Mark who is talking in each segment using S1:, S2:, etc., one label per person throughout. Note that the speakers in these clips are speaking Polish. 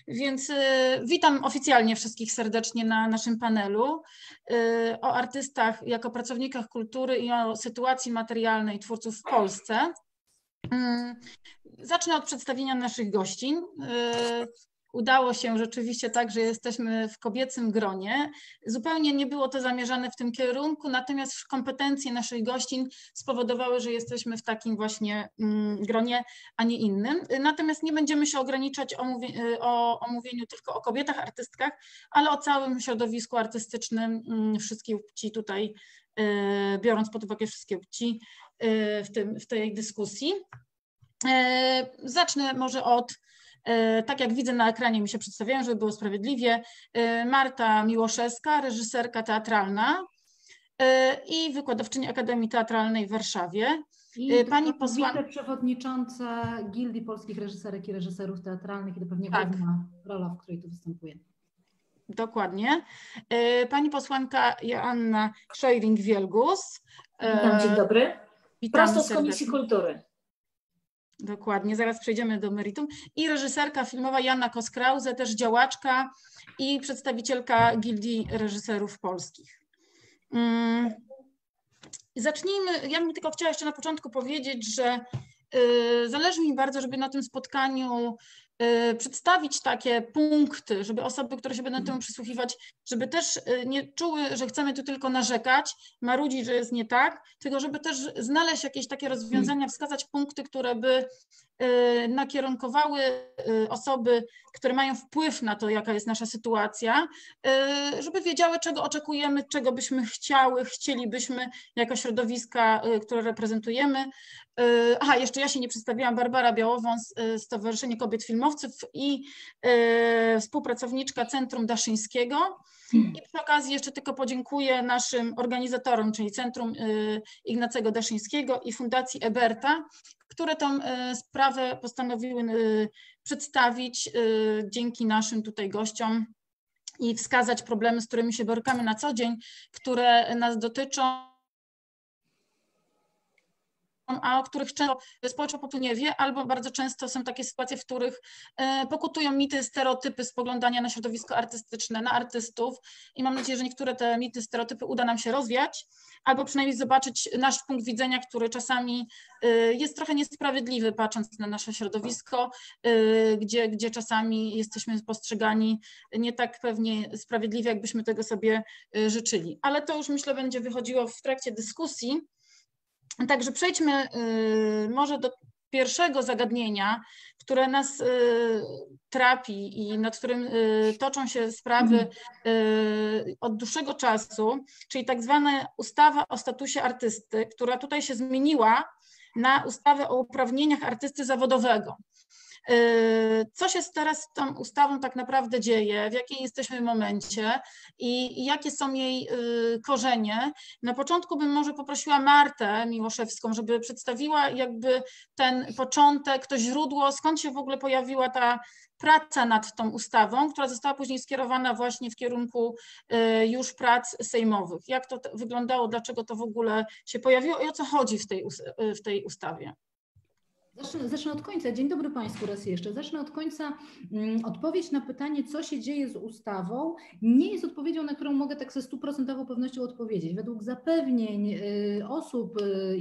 S1: Więc witam oficjalnie wszystkich serdecznie na naszym panelu o artystach jako pracownikach kultury i o sytuacji materialnej twórców w Polsce. Zacznę od przedstawienia naszych gościń. Udało się rzeczywiście tak, że jesteśmy w kobiecym gronie. Zupełnie nie było to zamierzane w tym kierunku, natomiast kompetencje naszych gościń spowodowały, że jesteśmy w takim właśnie gronie, a nie innym. Natomiast nie będziemy się ograniczać o omówieniu tylko o kobietach artystkach, ale o całym środowisku artystycznym wszystkich płci tutaj, biorąc pod uwagę wszystkie płci w tej dyskusji. Zacznę może od, tak jak widzę na ekranie, mi się przedstawiają, żeby było sprawiedliwie, Marta Miłoszewska, reżyserka teatralna i wykładowczyni Akademii Teatralnej w Warszawie.
S2: I pani wiceprzewodnicząca Gildii Polskich Reżyserek i Reżyserów Teatralnych i to pewnie główna rola, w której tu występuje.
S1: Dokładnie. Pani posłanka Joanna Szojring-Wielgus.
S3: Witam, dzień dobry. Prosto z Komisji Kultury.
S1: Dokładnie, zaraz przejdziemy do meritum. I reżyserka filmowa Joanna Kos-Krause, też działaczka i przedstawicielka Gildii Reżyserów Polskich. Zacznijmy, ja bym tylko chciała jeszcze na początku powiedzieć, że zależy mi bardzo, żeby na tym spotkaniu przedstawić takie punkty, żeby osoby, które się będą temu przysłuchiwać, żeby też nie czuły, że chcemy tu tylko narzekać, marudzić, że jest nie tak, tylko żeby też znaleźć jakieś takie rozwiązania, wskazać punkty, które by nakierunkowały osoby, które mają wpływ na to, jaka jest nasza sytuacja, żeby wiedziały, czego oczekujemy, czego byśmy chcielibyśmy jako środowiska, które reprezentujemy. Aha, jeszcze ja się nie przedstawiłam, Barbara Białowąs, Stowarzyszenie Kobiet Filmowców i współpracowniczka Centrum Daszyńskiego. I przy okazji jeszcze tylko podziękuję naszym organizatorom, czyli Centrum Ignacego Daszyńskiego i Fundacji Eberta, które tą sprawę postanowiły przedstawić dzięki naszym tutaj gościom i wskazać problemy, z którymi się borykamy na co dzień, które nas dotyczą, a o których często społeczeństwo po prostu nie wie, albo bardzo często są takie sytuacje, w których pokutują mity, stereotypy spoglądania na środowisko artystyczne, na artystów i mam nadzieję, że niektóre te mity, stereotypy uda nam się rozwiać, albo przynajmniej zobaczyć nasz punkt widzenia, który czasami jest trochę niesprawiedliwy, patrząc na nasze środowisko, gdzie czasami jesteśmy postrzegani nie tak pewnie sprawiedliwie, jakbyśmy tego sobie życzyli. Ale to już myślę będzie wychodziło w trakcie dyskusji. Także przejdźmy może do pierwszego zagadnienia, które nas trapi i nad którym toczą się sprawy od dłuższego czasu, czyli tak zwana ustawa o statusie artysty, która tutaj się zmieniła na ustawę o uprawnieniach artysty zawodowego. Co się teraz z tą ustawą tak naprawdę dzieje, w jakim jesteśmy momencie i jakie są jej korzenie. Na początku bym może poprosiła Martę Miłoszewską, żeby przedstawiła jakby ten początek, to źródło, skąd się w ogóle pojawiła ta praca nad tą ustawą, która została później skierowana właśnie w kierunku już prac sejmowych. Jak to wyglądało, dlaczego to w ogóle się pojawiło i o co chodzi w tej ustawie?
S2: Zacznę od końca. Dzień dobry Państwu raz jeszcze. Zacznę od końca. Odpowiedź na pytanie, co się dzieje z ustawą, nie jest odpowiedzią, na którą mogę tak ze 100% pewnością odpowiedzieć. Według zapewnień osób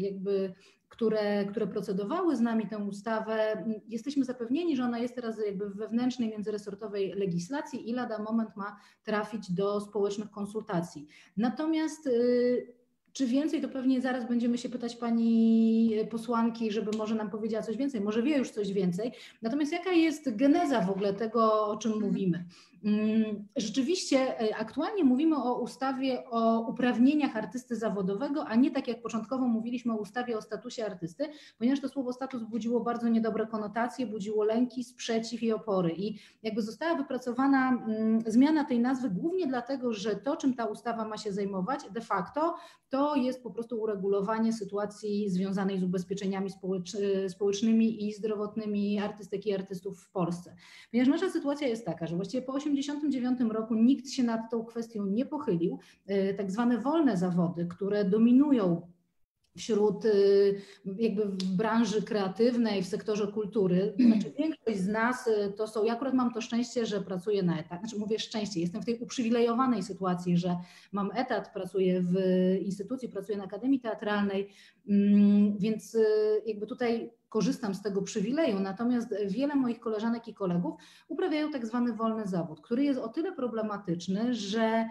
S2: które procedowały z nami tę ustawę, jesteśmy zapewnieni, że ona jest teraz jakby w wewnętrznej, międzyresortowej legislacji i lada moment ma trafić do społecznych konsultacji. Natomiast czy więcej, to pewnie zaraz będziemy się pytać pani posłanki, żeby może nam powiedziała coś więcej, może wie już coś więcej. Natomiast jaka jest geneza w ogóle tego, o czym mówimy? Rzeczywiście aktualnie mówimy o ustawie o uprawnieniach artysty zawodowego, a nie tak jak początkowo mówiliśmy o ustawie o statusie artysty, ponieważ to słowo status budziło bardzo niedobre konotacje, budziło lęki, sprzeciw i opory. I jakby została wypracowana zmiana tej nazwy głównie dlatego, że to, czym ta ustawa ma się zajmować de facto, to jest po prostu uregulowanie sytuacji związanej z ubezpieczeniami społecznymi i zdrowotnymi artystek i artystów w Polsce. Ponieważ nasza sytuacja jest taka, że właściwie po 1989 roku nikt się nad tą kwestią nie pochylił. Tak zwane wolne zawody, które dominują wśród jakby w branży kreatywnej, w sektorze kultury. Znaczy większość z nas to są, ja akurat mam to szczęście, że pracuję na etat. Znaczy mówię szczęście, jestem w tej uprzywilejowanej sytuacji, że mam etat, pracuję w instytucji, pracuję na Akademii Teatralnej, więc jakby tutaj korzystam z tego przywileju, natomiast wiele moich koleżanek i kolegów uprawiają tak zwany wolny zawód, który jest o tyle problematyczny, że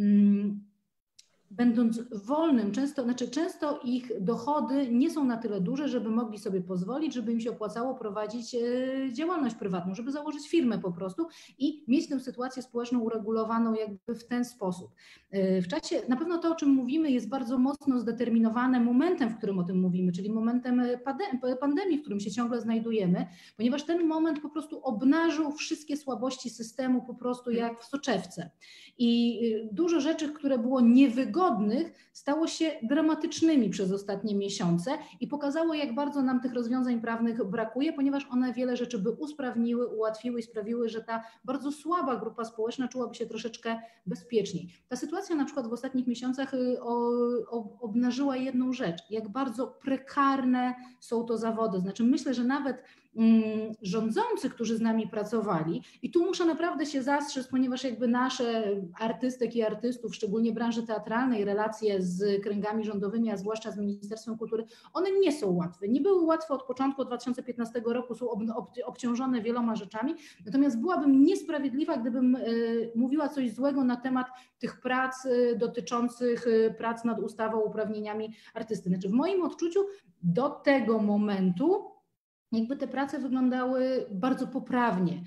S2: będąc wolnym, często ich dochody nie są na tyle duże, żeby mogli sobie pozwolić, żeby im się opłacało prowadzić działalność prywatną, żeby założyć firmę po prostu i mieć tę sytuację społeczną uregulowaną jakby w ten sposób. W czasie, na pewno to, o czym mówimy, jest bardzo mocno zdeterminowane momentem, w którym o tym mówimy, czyli momentem pandemii, w którym się ciągle znajdujemy, ponieważ ten moment po prostu obnażył wszystkie słabości systemu po prostu jak w soczewce. I dużo rzeczy, które było niewygodnych, stało się dramatycznymi przez ostatnie miesiące i pokazało, jak bardzo nam tych rozwiązań prawnych brakuje, ponieważ one wiele rzeczy by usprawniły, ułatwiły i sprawiły, że ta bardzo słaba grupa społeczna czułaby się troszeczkę bezpieczniej. Ta sytuacja na przykład w ostatnich miesiącach obnażyła jedną rzecz, jak bardzo prekarne są to zawody. Znaczy myślę, że nawet rządzący, którzy z nami pracowali, i tu muszę naprawdę się zastrzec, ponieważ jakby nasze artystek i artystów, szczególnie branży teatralnej, relacje z kręgami rządowymi, a zwłaszcza z Ministerstwem Kultury, one nie są łatwe. Nie były łatwe od początku 2015 roku, są obciążone wieloma rzeczami, natomiast byłabym niesprawiedliwa, gdybym mówiła coś złego na temat tych prac dotyczących prac nad ustawą o uprawnieniami artysty. Znaczy w moim odczuciu do tego momentu jakby te prace wyglądały bardzo poprawnie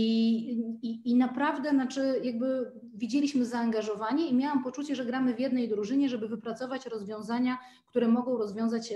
S2: i naprawdę, znaczy jakby widzieliśmy zaangażowanie i miałam poczucie, że gramy w jednej drużynie, żeby wypracować rozwiązania, które mogą rozwiązać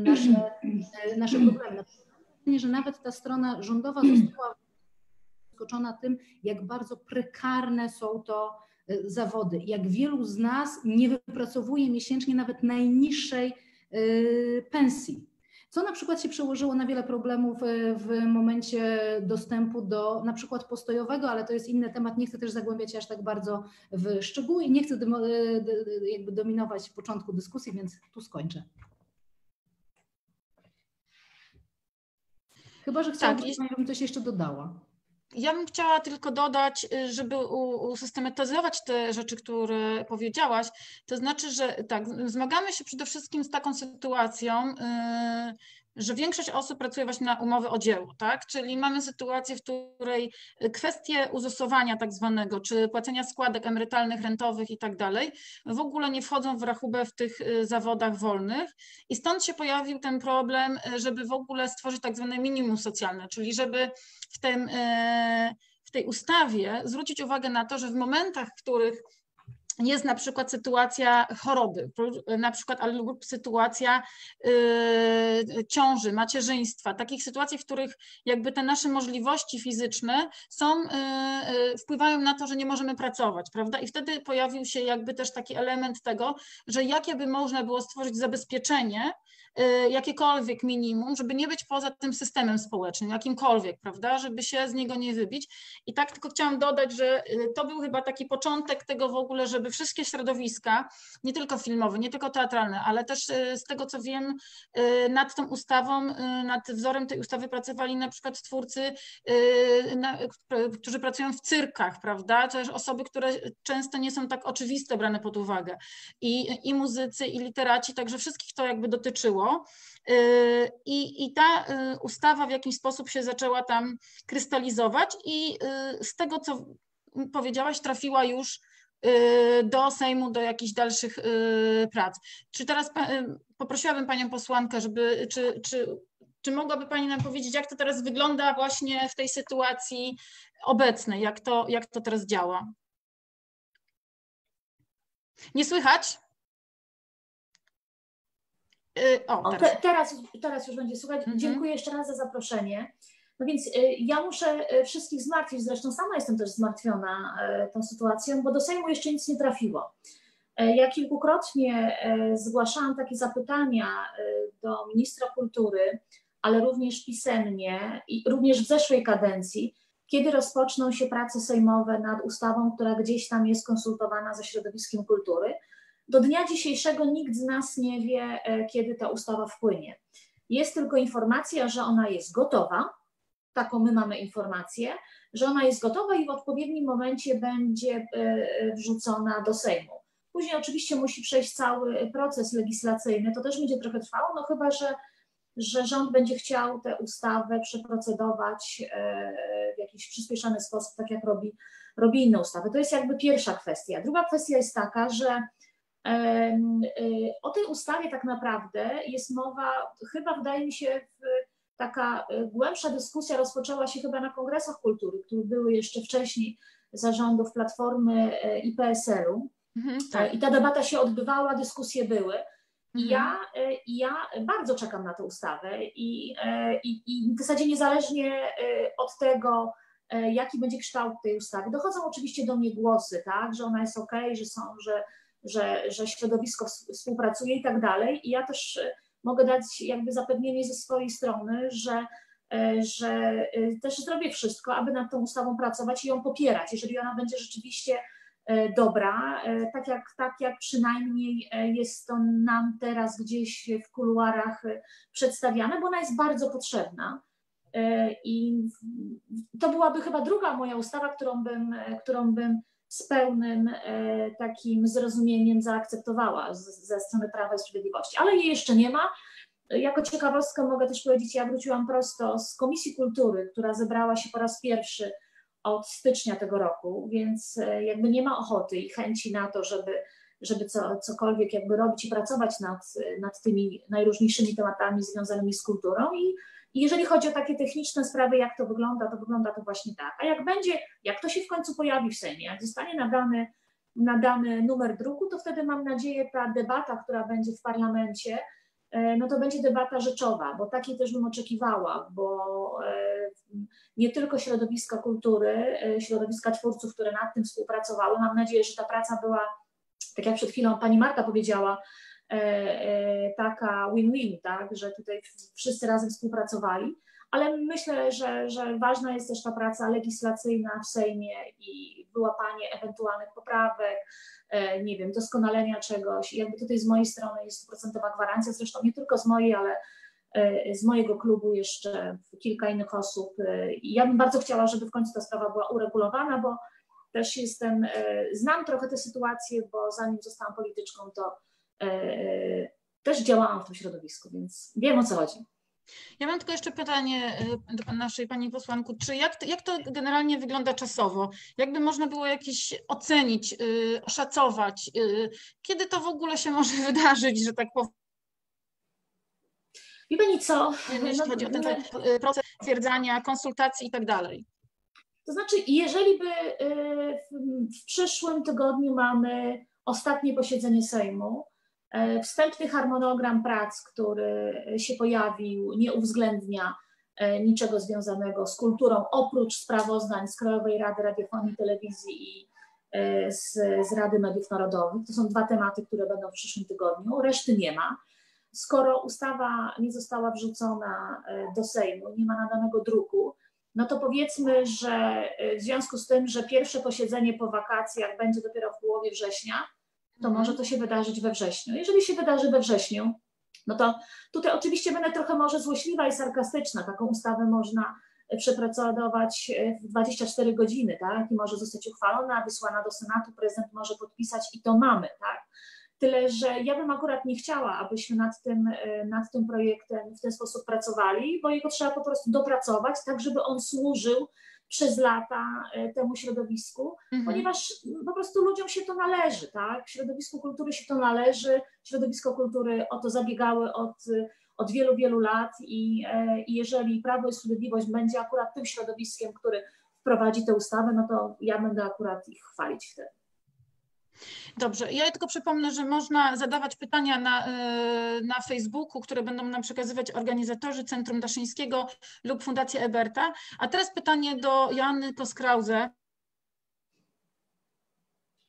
S2: nasze problemy. Że nawet ta strona rządowa została zaskoczona tym, jak bardzo prekarne są to zawody, jak wielu z nas nie wypracowuje miesięcznie nawet najniższej pensji. Co na przykład się przełożyło na wiele problemów w momencie dostępu do na przykład postojowego, ale to jest inny temat, nie chcę też zagłębiać się aż tak bardzo w szczegóły i nie chcę jakby dominować w początku dyskusji, więc tu skończę. Chyba że chciałabyś, żebym coś jeszcze dodała.
S1: Ja bym chciała tylko dodać, żeby usystematyzować te rzeczy, które powiedziałaś, to znaczy, że tak, zmagamy się przede wszystkim z taką sytuacją, że większość osób pracuje właśnie na umowy o dzieło, tak? Czyli mamy sytuację, w której kwestie uzusowania tak zwanego, czy płacenia składek emerytalnych, rentowych i tak dalej, w ogóle nie wchodzą w rachubę w tych zawodach wolnych i stąd się pojawił ten problem, żeby w ogóle stworzyć tak zwane minimum socjalne, czyli żeby w tej ustawie zwrócić uwagę na to, że w momentach, w których jest na przykład sytuacja choroby, na przykład lub sytuacja ciąży, macierzyństwa, takich sytuacji, w których jakby te nasze możliwości fizyczne wpływają na to, że nie możemy pracować, prawda? I wtedy pojawił się jakby też taki element tego, że jakie by można było stworzyć zabezpieczenie, jakiekolwiek minimum, żeby nie być poza tym systemem społecznym, jakimkolwiek, prawda, żeby się z niego nie wybić. I tak tylko chciałam dodać, że to był chyba taki początek tego w ogóle, żeby wszystkie środowiska, nie tylko filmowe, nie tylko teatralne, ale też z tego, co wiem, nad tą ustawą, nad wzorem tej ustawy pracowali na przykład twórcy, którzy pracują w cyrkach, prawda, też osoby, które często nie są tak oczywiste brane pod uwagę. I muzycy, i literaci, także wszystkich to jakby dotyczyło. I ta ustawa w jakiś sposób się zaczęła tam krystalizować i z tego, co powiedziałaś, trafiła już do Sejmu, do jakichś dalszych prac. Czy teraz poprosiłabym Panią posłankę, żeby, czy mogłaby Pani nam powiedzieć, jak to teraz wygląda właśnie w tej sytuacji obecnej, jak to teraz działa? Nie słychać?
S3: Teraz już będzie słuchać. Dziękuję jeszcze raz za zaproszenie. No więc ja muszę wszystkich zmartwić, zresztą sama jestem też zmartwiona tą sytuacją, bo do Sejmu jeszcze nic nie trafiło. Ja kilkukrotnie zgłaszałam takie zapytania do ministra kultury, ale również pisemnie i również w zeszłej kadencji, kiedy rozpoczną się prace sejmowe nad ustawą, która gdzieś tam jest konsultowana ze środowiskiem kultury. Do dnia dzisiejszego nikt z nas nie wie, kiedy ta ustawa wpłynie. Jest tylko informacja, że ona jest gotowa, taką my mamy informację, że ona jest gotowa i w odpowiednim momencie będzie wrzucona do Sejmu. Później oczywiście musi przejść cały proces legislacyjny, to też będzie trochę trwało, no chyba, że rząd będzie chciał tę ustawę przeprocedować w jakiś przyspieszony sposób, tak jak robi inne ustawy. To jest jakby pierwsza kwestia. Druga kwestia jest taka, że o tej ustawie tak naprawdę jest mowa, chyba wydaje mi się, taka głębsza dyskusja rozpoczęła się chyba na kongresach kultury, które były jeszcze wcześniej za rządów Platformy i PSL-u. Tak. I ta debata się odbywała, dyskusje były. I ja bardzo czekam na tę ustawę i w zasadzie niezależnie od tego, jaki będzie kształt tej ustawy. Dochodzą oczywiście do mnie głosy, tak, że ona jest okej, że środowisko współpracuje i tak dalej. I ja też mogę dać jakby zapewnienie ze swojej strony, że też zrobię wszystko, aby nad tą ustawą pracować i ją popierać, jeżeli ona będzie rzeczywiście dobra, tak jak przynajmniej jest to nam teraz gdzieś w kuluarach przedstawiane, bo ona jest bardzo potrzebna. I to byłaby chyba druga moja ustawa, którą bym z pełnym takim zrozumieniem zaakceptowała ze strony Prawa i Sprawiedliwości. Ale jej jeszcze nie ma. Jako ciekawostkę mogę też powiedzieć, ja wróciłam prosto z Komisji Kultury, która zebrała się po raz pierwszy od stycznia tego roku, więc jakby nie ma ochoty i chęci na to, żeby cokolwiek jakby robić i pracować nad tymi najróżniejszymi tematami związanymi z kulturą. I jeżeli chodzi o takie techniczne sprawy, jak to wygląda to właśnie tak. A jak to się w końcu pojawi w Sejmie, jak zostanie nadany numer druku, to wtedy mam nadzieję ta debata, która będzie w parlamencie, no to będzie debata rzeczowa, bo takiej też bym oczekiwała, bo nie tylko środowiska kultury, środowiska twórców, które nad tym współpracowały, mam nadzieję, że ta praca była, tak jak przed chwilą pani Marta powiedziała, taka win-win, tak, że tutaj wszyscy razem współpracowali, ale myślę, że ważna jest też ta praca legislacyjna w Sejmie i wyłapanie ewentualnych poprawek, nie wiem, doskonalenia czegoś. I jakby tutaj z mojej strony jest 100% gwarancja, zresztą nie tylko z mojej, ale z mojego klubu jeszcze kilka innych osób. I ja bym bardzo chciała, żeby w końcu ta sprawa była uregulowana, bo też znam trochę tę sytuację, bo zanim zostałam polityczką, to też działałam w tym środowisku, więc wiem, o co chodzi.
S1: Ja mam tylko jeszcze pytanie do naszej pani posłanku, czy jak to generalnie wygląda czasowo? Jakby można było jakieś ocenić, oszacować, kiedy to w ogóle się może wydarzyć, że tak powiem?
S3: Wie pani co?
S1: Jeśli chodzi o ten proces stwierdzania, konsultacji i tak dalej.
S3: To znaczy, jeżeli by w przyszłym tygodniu mamy ostatnie posiedzenie Sejmu, wstępny harmonogram prac, który się pojawił, nie uwzględnia niczego związanego z kulturą, oprócz sprawozdań z Krajowej Rady Radiofonii i Telewizji i z Rady Mediów Narodowych. To są dwa tematy, które będą w przyszłym tygodniu, reszty nie ma. Skoro ustawa nie została wrzucona do Sejmu, nie ma nadanego druku, no to powiedzmy, że w związku z tym, że pierwsze posiedzenie po wakacjach będzie dopiero w połowie września, to może to się wydarzyć we wrześniu. Jeżeli się wydarzy we wrześniu, no to tutaj oczywiście będę trochę może złośliwa i sarkastyczna. Taką ustawę można przeprocedować w 24 godziny, tak? I może zostać uchwalona, wysłana do Senatu, prezydent może podpisać i to mamy, tak? Tyle, że ja bym akurat nie chciała, abyśmy nad tym projektem w ten sposób pracowali, bo jego trzeba po prostu dopracować, tak żeby on służył przez lata temu środowisku, ponieważ po prostu ludziom się to należy, tak? Środowisku kultury się to należy, środowisko kultury o to zabiegały od wielu, wielu lat i jeżeli Prawo i Sprawiedliwość będzie akurat tym środowiskiem, który wprowadzi tę ustawę, no to ja będę akurat ich chwalić wtedy.
S1: Dobrze, ja tylko przypomnę, że można zadawać pytania na Facebooku, które będą nam przekazywać organizatorzy Centrum Daszyńskiego lub Fundacja Eberta. A teraz pytanie do Joanny Kos-Krause.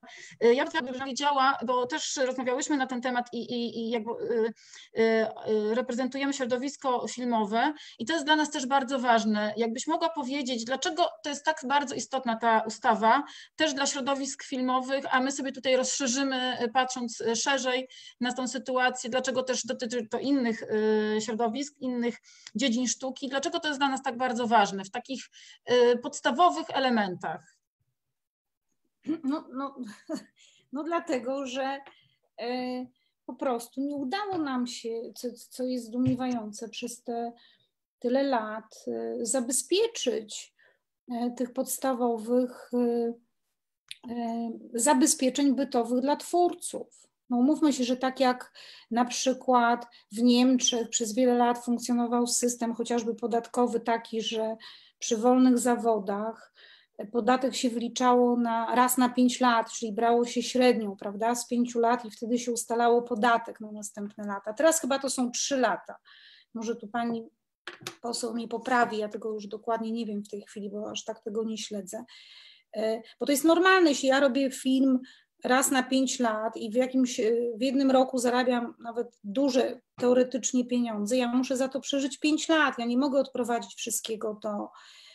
S1: Ja bym wiedziała, bo też rozmawiałyśmy na ten temat i jakby reprezentujemy środowisko filmowe i to jest dla nas też bardzo ważne. Jakbyś mogła powiedzieć, dlaczego to jest tak bardzo istotna ta ustawa, też dla środowisk filmowych, a my sobie tutaj rozszerzymy, patrząc szerzej na tą sytuację, dlaczego też dotyczy to innych środowisk, innych dziedzin sztuki, dlaczego to jest dla nas tak bardzo ważne w takich podstawowych elementach?
S4: No dlatego, że po prostu nie udało nam się, co jest zdumiewające, przez te tyle lat zabezpieczyć tych podstawowych zabezpieczeń bytowych dla twórców. No umówmy się, że tak jak na przykład w Niemczech przez wiele lat funkcjonował system chociażby podatkowy taki, że przy wolnych zawodach podatek się wliczało raz na 5 lat, czyli brało się średnią, prawda, z 5 lat i wtedy się ustalało podatek na następne lata. Teraz chyba to są 3 lata. Może tu pani poseł mnie poprawi, ja tego już dokładnie nie wiem w tej chwili, bo aż tak tego nie śledzę. Bo to jest normalne, jeśli ja robię film raz na 5 lat i w jednym roku zarabiam nawet duże teoretycznie pieniądze, ja muszę za to przeżyć 5 lat, ja nie mogę odprowadzić wszystkiego do,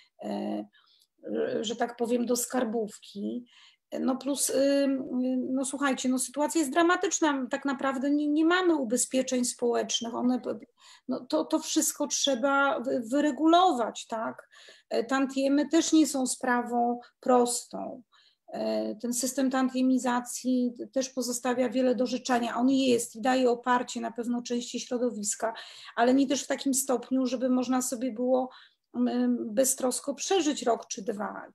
S4: że tak powiem, do skarbówki. No plus, no słuchajcie, no sytuacja jest dramatyczna, tak naprawdę nie mamy ubezpieczeń społecznych, to wszystko trzeba wyregulować, tak? Tantiemy też nie są sprawą prostą. Ten system tantiemizacji też pozostawia wiele do życzenia. On jest i daje oparcie na pewno części środowiska, ale nie też w takim stopniu, żeby można sobie było beztrosko przeżyć rok czy 2.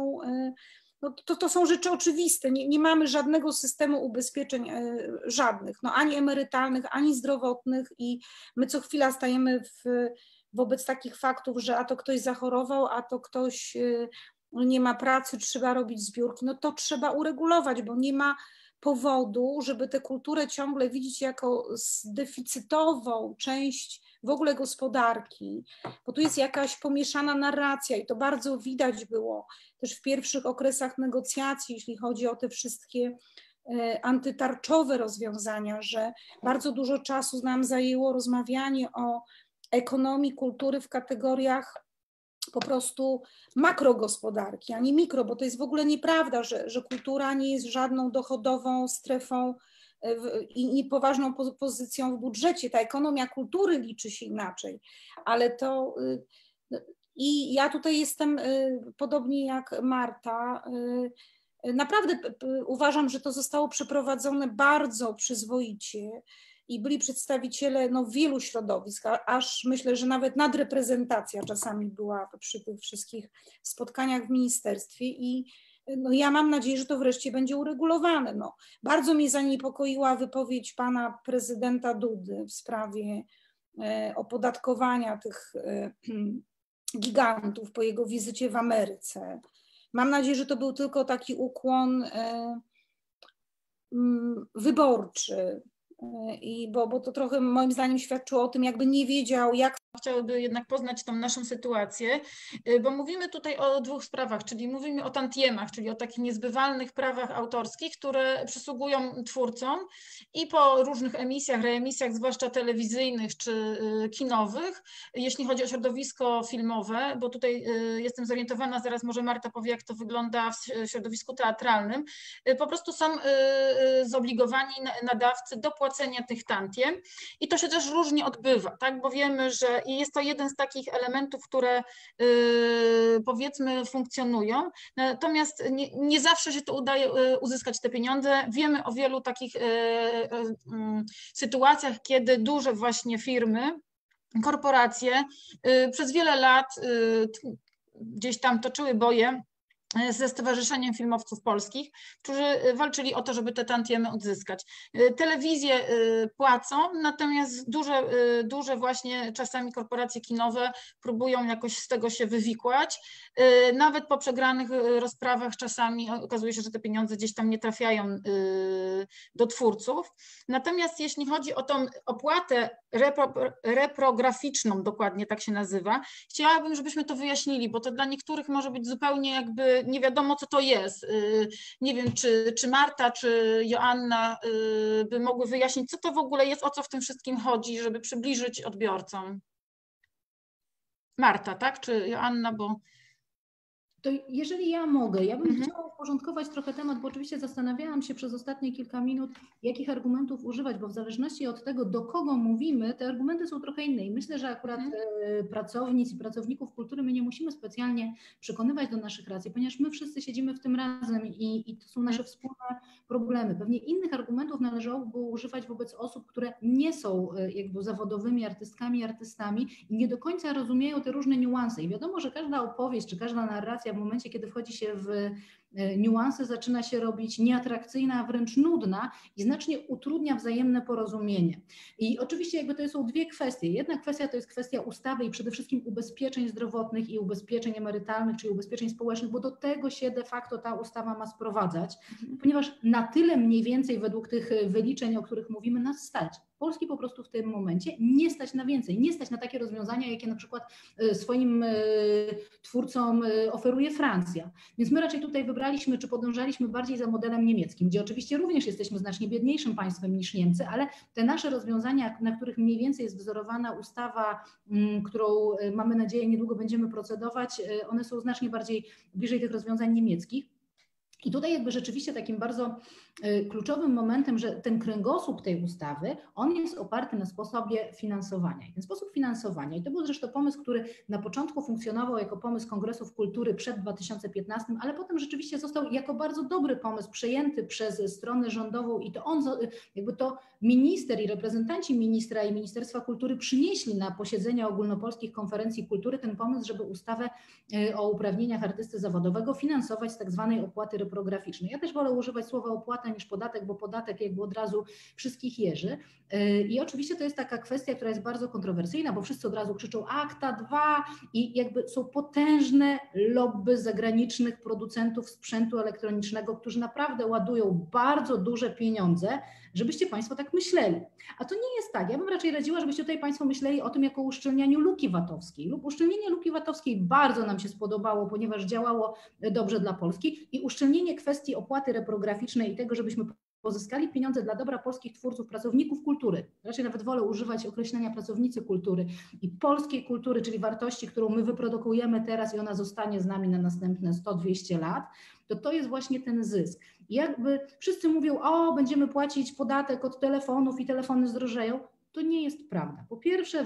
S4: To są rzeczy oczywiste. Nie mamy żadnego systemu ubezpieczeń, żadnych, no ani emerytalnych, ani zdrowotnych i my co chwila stajemy wobec takich faktów, że a to ktoś zachorował, a to ktoś nie ma pracy, trzeba robić zbiórki. No to trzeba uregulować, bo nie ma powodu, żeby tę kulturę ciągle widzieć jako deficytową część w ogóle gospodarki, bo tu jest jakaś pomieszana narracja i to bardzo widać było też w pierwszych okresach negocjacji, jeśli chodzi o te wszystkie antytarczowe rozwiązania, że bardzo dużo czasu nam zajęło rozmawianie o ekonomii kultury w kategoriach po prostu makrogospodarki, a nie mikro, bo to jest w ogóle nieprawda, że kultura nie jest żadną dochodową strefą i niepoważną pozycją w budżecie. Ta ekonomia kultury liczy się inaczej, ale to i ja tutaj jestem podobnie jak Marta, naprawdę uważam, że to zostało przeprowadzone bardzo przyzwoicie i byli przedstawiciele wielu środowisk, aż myślę, że nawet nadreprezentacja czasami była przy tych wszystkich spotkaniach w ministerstwie i ja mam nadzieję, że to wreszcie będzie uregulowane. Bardzo mnie zaniepokoiła wypowiedź pana prezydenta Dudy w sprawie opodatkowania tych gigantów po jego wizycie w Ameryce. Mam nadzieję, że to był tylko taki ukłon wyborczy, bo to trochę moim zdaniem świadczyło o tym, jakby nie wiedział, jak
S1: chciałyby jednak poznać tą naszą sytuację, bo mówimy tutaj o 2 sprawach, czyli mówimy o tantiemach, czyli o takich niezbywalnych prawach autorskich, które przysługują twórcom i po różnych emisjach, reemisjach, zwłaszcza telewizyjnych czy kinowych, jeśli chodzi o środowisko filmowe, bo tutaj jestem zorientowana, zaraz może Marta powie, jak to wygląda w środowisku teatralnym, po prostu są zobligowani nadawcy do płacenia tych tantiem i to się też różnie odbywa, tak, bo wiemy, że i jest to jeden z takich elementów, które powiedzmy funkcjonują, natomiast nie zawsze się to udaje uzyskać te pieniądze. Wiemy o wielu takich sytuacjach, kiedy duże właśnie firmy, korporacje przez wiele lat gdzieś tam toczyły boje ze Stowarzyszeniem Filmowców Polskich, którzy walczyli o to, żeby te tantiemy odzyskać. Telewizje płacą, natomiast duże właśnie czasami korporacje kinowe próbują jakoś z tego się wywikłać. Nawet po przegranych rozprawach czasami okazuje się, że te pieniądze gdzieś tam nie trafiają do twórców. Natomiast jeśli chodzi o tą opłatę reprograficzną, dokładnie tak się nazywa, chciałabym, żebyśmy to wyjaśnili, bo to dla niektórych może być zupełnie jakby jakby nie wiadomo, co to jest. Nie wiem, czy Marta, czy Joanna by mogły wyjaśnić, co to w ogóle jest, o co w tym wszystkim chodzi, żeby przybliżyć odbiorcom. Marta, tak? Czy Joanna, bo...
S2: To jeżeli ja mogę, ja bym chciała uporządkować trochę temat, bo oczywiście zastanawiałam się przez ostatnie kilka minut, jakich argumentów używać, bo w zależności od tego, do kogo mówimy, te argumenty są trochę inne i myślę, że akurat pracownic i pracowników kultury my nie musimy specjalnie przekonywać do naszych racji, ponieważ my wszyscy siedzimy w tym razem i to są nasze wspólne problemy. Pewnie innych argumentów należałoby było używać wobec osób, które nie są jakby zawodowymi artystkami, artystami i nie do końca rozumieją te różne niuanse. I wiadomo, że każda opowieść czy każda narracja w momencie, kiedy wchodzi się w niuanse, zaczyna się robić nieatrakcyjna, a wręcz nudna i znacznie utrudnia wzajemne porozumienie. I oczywiście jakby to są dwie kwestie. Jedna kwestia to jest kwestia ustawy i przede wszystkim ubezpieczeń zdrowotnych i ubezpieczeń emerytalnych, czyli ubezpieczeń społecznych, bo do tego się de facto ta ustawa ma sprowadzać, ponieważ na tyle mniej więcej według tych wyliczeń, o których mówimy, nas stać. Polski po prostu w tym momencie nie stać na więcej, nie stać na takie rozwiązania, jakie na przykład swoim twórcom oferuje Francja. Więc my raczej tutaj wybraliśmy, czy podążaliśmy bardziej za modelem niemieckim, gdzie oczywiście również jesteśmy znacznie biedniejszym państwem niż Niemcy, ale te nasze rozwiązania, na których mniej więcej jest wzorowana ustawa, którą mamy nadzieję niedługo będziemy procedować, one są znacznie bardziej bliżej tych rozwiązań niemieckich. I tutaj jakby rzeczywiście takim bardzo kluczowym momentem, że ten kręgosłup tej ustawy, on jest oparty na sposobie finansowania. I ten sposób finansowania, i to był zresztą pomysł, który na początku funkcjonował jako pomysł Kongresów Kultury przed 2015, ale potem rzeczywiście został jako bardzo dobry pomysł przejęty przez stronę rządową i to on, jakby to minister i reprezentanci ministra i Ministerstwa Kultury przynieśli na posiedzenia ogólnopolskich konferencji kultury ten pomysł, żeby ustawę o uprawnieniach artysty zawodowego finansować z tak zwanej opłaty reprograficznej. Ja też wolę używać słowa opłata niż podatek, bo podatek jakby od razu wszystkich jeży. I oczywiście to jest taka kwestia, która jest bardzo kontrowersyjna, bo wszyscy od razu krzyczą akta 2 i jakby są potężne lobby zagranicznych producentów sprzętu elektronicznego, którzy naprawdę ładują bardzo duże pieniądze, żebyście Państwo tak myśleli. A to nie jest tak. Ja bym raczej radziła, żebyście tutaj Państwo myśleli o tym jako uszczelnianiu luki VAT-owskiej. Uszczelnienie luki VAT-owskiej bardzo nam się spodobało, ponieważ działało dobrze dla Polski i uszczelnienie kwestii opłaty reprograficznej i tego, żebyśmy pozyskali pieniądze dla dobra polskich twórców, pracowników kultury. Raczej nawet wolę używać określenia pracownicy kultury i polskiej kultury, czyli wartości, którą my wyprodukujemy teraz i ona zostanie z nami na następne 100-200 lat, to jest właśnie ten zysk. I jakby wszyscy mówią, o, będziemy płacić podatek od telefonów i telefony zdrożeją. To nie jest prawda. Po pierwsze,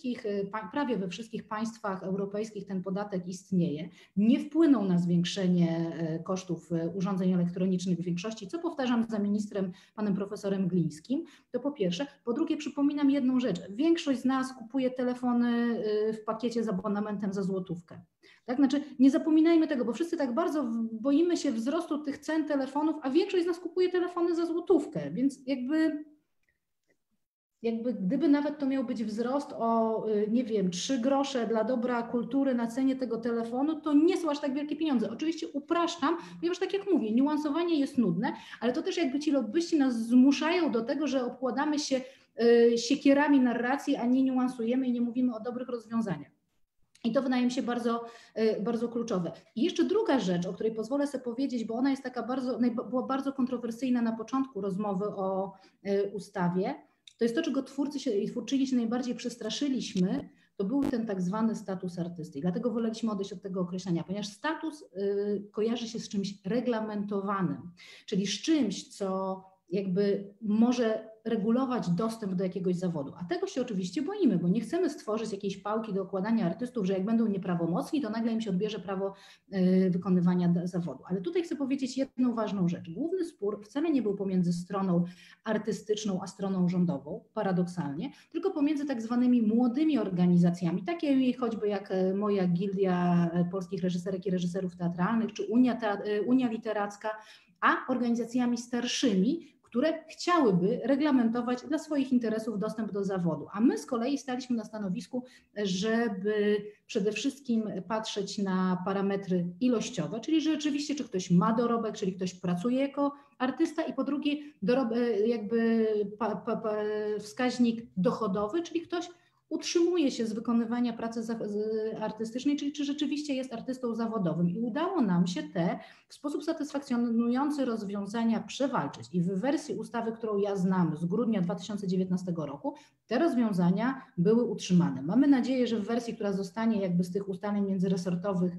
S2: prawie we wszystkich państwach europejskich ten podatek istnieje. Nie wpłynął na zwiększenie kosztów urządzeń elektronicznych w większości, co powtarzam za ministrem, panem profesorem Glińskim. To po pierwsze. Po drugie, przypominam jedną rzecz. Większość z nas kupuje telefony w pakiecie z abonamentem za złotówkę. Tak? Znaczy, nie zapominajmy tego, bo wszyscy tak bardzo boimy się wzrostu tych cen telefonów, a większość z nas kupuje telefony za złotówkę, więc jakby gdyby nawet to miał być wzrost o, nie wiem, 3 grosze dla dobra kultury na cenie tego telefonu, to nie są aż tak wielkie pieniądze. Oczywiście upraszczam, ponieważ tak jak mówię, niuansowanie jest nudne, ale to też jakby ci lobbyści nas zmuszają do tego, że obkładamy się siekierami narracji, a nie niuansujemy i nie mówimy o dobrych rozwiązaniach. I to wydaje mi się bardzo, bardzo kluczowe. I jeszcze druga rzecz, o której pozwolę sobie powiedzieć, bo ona jest taka była bardzo kontrowersyjna na początku rozmowy o ustawie, to jest to, czego twórcy i twórczyni się najbardziej przestraszyliśmy, to był ten tak zwany status artysty. I dlatego woleliśmy odejść od tego określenia, ponieważ status kojarzy się z czymś reglamentowanym, czyli z czymś, co jakby może regulować dostęp do jakiegoś zawodu. A tego się oczywiście boimy, bo nie chcemy stworzyć jakiejś pałki do okładania artystów, że jak będą nieprawomocni, to nagle im się odbierze prawo wykonywania zawodu. Ale tutaj chcę powiedzieć jedną ważną rzecz. Główny spór wcale nie był pomiędzy stroną artystyczną a stroną rządową, paradoksalnie, tylko pomiędzy tak zwanymi młodymi organizacjami, takie choćby jak moja Gildia Polskich Reżyserek i Reżyserów Teatralnych, czy Unia Literacka, a organizacjami starszymi, które chciałyby reglamentować dla swoich interesów dostęp do zawodu. A my z kolei staliśmy na stanowisku, żeby przede wszystkim patrzeć na parametry ilościowe, czyli że rzeczywiście czy ktoś ma dorobek, czyli ktoś pracuje jako artysta i po drugie wskaźnik dochodowy, czyli ktoś utrzymuje się z wykonywania pracy artystycznej, czyli czy rzeczywiście jest artystą zawodowym. I udało nam się te w sposób satysfakcjonujący rozwiązania przewalczyć. I w wersji ustawy, którą ja znam z grudnia 2019 roku, te rozwiązania były utrzymane. Mamy nadzieję, że w wersji, która zostanie jakby z tych ustaleń międzyresortowych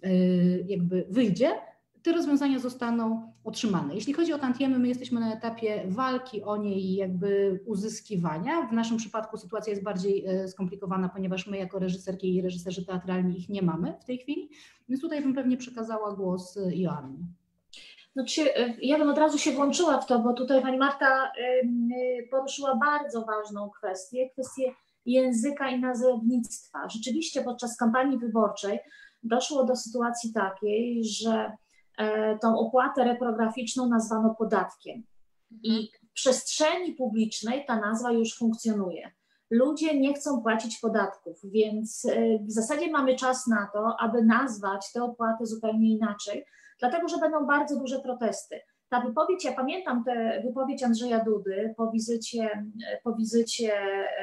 S2: jakby wyjdzie, te rozwiązania zostaną otrzymane. Jeśli chodzi o tantiemy, my jesteśmy na etapie walki o nie i jakby uzyskiwania. W naszym przypadku sytuacja jest bardziej skomplikowana, ponieważ my jako reżyserki i reżyserzy teatralni ich nie mamy w tej chwili, więc tutaj bym pewnie przekazała głos Joannie.
S3: Znaczy, ja bym od razu się włączyła w to, bo tutaj pani Marta poruszyła bardzo ważną kwestię języka i nazewnictwa. Rzeczywiście podczas kampanii wyborczej doszło do sytuacji takiej, że tą opłatę reprograficzną nazwano podatkiem i w przestrzeni publicznej ta nazwa już funkcjonuje. Ludzie nie chcą płacić podatków, więc w zasadzie mamy czas na to, aby nazwać tę opłatę zupełnie inaczej, dlatego że będą bardzo duże protesty. Ta wypowiedź, ja pamiętam tę wypowiedź Andrzeja Dudy po wizycie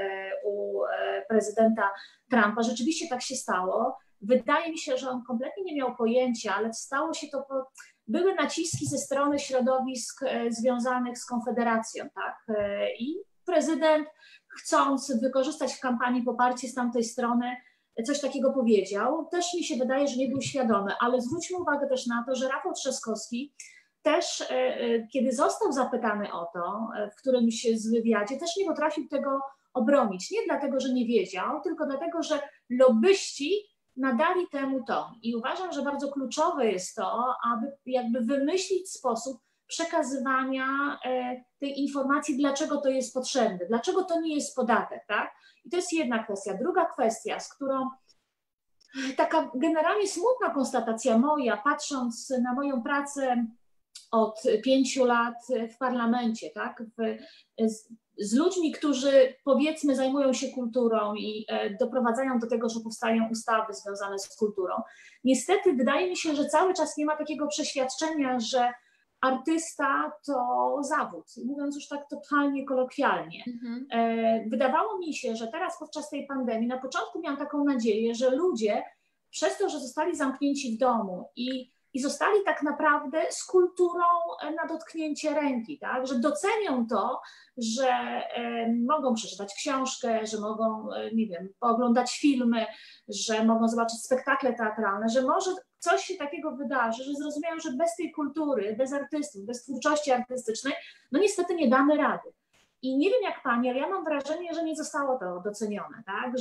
S3: u prezydenta Trumpa, rzeczywiście tak się stało. Wydaje mi się, że on kompletnie nie miał pojęcia, ale stało się to, były naciski ze strony środowisk związanych z Konfederacją, tak? I prezydent, chcąc wykorzystać w kampanii poparcie z tamtej strony, coś takiego powiedział. Też mi się wydaje, że nie był świadomy, ale zwróćmy uwagę też na to, że Rafał Trzaskowski też, kiedy został zapytany o to w którymś z wywiadzie, też nie potrafił tego obronić. Nie dlatego, że nie wiedział, tylko dlatego, że lobbyści nadali temu ton. I uważam, że bardzo kluczowe jest to, aby jakby wymyślić sposób przekazywania tej informacji, dlaczego to jest potrzebne, dlaczego to nie jest podatek, tak? I to jest jedna kwestia. Druga kwestia, z którą taka generalnie smutna konstatacja moja, patrząc na moją pracę od 5 lat w parlamencie, tak? Z ludźmi, którzy powiedzmy zajmują się kulturą i doprowadzają do tego, że powstają ustawy związane z kulturą. Niestety wydaje mi się, że cały czas nie ma takiego przeświadczenia, że artysta to zawód, mówiąc już tak totalnie kolokwialnie. Wydawało mi się, że teraz podczas tej pandemii, na początku miałam taką nadzieję, że ludzie przez to, że zostali zamknięci w domu i zostali tak naprawdę z kulturą na dotknięcie ręki, tak? Że docenią to, że mogą przeczytać książkę, że mogą, nie wiem, pooglądać filmy, że mogą zobaczyć spektakle teatralne, że może coś się takiego wydarzy, że zrozumieją, że bez tej kultury, bez artystów, bez twórczości artystycznej, no niestety nie damy rady. I nie wiem jak pani, ale ja mam wrażenie, że nie zostało to docenione, tak?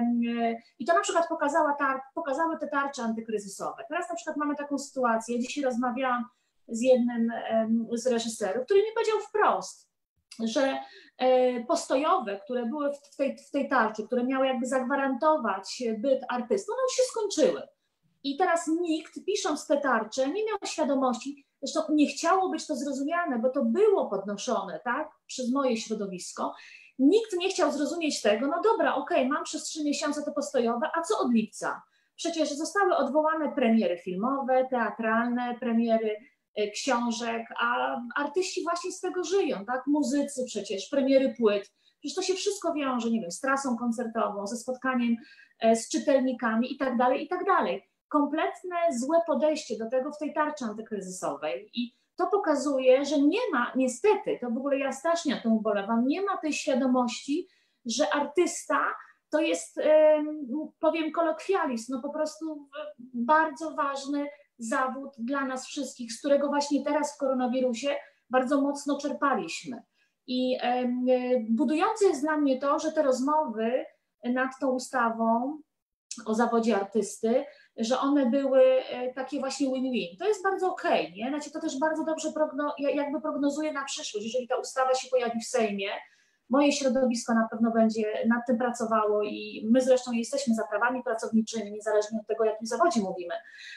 S3: I to na przykład pokazały te tarcze antykryzysowe. Teraz na przykład mamy taką sytuację, dzisiaj rozmawiałam z jednym z reżyserów, który mi powiedział wprost, że postojowe, które były w tej tarczy, które miały jakby zagwarantować byt artystom, one już się skończyły. I teraz nikt, pisząc te tarcze, nie miał świadomości, zresztą nie chciało być to zrozumiane, bo to było podnoszone, tak, przez moje środowisko. Nikt nie chciał zrozumieć tego, no dobra, okej, mam przez 3 miesiące te postojowe, a co od lipca? Przecież zostały odwołane premiery filmowe, teatralne, premiery książek, a artyści właśnie z tego żyją, tak, muzycy przecież, premiery płyt. Przecież to się wszystko wiąże, nie wiem, z trasą koncertową, ze spotkaniem z czytelnikami i tak dalej, i tak dalej. Kompletne złe podejście do tego w tej tarczy antykryzysowej i to pokazuje, że nie ma, niestety, to w ogóle ja strasznie na tym ubolewam, nie ma tej świadomości, że artysta to jest, powiem kolokwializm, no po prostu bardzo ważny zawód dla nas wszystkich, z którego właśnie teraz w koronawirusie bardzo mocno czerpaliśmy. I budujące jest dla mnie to, że te rozmowy nad tą ustawą o zawodzie artysty, że one były takie właśnie win-win. To jest bardzo okej, nie? Znaczy to też bardzo dobrze jakby prognozuje na przyszłość. Jeżeli ta ustawa się pojawi w Sejmie, moje środowisko na pewno będzie nad tym pracowało i my zresztą jesteśmy za prawami pracowniczymi, niezależnie od tego, o jakim zawodzie mówimy.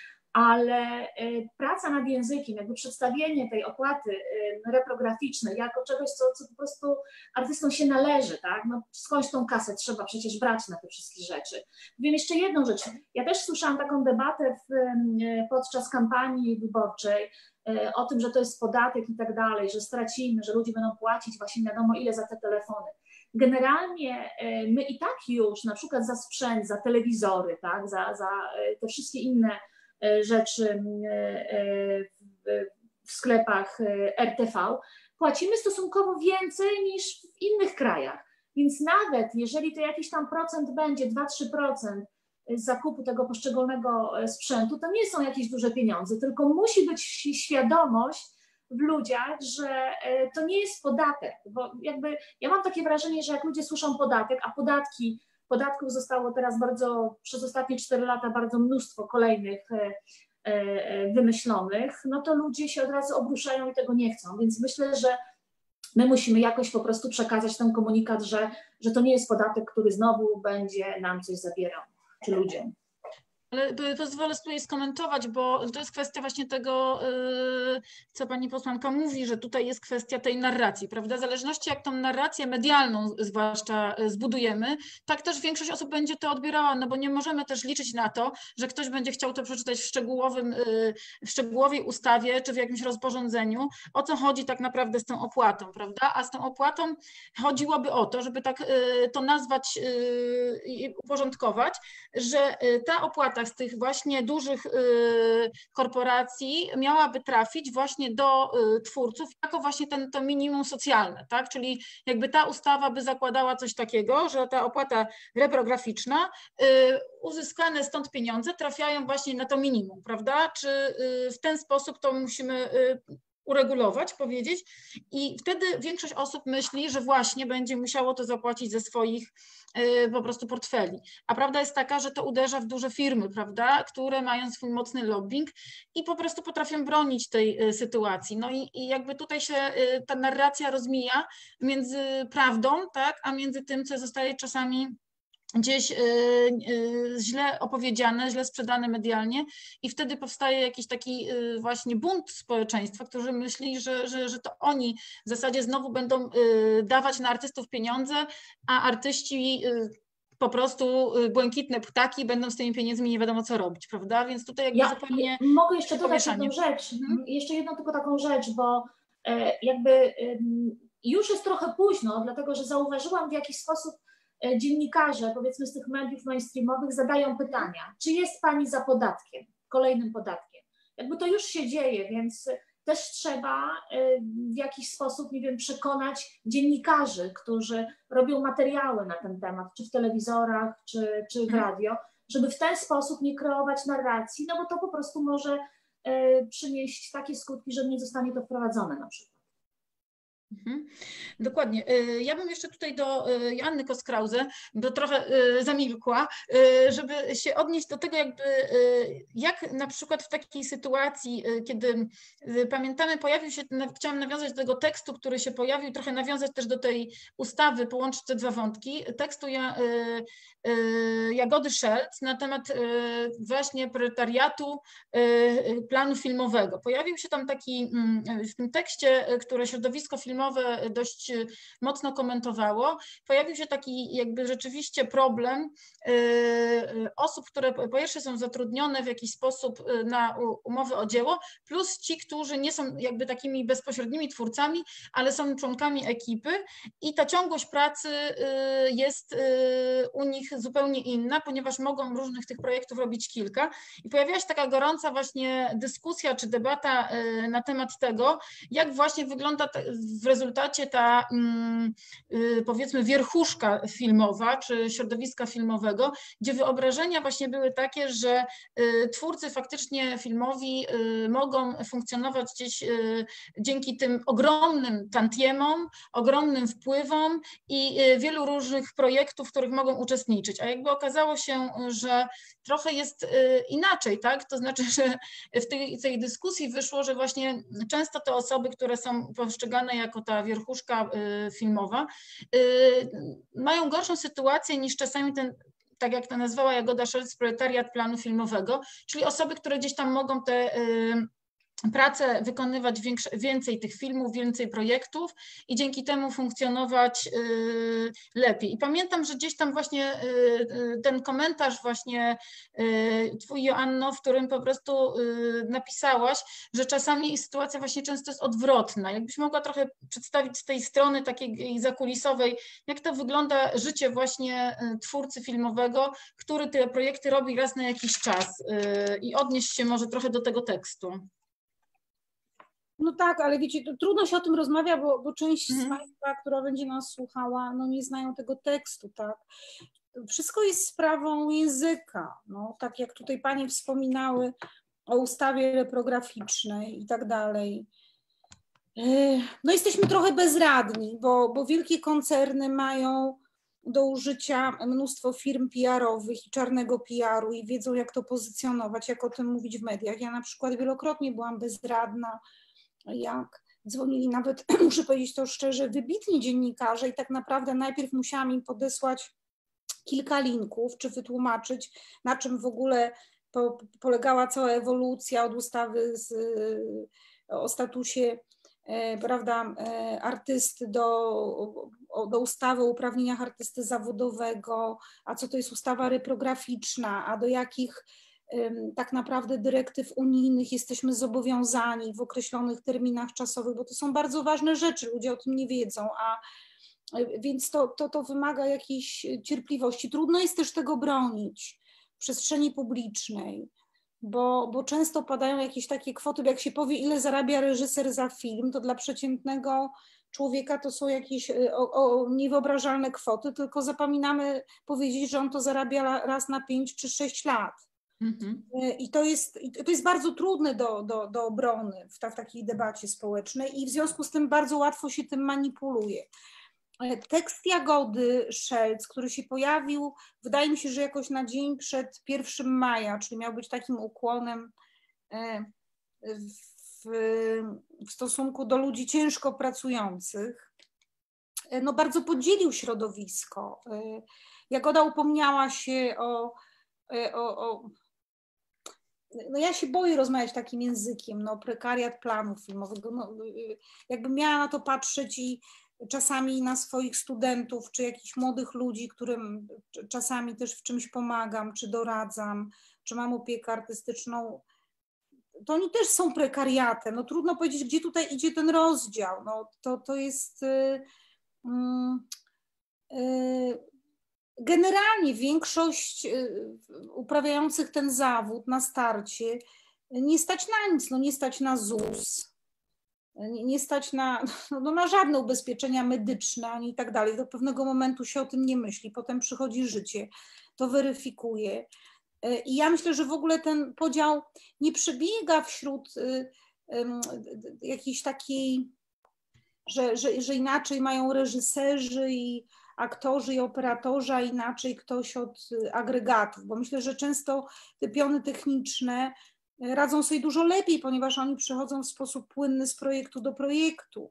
S3: Ale praca nad językiem, jakby przedstawienie tej opłaty reprograficznej jako czegoś, co po prostu artystom się należy, tak? No skądś tą kasę trzeba przecież brać na te wszystkie rzeczy. Wiem jeszcze jedną rzecz. Ja też słyszałam taką debatę podczas kampanii wyborczej o tym, że to jest podatek i tak dalej, że stracimy, że ludzie będą płacić właśnie nie wiadomo ile za te telefony. generalnie my i tak już na przykład za sprzęt, za telewizory, tak, za te wszystkie inne rzeczy w sklepach RTV płacimy stosunkowo więcej niż w innych krajach. Więc nawet jeżeli to jakiś tam procent będzie, 2-3% zakupu tego poszczególnego sprzętu, to nie są jakieś duże pieniądze, tylko musi być świadomość w ludziach, że to nie jest podatek, bo jakby ja mam takie wrażenie, że jak ludzie słyszą podatek, a podatków zostało teraz przez ostatnie 4 lata bardzo mnóstwo kolejnych wymyślonych, no to ludzie się od razu obruszają i tego nie chcą, więc myślę, że my musimy jakoś po prostu przekazać ten komunikat, że to nie jest podatek, który znowu będzie nam coś zabierał, czy ludziom.
S1: Ale pozwolę sobie skomentować, bo to jest kwestia właśnie tego, co pani posłanka mówi, że tutaj jest kwestia tej narracji, prawda? W zależności jak tą narrację medialną zwłaszcza zbudujemy, tak też większość osób będzie to odbierała, no bo nie możemy też liczyć na to, że ktoś będzie chciał to przeczytać w szczegółowej ustawie czy w jakimś rozporządzeniu, o co chodzi tak naprawdę z tą opłatą, prawda? A z tą opłatą chodziłoby o to, żeby tak to nazwać i uporządkować, że ta opłata z tych właśnie dużych korporacji miałaby trafić właśnie do twórców jako właśnie to minimum socjalne, tak? Czyli jakby ta ustawa by zakładała coś takiego, że ta opłata reprograficzna, uzyskane stąd pieniądze trafiają właśnie na to minimum, prawda? Czy w ten sposób to musimy uregulować, powiedzieć, i wtedy większość osób myśli, że właśnie będzie musiało to zapłacić ze swoich po prostu portfeli. A prawda jest taka, że to uderza w duże firmy, prawda, które mają swój mocny lobbying i po prostu potrafią bronić tej sytuacji. No i jakby tutaj się ta narracja rozmija między prawdą, tak, a między tym, co zostaje czasami gdzieś źle opowiedziane, źle sprzedane medialnie i wtedy powstaje jakiś taki właśnie bunt społeczeństwa, którzy myśli, że to oni w zasadzie znowu będą dawać na artystów pieniądze, a artyści po prostu błękitne ptaki będą z tymi pieniędzmi nie wiadomo co robić, prawda? Więc tutaj jakby zupełnie
S3: mogę jeszcze dodać jedną rzecz, jeszcze jedną tylko taką rzecz, bo jakby już jest trochę późno, dlatego że zauważyłam w jakiś sposób dziennikarze, powiedzmy z tych mediów mainstreamowych, zadają pytania, czy jest pani za podatkiem, kolejnym podatkiem. Jakby to już się dzieje, więc też trzeba w jakiś sposób, nie wiem, przekonać dziennikarzy, którzy robią materiały na ten temat, czy w telewizorach, czy w radio, żeby w ten sposób nie kreować narracji, no bo to po prostu może przynieść takie skutki, że nie zostanie to wprowadzone na przykład.
S1: Dokładnie. Ja bym jeszcze tutaj do Joanny Kos-Krause, bo trochę zamilkła, żeby się odnieść do tego, jakby jak na przykład w takiej sytuacji, kiedy pamiętamy, pojawił się, chciałam nawiązać do tego tekstu, który się pojawił, trochę nawiązać też do tej ustawy, połączyć te dwa wątki, tekstu Jagody Szelc na temat właśnie proletariatu planu filmowego. Pojawił się tam taki w tym tekście, które środowisko filmowe dość mocno komentowało, pojawił się taki jakby rzeczywiście problem osób, które po pierwsze są zatrudnione w jakiś sposób na umowy o dzieło, plus ci, którzy nie są jakby takimi bezpośrednimi twórcami, ale są członkami ekipy i ta ciągłość pracy jest u nich zupełnie inna, ponieważ mogą różnych tych projektów robić kilka i pojawiła się taka gorąca właśnie dyskusja czy debata na temat tego, jak właśnie wygląda w rezultacie ta powiedzmy wierchuszka filmowa czy środowiska filmowego, gdzie wyobrażenia właśnie były takie, że twórcy faktycznie filmowi mogą funkcjonować gdzieś dzięki tym ogromnym tantiemom, ogromnym wpływom i wielu różnych projektów, w których mogą uczestniczyć. A jakby okazało się, że trochę jest inaczej, tak? To znaczy, że w tej dyskusji wyszło, że właśnie często te osoby, które są postrzegane jako ta wierchuszka filmowa, mają gorszą sytuację niż czasami ten, tak jak to nazwała Jagoda Szelc, proletariat planu filmowego, czyli osoby, które gdzieś tam mogą te pracę, wykonywać więcej tych filmów, więcej projektów i dzięki temu funkcjonować lepiej. I pamiętam, że gdzieś tam właśnie ten komentarz właśnie twój, Joanno, w którym po prostu napisałaś, że czasami sytuacja właśnie często jest odwrotna. Jakbyś mogła trochę przedstawić z tej strony takiej zakulisowej, jak to wygląda życie właśnie twórcy filmowego, który te projekty robi raz na jakiś czas i odnieść się może trochę do tego tekstu.
S4: No tak, ale wiecie, trudno się o tym rozmawia, bo część z Państwa, która będzie nas słuchała, no nie znają tego tekstu, tak. Wszystko jest sprawą języka, no tak jak tutaj Panie wspominały o ustawie reprograficznej i tak dalej. No jesteśmy trochę bezradni, bo wielkie koncerny mają do użycia mnóstwo firm PR-owych i czarnego PR-u i wiedzą, jak to pozycjonować, jak o tym mówić w mediach. Ja na przykład wielokrotnie byłam bezradna, jak dzwonili nawet, muszę powiedzieć to szczerze, wybitni dziennikarze i tak naprawdę najpierw musiałam im podesłać kilka linków, czy wytłumaczyć, na czym w ogóle polegała cała ewolucja od ustawy o statusie, prawda, artysty do ustawy o uprawnieniach artysty zawodowego, a co to jest ustawa reprograficzna, a do jakich tak naprawdę dyrektyw unijnych jesteśmy zobowiązani w określonych terminach czasowych, bo to są bardzo ważne rzeczy, ludzie o tym nie wiedzą, więc to wymaga jakiejś cierpliwości. Trudno jest też tego bronić w przestrzeni publicznej, bo często padają jakieś takie kwoty, bo jak się powie, ile zarabia reżyser za film, to dla przeciętnego człowieka to są jakieś niewyobrażalne kwoty, tylko zapominamy powiedzieć, że on to zarabia raz na 5 czy 6 lat. I to jest bardzo trudne do obrony w takiej debacie społecznej i w związku z tym bardzo łatwo się tym manipuluje. Tekst Jagody Szelc, który się pojawił, wydaje mi się, że jakoś na dzień przed 1 maja, czyli miał być takim ukłonem w stosunku do ludzi ciężko pracujących, no bardzo podzielił środowisko. Jagoda upomniała się no ja się boję rozmawiać takim językiem, no prekariat planu filmowego, no, jakbym miała na to patrzeć i czasami na swoich studentów, czy jakichś młodych ludzi, którym czasami też w czymś pomagam, czy doradzam, czy mam opiekę artystyczną, to oni też są prekariatem, no trudno powiedzieć, gdzie tutaj idzie ten rozdział, no to jest... Generalnie większość uprawiających ten zawód na starcie nie stać na nic, no nie stać na ZUS, nie stać na żadne ubezpieczenia medyczne ani i tak dalej. Do pewnego momentu się o tym nie myśli, potem przychodzi życie, to weryfikuje. I ja myślę, że w ogóle ten podział nie przebiega wśród jakiejś takiej, że inaczej mają reżyserzy i aktorzy i operatorzy, a inaczej ktoś od agregatów, bo myślę, że często te piony techniczne radzą sobie dużo lepiej, ponieważ oni przechodzą w sposób płynny z projektu do projektu,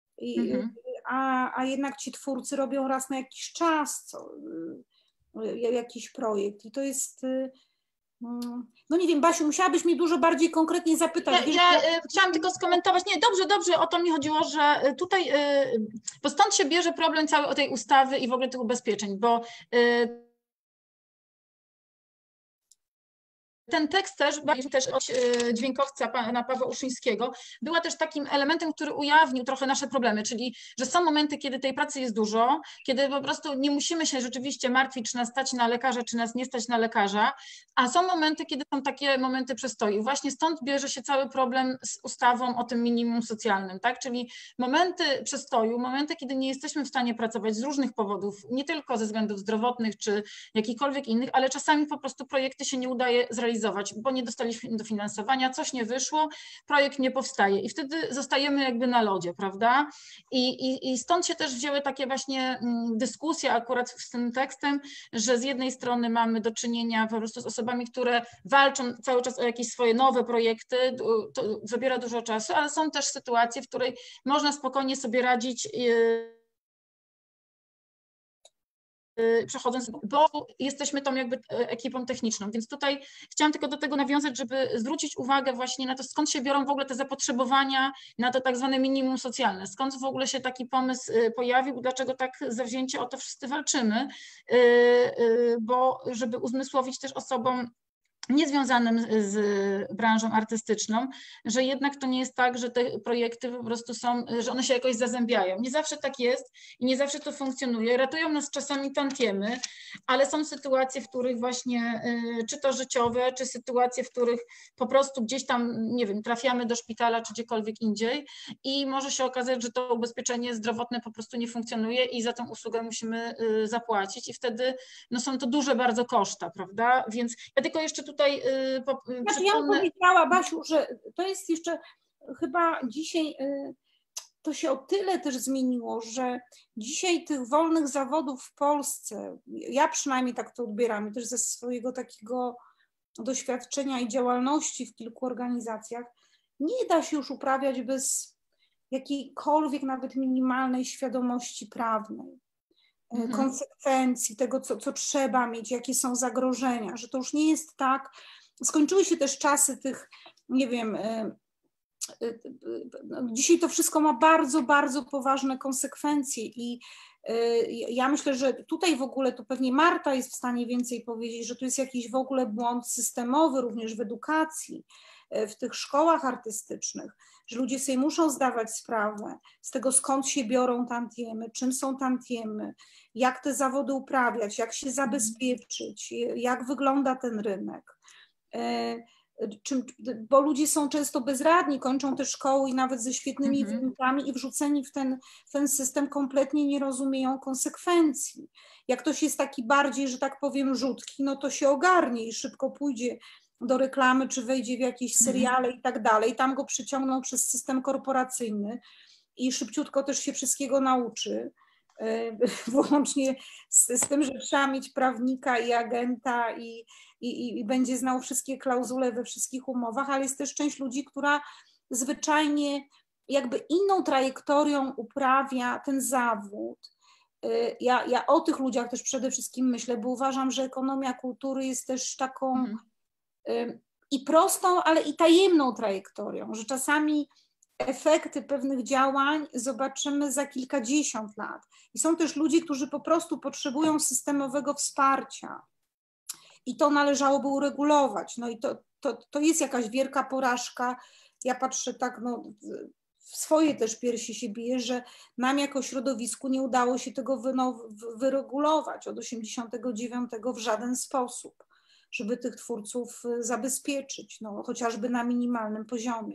S4: a jednak ci twórcy robią raz na jakiś czas jakiś projekt i to jest... No nie wiem, Basiu, musiałabyś mnie dużo bardziej konkretnie zapytać.
S1: Ja chciałam tylko skomentować, nie, dobrze, o to mi chodziło, że tutaj, bo stąd się bierze problem cały o tej ustawy i w ogóle tych ubezpieczeń, bo ten tekst też od dźwiękowca pana Pawła Uszyńskiego była też takim elementem, który ujawnił trochę nasze problemy, czyli że są momenty, kiedy tej pracy jest dużo, kiedy po prostu nie musimy się rzeczywiście martwić, czy nas stać na lekarza, czy nas nie stać na lekarza, a są momenty, kiedy są takie momenty przestoju. Właśnie stąd bierze się cały problem z ustawą o tym minimum socjalnym, tak? Czyli momenty przestoju, momenty, kiedy nie jesteśmy w stanie pracować z różnych powodów, nie tylko ze względów zdrowotnych, czy jakichkolwiek innych, ale czasami po prostu projekty się nie udaje zrealizować, bo nie dostaliśmy dofinansowania, coś nie wyszło, projekt nie powstaje i wtedy zostajemy jakby na lodzie, prawda? I stąd się też wzięły takie właśnie dyskusje akurat z tym tekstem, że z jednej strony mamy do czynienia po prostu z osobami, które walczą cały czas o jakieś swoje nowe projekty, to zabiera dużo czasu, ale są też sytuacje, w której można spokojnie sobie radzić przechodząc, bo jesteśmy tą jakby ekipą techniczną, więc tutaj chciałam tylko do tego nawiązać, żeby zwrócić uwagę właśnie na to, skąd się biorą w ogóle te zapotrzebowania na to tak zwane minimum socjalne, skąd w ogóle się taki pomysł pojawił, dlaczego tak zawzięcie o to wszyscy walczymy, bo żeby uzmysłowić też osobom niezwiązanym z branżą artystyczną, że jednak to nie jest tak, że te projekty po prostu są, że one się jakoś zazębiają. Nie zawsze tak jest i nie zawsze to funkcjonuje. Ratują nas czasami tantiemy, ale są sytuacje, w których właśnie, czy to życiowe, czy sytuacje, w których po prostu gdzieś tam, nie wiem, trafiamy do szpitala, czy gdziekolwiek indziej i może się okazać, że to ubezpieczenie zdrowotne po prostu nie funkcjonuje i za tę usługę musimy zapłacić i wtedy no, są to duże bardzo koszta, prawda? Więc ja tylko jeszcze tutaj
S4: ja bym powiedziała, Basiu, że to jest jeszcze chyba dzisiaj, to się o tyle też zmieniło, że dzisiaj tych wolnych zawodów w Polsce, ja przynajmniej tak to odbieram, też ze swojego takiego doświadczenia i działalności w kilku organizacjach, nie da się już uprawiać bez jakiejkolwiek nawet minimalnej świadomości prawnej. Konsekwencji tego, co trzeba mieć, jakie są zagrożenia, że to już nie jest tak. Skończyły się też czasy tych, nie wiem, dzisiaj to wszystko ma bardzo, bardzo poważne konsekwencje i ja myślę, że tutaj w ogóle to pewnie Marta jest w stanie więcej powiedzieć, że tu jest jakiś w ogóle błąd systemowy również w edukacji, w tych szkołach artystycznych, że ludzie sobie muszą zdawać sprawę z tego, skąd się biorą tantiemy, czym są tantiemy, jak te zawody uprawiać, jak się zabezpieczyć, jak wygląda ten rynek. Bo ludzie są często bezradni, kończą te szkoły i nawet ze świetnymi wynikami i wrzuceni w ten system kompletnie nie rozumieją konsekwencji. Jak ktoś jest taki bardziej, że tak powiem, rzutki, no to się ogarnie i szybko pójdzie do reklamy, czy wejdzie w jakieś seriale i tak dalej. Tam go przyciągną przez system korporacyjny i szybciutko też się wszystkiego nauczy. Włącznie z tym, że trzeba mieć prawnika i agenta i będzie znał wszystkie klauzule we wszystkich umowach, ale jest też część ludzi, która zwyczajnie jakby inną trajektorią uprawia ten zawód. Ja o tych ludziach też przede wszystkim myślę, bo uważam, że ekonomia kultury jest też taką i prostą, ale i tajemną trajektorią, że czasami efekty pewnych działań zobaczymy za kilkadziesiąt lat. I są też ludzie, którzy po prostu potrzebują systemowego wsparcia i to należałoby uregulować. No i to jest jakaś wielka porażka. Ja patrzę tak, no, w swoje też piersi się bije, że nam jako środowisku nie udało się tego wyregulować od 1989 w żaden sposób, żeby tych twórców zabezpieczyć, no, chociażby na minimalnym poziomie.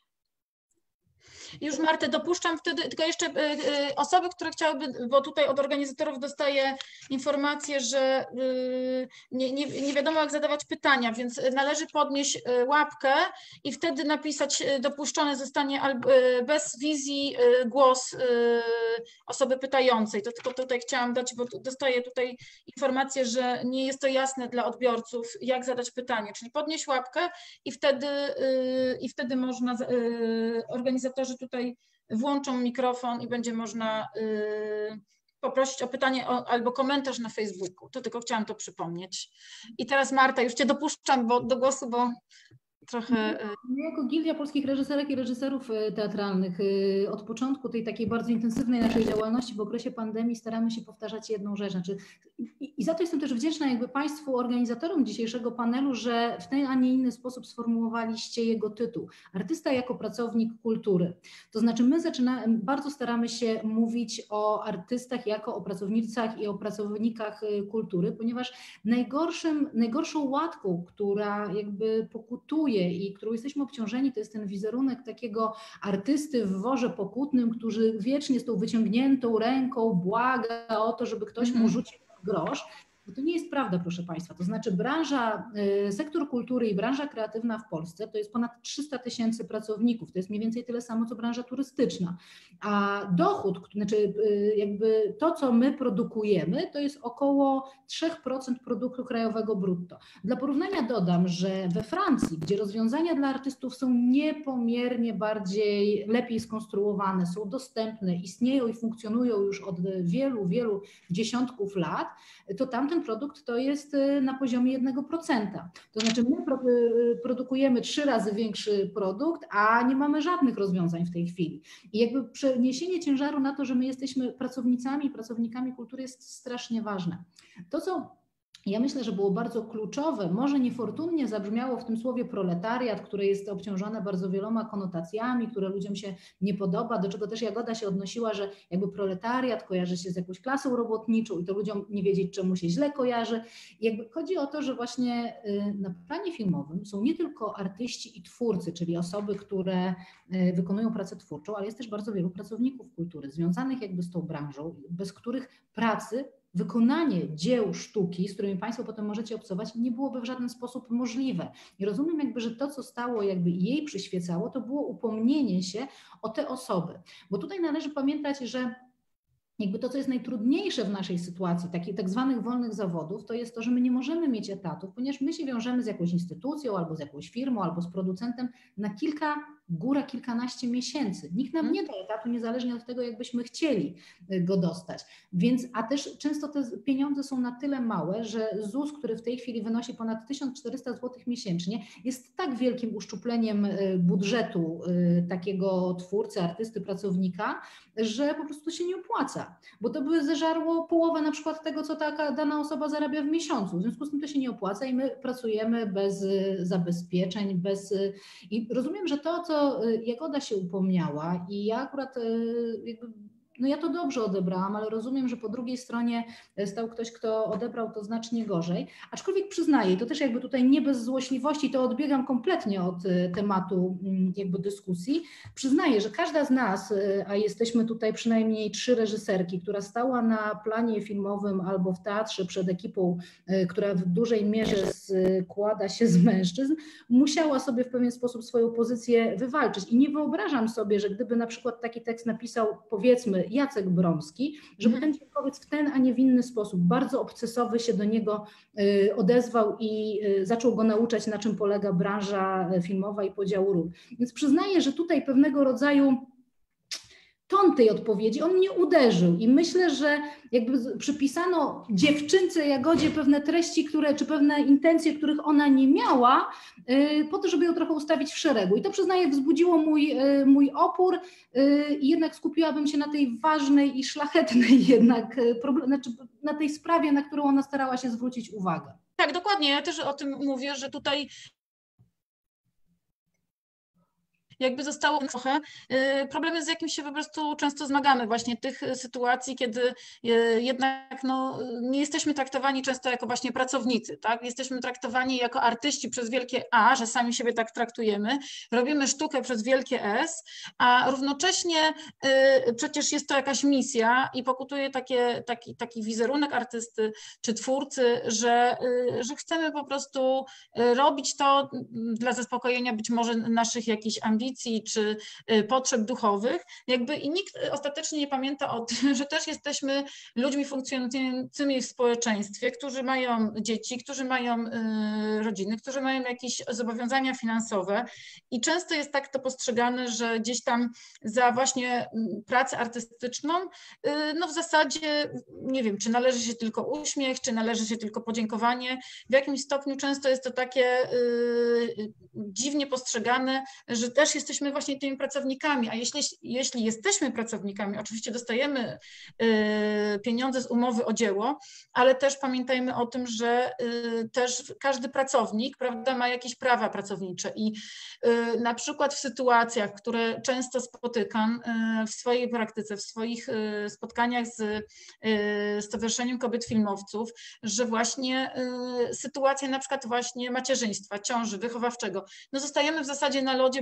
S1: Już Martę dopuszczam wtedy, tylko jeszcze osoby, które chciałyby, bo tutaj od organizatorów dostaję informację, że nie wiadomo jak zadawać pytania, więc należy podnieść łapkę i wtedy napisać dopuszczony zostanie bez wizji głos osoby pytającej. To tylko tutaj chciałam dać, bo dostaję tutaj informację, że nie jest to jasne dla odbiorców, jak zadać pytanie, czyli podnieść łapkę i wtedy można, organizatorzy tutaj włączą mikrofon i będzie można poprosić o pytanie albo komentarz na Facebooku. To tylko chciałam to przypomnieć. I teraz Marta, już Cię dopuszczam do głosu, bo trochę...
S2: My jako Gildia Polskich Reżyserek i Reżyserów Teatralnych od początku tej takiej bardzo intensywnej naszej działalności w okresie pandemii staramy się powtarzać jedną rzecz. Znaczy, i za to jestem też wdzięczna jakby Państwu, organizatorom dzisiejszego panelu, że w ten, a nie inny sposób sformułowaliście jego tytuł. Artysta jako pracownik kultury. To znaczy my bardzo staramy się mówić o artystach jako o pracownicach i o pracownikach kultury, ponieważ najgorszą łatką, która jakby pokutuje i którą jesteśmy obciążeni, to jest ten wizerunek takiego artysty w worze pokutnym, który wiecznie z tą wyciągniętą ręką błaga o to, żeby ktoś mu rzucił grosz. Bo to nie jest prawda, proszę Państwa. To znaczy sektor kultury i branża kreatywna w Polsce to jest ponad 300 000 pracowników. To jest mniej więcej tyle samo, co branża turystyczna. A dochód, znaczy jakby to, co my produkujemy, to jest około 3% produktu krajowego brutto. Dla porównania dodam, że we Francji, gdzie rozwiązania dla artystów są niepomiernie lepiej skonstruowane, są dostępne, istnieją i funkcjonują już od wielu, wielu dziesiątków lat, to tamten produkt to jest na poziomie 1%. To znaczy my produkujemy 3 razy większy produkt, a nie mamy żadnych rozwiązań w tej chwili. I jakby przeniesienie ciężaru na to, że my jesteśmy pracownicami i pracownikami kultury jest strasznie ważne. To, co ja myślę, że było bardzo kluczowe, może niefortunnie zabrzmiało w tym słowie proletariat, które jest obciążone bardzo wieloma konotacjami, które ludziom się nie podoba, do czego też Jagoda się odnosiła, że jakby proletariat kojarzy się z jakąś klasą robotniczą i to ludziom nie wiedzieć, czemu się źle kojarzy. I jakby chodzi o to, że właśnie na planie filmowym są nie tylko artyści i twórcy, czyli osoby, które wykonują pracę twórczą, ale jest też bardzo wielu pracowników kultury związanych jakby z tą branżą, bez których wykonanie dzieł sztuki, z którymi Państwo potem możecie obcować, nie byłoby w żaden sposób możliwe. I rozumiem jakby, że to, co stało jakby jej przyświecało, to było upomnienie się o te osoby. Bo tutaj należy pamiętać, że jakby to, co jest najtrudniejsze w naszej sytuacji, takich tak zwanych wolnych zawodów, to jest to, że my nie możemy mieć etatów, ponieważ my się wiążemy z jakąś instytucją, albo z jakąś firmą, albo z producentem na góra kilkanaście miesięcy. Nikt nam nie da etatu, niezależnie od tego, jakbyśmy chcieli go dostać. Więc, a też często te pieniądze są na tyle małe, że ZUS, który w tej chwili wynosi ponad 1400 zł miesięcznie, jest tak wielkim uszczupleniem budżetu takiego twórcy, artysty, pracownika, że po prostu się nie opłaca, bo to by zeżarło połowę na przykład tego, co taka dana osoba zarabia w miesiącu. W związku z tym to się nie opłaca i my pracujemy bez zabezpieczeń, i rozumiem, że to, co Jagoda się upomniała i ja akurat jakby no ja to dobrze odebrałam, ale rozumiem, że po drugiej stronie stał ktoś, kto odebrał to znacznie gorzej. Aczkolwiek przyznaję, i to też jakby tutaj nie bez złośliwości, to odbiegam kompletnie od tematu jakby dyskusji, przyznaję, że każda z nas, a jesteśmy tutaj przynajmniej 3 reżyserki, która stała na planie filmowym albo w teatrze przed ekipą, która w dużej mierze składa się z mężczyzn, musiała sobie w pewien sposób swoją pozycję wywalczyć. I nie wyobrażam sobie, że gdyby na przykład taki tekst napisał, powiedzmy, Jacek Bromski, żeby ten dźwiękowiec w ten, a nie w inny sposób, bardzo obcesowy się do niego odezwał i zaczął go nauczać, na czym polega branża filmowa i podział ról. Więc przyznaję, że tutaj pewnego rodzaju ton tej odpowiedzi, on mnie uderzył i myślę, że jakby przypisano dziewczynce Jagodzie pewne treści, czy pewne intencje, których ona nie miała, po to, żeby ją trochę ustawić w szeregu. I to, przyznaję, wzbudziło mój opór i jednak skupiłabym się na tej ważnej i szlachetnej jednak, znaczy na tej sprawie, na którą ona starała się zwrócić uwagę.
S1: Tak, dokładnie. Ja też o tym mówię, że tutaj jakby zostało trochę problemy, z jakim się po prostu często zmagamy, właśnie tych sytuacji, kiedy jednak no, nie jesteśmy traktowani często jako właśnie pracownicy, tak? Jesteśmy traktowani jako artyści przez wielkie A, że sami siebie tak traktujemy, robimy sztukę przez wielkie S, a równocześnie przecież jest to jakaś misja i pokutuje taki wizerunek artysty czy twórcy, że chcemy po prostu robić to dla zaspokojenia być może naszych jakichś ambicji, czy potrzeb duchowych, jakby i nikt ostatecznie nie pamięta o tym, że też jesteśmy ludźmi funkcjonującymi w społeczeństwie, którzy mają dzieci, którzy mają rodziny, którzy mają jakieś zobowiązania finansowe i często jest tak to postrzegane, że gdzieś tam za właśnie pracę artystyczną, no w zasadzie nie wiem, czy należy się tylko uśmiech, czy należy się tylko podziękowanie. W jakimś stopniu często jest to takie dziwnie postrzegane, że też jesteśmy właśnie tymi pracownikami, a jeśli jesteśmy pracownikami, oczywiście dostajemy pieniądze z umowy o dzieło, ale też pamiętajmy o tym, że też każdy pracownik, prawda, ma jakieś prawa pracownicze i na przykład w sytuacjach, które często spotykam w swojej praktyce, w swoich spotkaniach z Stowarzyszeniem Kobiet Filmowców, że właśnie sytuacja na przykład właśnie macierzyństwa, ciąży, wychowawczego, no zostajemy w zasadzie na lodzie bez żadnych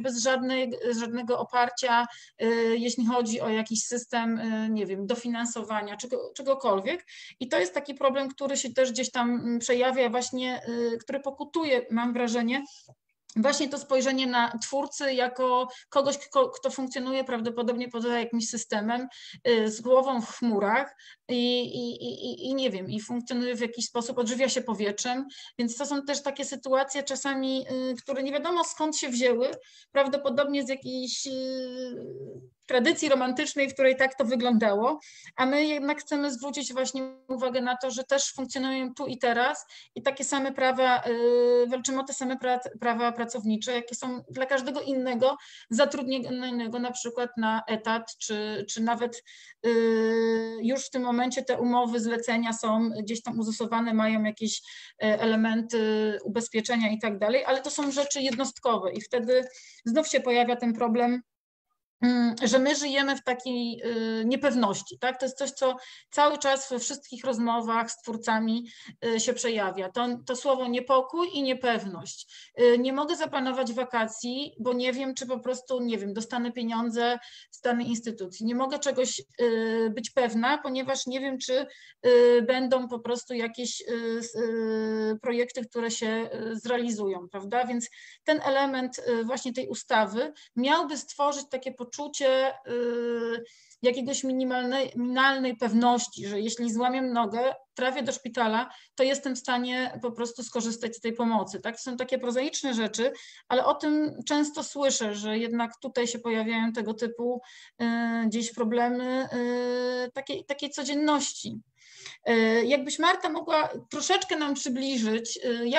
S1: żadnego oparcia, jeśli chodzi o jakiś system, nie wiem, dofinansowania, czegokolwiek. I to jest taki problem, który się też gdzieś tam przejawia właśnie, który pokutuje, mam wrażenie, właśnie to spojrzenie na twórcy jako kogoś, kto funkcjonuje prawdopodobnie poza jakimś systemem, z głową w chmurach i nie wiem, i funkcjonuje w jakiś sposób, odżywia się powietrzem, więc to są też takie sytuacje czasami, które nie wiadomo skąd się wzięły, prawdopodobnie z jakiejś tradycji romantycznej, w której tak to wyglądało, a my jednak chcemy zwrócić właśnie uwagę na to, że też funkcjonują tu i teraz i takie same prawa, walczymy o te same prawa pracownicze, jakie są dla każdego innego zatrudnionego na przykład na etat, czy nawet już w tym momencie te umowy zlecenia są gdzieś tam uzasadnione, mają jakieś elementy ubezpieczenia i tak dalej, ale to są rzeczy jednostkowe i wtedy znów się pojawia ten problem, że my żyjemy w takiej niepewności, tak? To jest coś, co cały czas we wszystkich rozmowach z twórcami się przejawia. To słowo niepokój i niepewność. Nie mogę zaplanować wakacji, bo nie wiem, czy po prostu, nie wiem, dostanę pieniądze z danej instytucji. Nie mogę czegoś być pewna, ponieważ nie wiem, czy będą po prostu jakieś projekty, które się zrealizują, prawda? Więc ten element właśnie tej ustawy miałby stworzyć takie poczucie jakiegoś minimalnej pewności, że jeśli złamię nogę, trafię do szpitala, to jestem w stanie po prostu skorzystać z tej pomocy. Tak? To są takie prozaiczne rzeczy, ale o tym często słyszę, że jednak tutaj się pojawiają tego typu gdzieś problemy takiej codzienności. Jakbyś, Marta, mogła troszeczkę nam przybliżyć,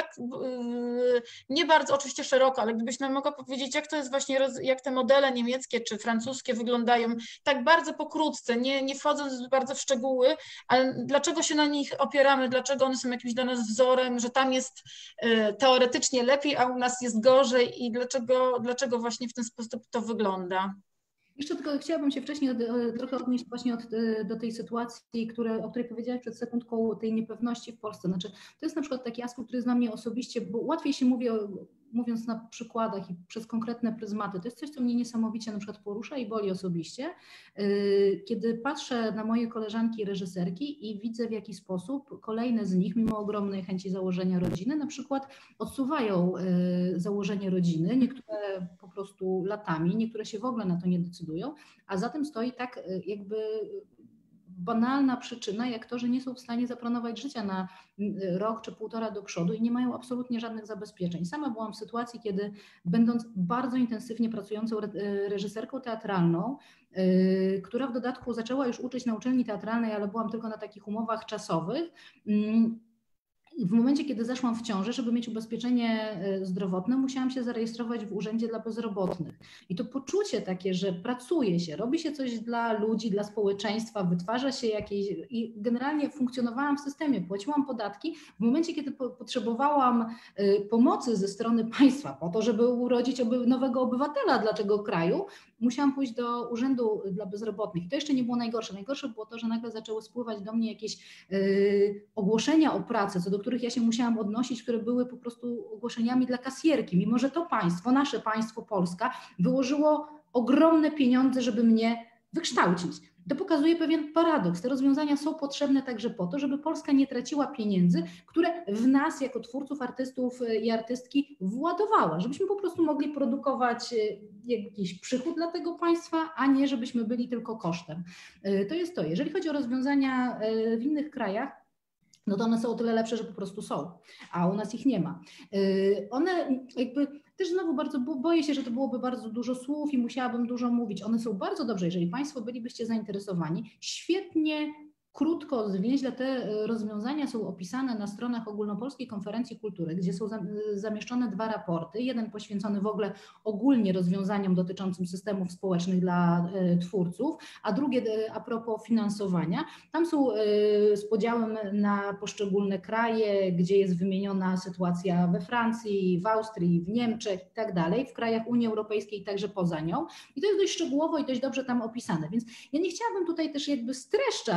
S1: nie bardzo oczywiście szeroko, ale gdybyś nam mogła powiedzieć, jak to jest właśnie, jak te modele niemieckie czy francuskie wyglądają, tak bardzo pokrótce, nie wchodząc bardzo w szczegóły, ale dlaczego się na nich opieramy, dlaczego one są jakimś dla nas wzorem, że tam jest teoretycznie lepiej, a u nas jest gorzej i dlaczego właśnie w ten sposób to wygląda?
S2: Jeszcze tylko chciałabym się wcześniej trochę odnieść właśnie do tej sytuacji, o której powiedziałaś przed sekundką, tej niepewności w Polsce. Znaczy, to jest na przykład taki aspekt, który jest dla mnie osobiście, bo łatwiej się mówiąc na przykładach i przez konkretne pryzmaty. To jest coś, co mnie niesamowicie na przykład porusza i boli osobiście, kiedy patrzę na moje koleżanki reżyserki i widzę, w jaki sposób kolejne z nich, mimo ogromnej chęci założenia rodziny, na przykład odsuwają założenie rodziny, niektóre po prostu latami, niektóre się w ogóle na to nie decydują, a za tym stoi tak jakby banalna przyczyna, jak to, że nie są w stanie zaplanować życia na rok czy półtora do przodu i nie mają absolutnie żadnych zabezpieczeń. Sama byłam w sytuacji, kiedy będąc bardzo intensywnie pracującą reżyserką teatralną, która w dodatku zaczęła już uczyć na uczelni teatralnej, ale byłam tylko na takich umowach czasowych, w momencie, kiedy zeszłam w ciążę, żeby mieć ubezpieczenie zdrowotne, musiałam się zarejestrować w Urzędzie dla Bezrobotnych. I to poczucie takie, że pracuje się, robi się coś dla ludzi, dla społeczeństwa, wytwarza się jakieś... I generalnie funkcjonowałam w systemie, płaciłam podatki. W momencie, kiedy potrzebowałam pomocy ze strony państwa po to, żeby urodzić nowego obywatela dla tego kraju, musiałam pójść do Urzędu dla Bezrobotnych. I to jeszcze nie było najgorsze. Najgorsze było to, że nagle zaczęły spływać do mnie jakieś ogłoszenia o pracy, co do których ja się musiałam odnosić, które były po prostu ogłoszeniami dla kasjerki, mimo że to państwo, nasze państwo Polska, wyłożyło ogromne pieniądze, żeby mnie wykształcić. To pokazuje pewien paradoks. Te rozwiązania są potrzebne także po to, żeby Polska nie traciła pieniędzy, które w nas jako twórców, artystów i artystki władowała, żebyśmy po prostu mogli produkować jakiś przychód dla tego państwa, a nie żebyśmy byli tylko kosztem. To jest to. Jeżeli chodzi o rozwiązania w innych krajach, no to one są o tyle lepsze, że po prostu są, a u nas ich nie ma. One jakby też znowu bardzo boję się, że to byłoby bardzo dużo słów i musiałabym dużo mówić. One są bardzo dobrze, jeżeli Państwo bylibyście zainteresowani, świetnie, krótko, zwięźle te rozwiązania są opisane na stronach Ogólnopolskiej Konferencji Kultury, gdzie są zamieszczone 2 raporty. Jeden poświęcony w ogóle ogólnie rozwiązaniom dotyczącym systemów społecznych dla twórców, a drugie a propos finansowania. Tam są z podziałem na poszczególne kraje, gdzie jest wymieniona sytuacja we Francji, w Austrii, w Niemczech i tak dalej, w krajach Unii Europejskiej i także poza nią. I to jest dość szczegółowo i dość dobrze tam opisane. Więc ja nie chciałabym tutaj też jakby streszczać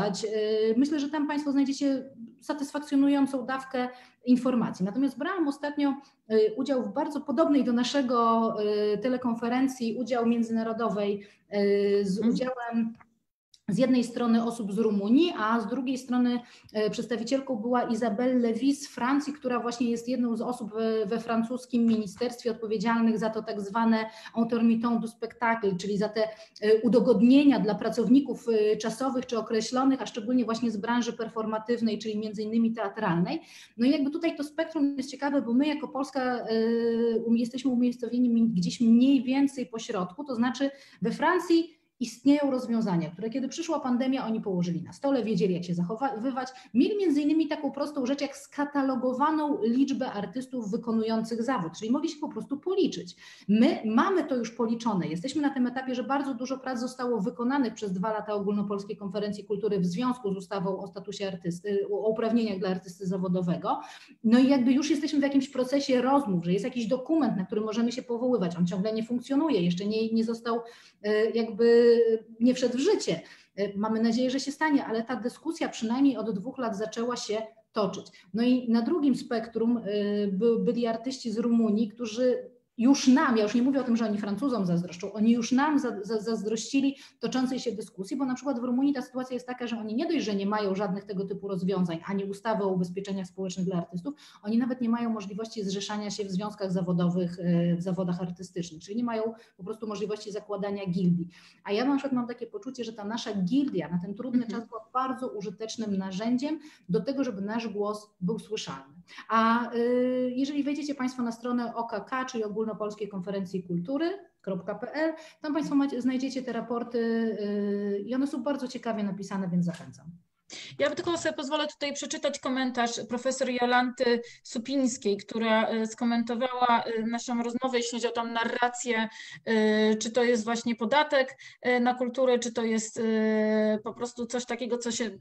S2: Myślę, że tam Państwo znajdziecie satysfakcjonującą dawkę informacji. Natomiast brałam ostatnio udział w bardzo podobnej do naszego telekonferencji, udział międzynarodowej z udziałem z jednej strony osób z Rumunii, a z drugiej strony przedstawicielką była Isabelle Levy z Francji, która właśnie jest jedną z osób we francuskim ministerstwie odpowiedzialnych za to tak zwane intermittent du spectacle, czyli za te udogodnienia dla pracowników czasowych czy określonych, a szczególnie właśnie z branży performatywnej, czyli między innymi teatralnej. No i jakby tutaj to spektrum jest ciekawe, bo my jako Polska jesteśmy umiejscowieni gdzieś mniej więcej po środku, to znaczy we Francji istnieją rozwiązania, które kiedy przyszła pandemia, oni położyli na stole, wiedzieli jak się zachowywać. Mieli między innymi taką prostą rzecz jak skatalogowaną liczbę artystów wykonujących zawód, czyli mogli się po prostu policzyć. My mamy to już policzone, jesteśmy na tym etapie, że bardzo dużo prac zostało wykonanych przez 2 lata Ogólnopolskiej Konferencji Kultury w związku z ustawą o statusie artysty, o uprawnieniach dla artysty zawodowego. No i jakby już jesteśmy w jakimś procesie rozmów, że jest jakiś dokument, na który możemy się powoływać, on ciągle nie funkcjonuje, jeszcze nie został nie wszedł w życie. Mamy nadzieję, że się stanie, ale ta dyskusja przynajmniej od 2 lat zaczęła się toczyć. No i na drugim spektrum byli artyści z Rumunii, którzy już nam, ja już nie mówię o tym, że oni Francuzom zazdroszczą, oni już nam zazdrościli toczącej się dyskusji, bo na przykład w Rumunii ta sytuacja jest taka, że oni nie dość, że nie mają żadnych tego typu rozwiązań, ani ustawy o ubezpieczeniach społecznych dla artystów, oni nawet nie mają możliwości zrzeszania się w związkach zawodowych, w zawodach artystycznych, czyli nie mają po prostu możliwości zakładania gildii. A ja na przykład mam takie poczucie, że ta nasza gildia na ten trudny czas była bardzo użytecznym narzędziem do tego, żeby nasz głos był słyszalny. A jeżeli wejdziecie Państwo na stronę OKK, czyli Ogólnopolskiej Konferencji Kultury.pl, tam Państwo znajdziecie te raporty i one są bardzo ciekawie napisane, więc zachęcam.
S1: Ja tylko sobie pozwolę tutaj przeczytać komentarz profesor Jolanty Supińskiej, która skomentowała naszą rozmowę, jeśli chodzi o tą narrację, czy to jest właśnie podatek na kulturę, czy to jest po prostu coś takiego, co się...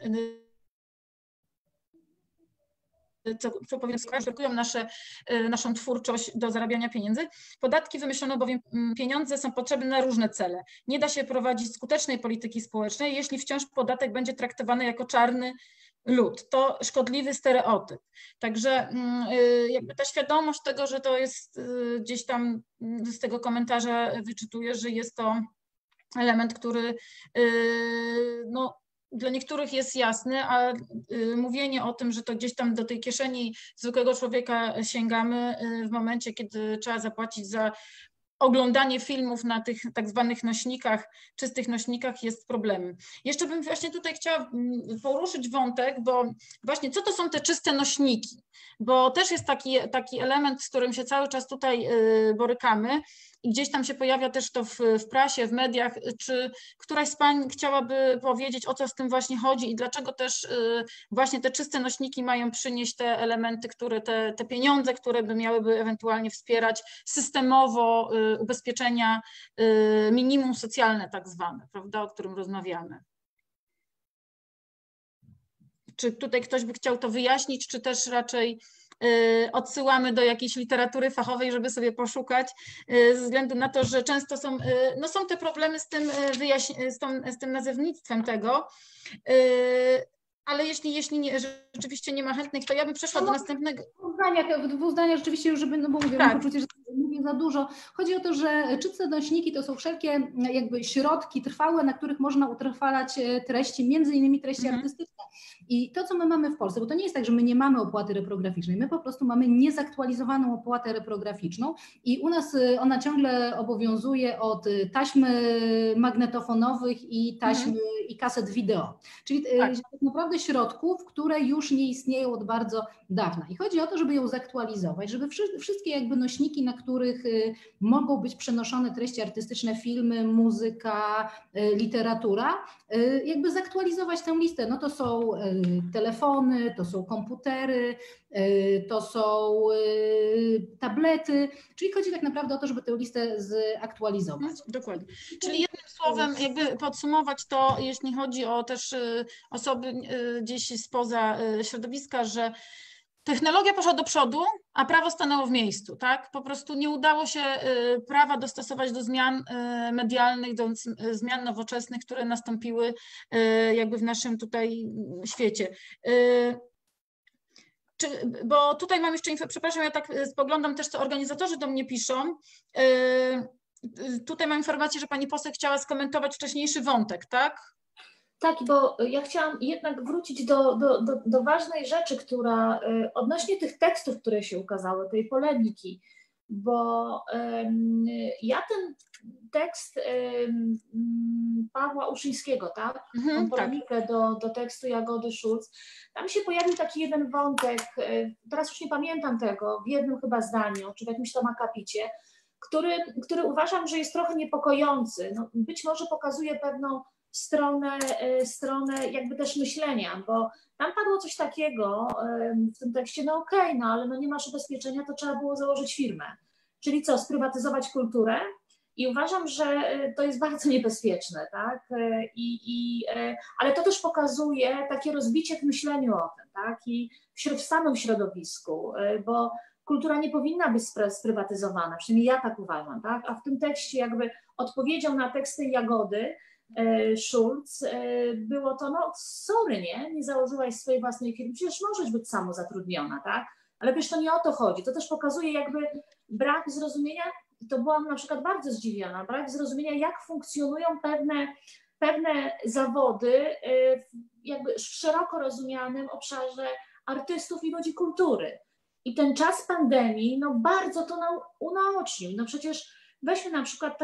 S1: co powiem, skwaryfikują naszą twórczość do zarabiania pieniędzy. Podatki wymyślono bowiem, pieniądze są potrzebne na różne cele. Nie da się prowadzić skutecznej polityki społecznej, jeśli wciąż podatek będzie traktowany jako czarny lud. To szkodliwy stereotyp. Także jakby ta świadomość tego, że to jest gdzieś tam z tego komentarza wyczytuję, że jest to element, który no, dla niektórych jest jasny, a mówienie o tym, że to gdzieś tam do tej kieszeni zwykłego człowieka sięgamy w momencie, kiedy trzeba zapłacić za oglądanie filmów na tych tak zwanych nośnikach, czystych nośnikach jest problemem. Jeszcze bym właśnie tutaj chciała poruszyć wątek, bo właśnie co to są te czyste nośniki? Bo też jest taki element, z którym się cały czas tutaj borykamy i gdzieś tam się pojawia też to w prasie, w mediach. Czy któraś z pań chciałaby powiedzieć, o co z tym właśnie chodzi i dlaczego też właśnie te czyste nośniki mają przynieść te elementy, które te pieniądze, które by miałyby ewentualnie wspierać systemowo ubezpieczenia minimum socjalne tak zwane, prawda, o którym rozmawiamy. Czy tutaj ktoś by chciał to wyjaśnić, czy też raczej odsyłamy do jakiejś literatury fachowej, żeby sobie poszukać, ze względu na to, że często są te problemy z tym nazewnictwem tego, ale jeśli nie, rzeczywiście nie ma chętnych, to ja bym przeszła do następnego.
S2: W 2 zdaniach rzeczywiście już, żeby, no bo mówię, mam poczucie, że mówię za dużo. Chodzi o to, że czyste nośniki to są wszelkie jakby środki trwałe, na których można utrwalać treści, między innymi treści artystyczne. I to, co my mamy w Polsce, bo to nie jest tak, że my nie mamy opłaty reprograficznej, my po prostu mamy niezaktualizowaną opłatę reprograficzną i u nas ona ciągle obowiązuje od taśm magnetofonowych i taśm i kaset wideo. Czyli tak naprawdę środków, które już nie istnieją od bardzo dawna. I chodzi o to, żeby ją zaktualizować, żeby wszystkie jakby nośniki, na których mogą być przenoszone treści artystyczne, filmy, muzyka, literatura, jakby zaktualizować tę listę. No to są telefony, to są komputery, to są tablety, czyli chodzi tak naprawdę o to, żeby tę listę zaktualizować.
S1: Dokładnie. Czyli jednym słowem jakby podsumować to, jeśli chodzi o też osoby gdzieś spoza środowiska, że technologia poszła do przodu, a prawo stanęło w miejscu, tak? Po prostu nie udało się prawa dostosować do zmian medialnych, do zmian nowoczesnych, które nastąpiły jakby w naszym tutaj świecie. Bo tutaj mam jeszcze, przepraszam, ja tak spoglądam też, co organizatorzy do mnie piszą. Tutaj mam informację, że pani poseł chciała skomentować wcześniejszy wątek, tak?
S3: Tak, bo ja chciałam jednak wrócić do ważnej rzeczy, która odnośnie tych tekstów, które się ukazały, tej polemiki, bo ja ten tekst Pawła Uszyńskiego, tak? Tą polemikę
S1: tak.
S3: do tekstu Jagody Schulz, tam się pojawił taki jeden wątek, teraz już nie pamiętam tego, w jednym chyba zdaniu, czy w jakimś tam akapicie, który uważam, że jest trochę niepokojący. No, być może pokazuje pewną stronę jakby też myślenia, bo tam padło coś takiego w tym tekście, no okej, no ale no nie masz ubezpieczenia, to trzeba było założyć firmę. Czyli co, sprywatyzować kulturę? I uważam, że to jest bardzo niebezpieczne, tak? Ale to też pokazuje takie rozbicie w myśleniu o tym, tak? I w samym środowisku, bo kultura nie powinna być sprywatyzowana, przynajmniej ja tak uważam, tak? A w tym tekście jakby odpowiedzią na teksty Jagody Schulz było to, no sorry, nie założyłaś swojej własnej firmy, przecież możesz być samozatrudniona, tak? Ale wiesz, to nie o to chodzi, to też pokazuje jakby brak zrozumienia, to byłam na przykład bardzo zdziwiona, brak zrozumienia, jak funkcjonują pewne zawody jakby w szeroko rozumianym obszarze artystów i ludzi kultury. I ten czas pandemii, no bardzo to nam unaocznił. No przecież weźmy na przykład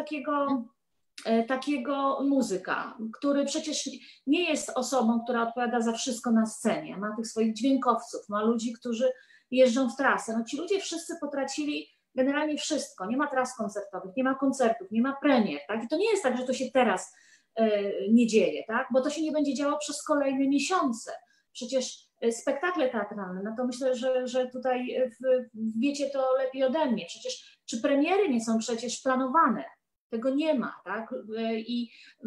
S3: takiego muzyka, który przecież nie jest osobą, która odpowiada za wszystko na scenie. Ma tych swoich dźwiękowców, ma ludzi, którzy jeżdżą w trasę. No ci ludzie wszyscy potracili generalnie wszystko. Nie ma tras koncertowych, nie ma koncertów, nie ma premier. Tak? I to nie jest tak, że to się teraz nie dzieje, tak? Bo to się nie będzie działo przez kolejne miesiące. Przecież spektakle teatralne, no to myślę, że tutaj wiecie to lepiej ode mnie. Przecież czy premiery nie są przecież planowane? Tego nie ma, tak? I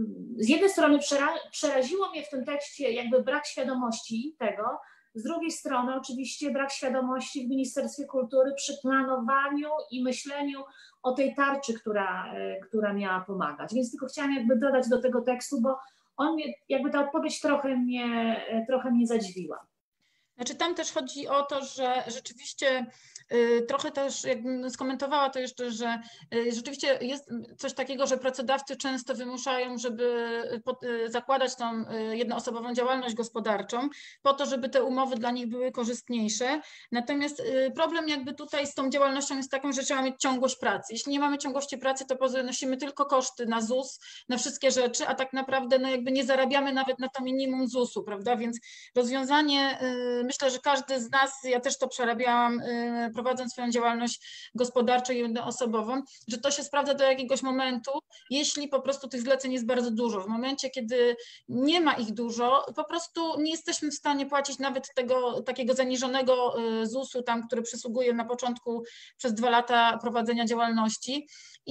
S3: z jednej strony przeraziło mnie w tym tekście jakby brak świadomości tego, z drugiej strony oczywiście brak świadomości w Ministerstwie Kultury przy planowaniu i myśleniu o tej tarczy, która miała pomagać. Więc tylko chciałam jakby dodać do tego tekstu, bo jakby ta odpowiedź trochę mnie zadziwiła.
S1: Znaczy tam też chodzi o to, że rzeczywiście trochę też jakbym skomentowała to jeszcze, że rzeczywiście jest coś takiego, że pracodawcy często wymuszają, żeby zakładać tą jednoosobową działalność gospodarczą po to, żeby te umowy dla nich były korzystniejsze. Natomiast problem jakby tutaj z tą działalnością jest taką, że trzeba mieć ciągłość pracy. Jeśli nie mamy ciągłości pracy, to ponosimy tylko koszty na ZUS, na wszystkie rzeczy, a tak naprawdę no jakby nie zarabiamy nawet na to minimum ZUS-u, prawda? Więc rozwiązanie, myślę, że każdy z nas, ja też to przerabiałam, prowadząc swoją działalność gospodarczą i jednoosobową, że to się sprawdza do jakiegoś momentu, jeśli po prostu tych zleceń jest bardzo dużo. W momencie, kiedy nie ma ich dużo, po prostu nie jesteśmy w stanie płacić nawet tego takiego zaniżonego ZUS-u, tam, który przysługuje na początku przez 2 lata prowadzenia działalności.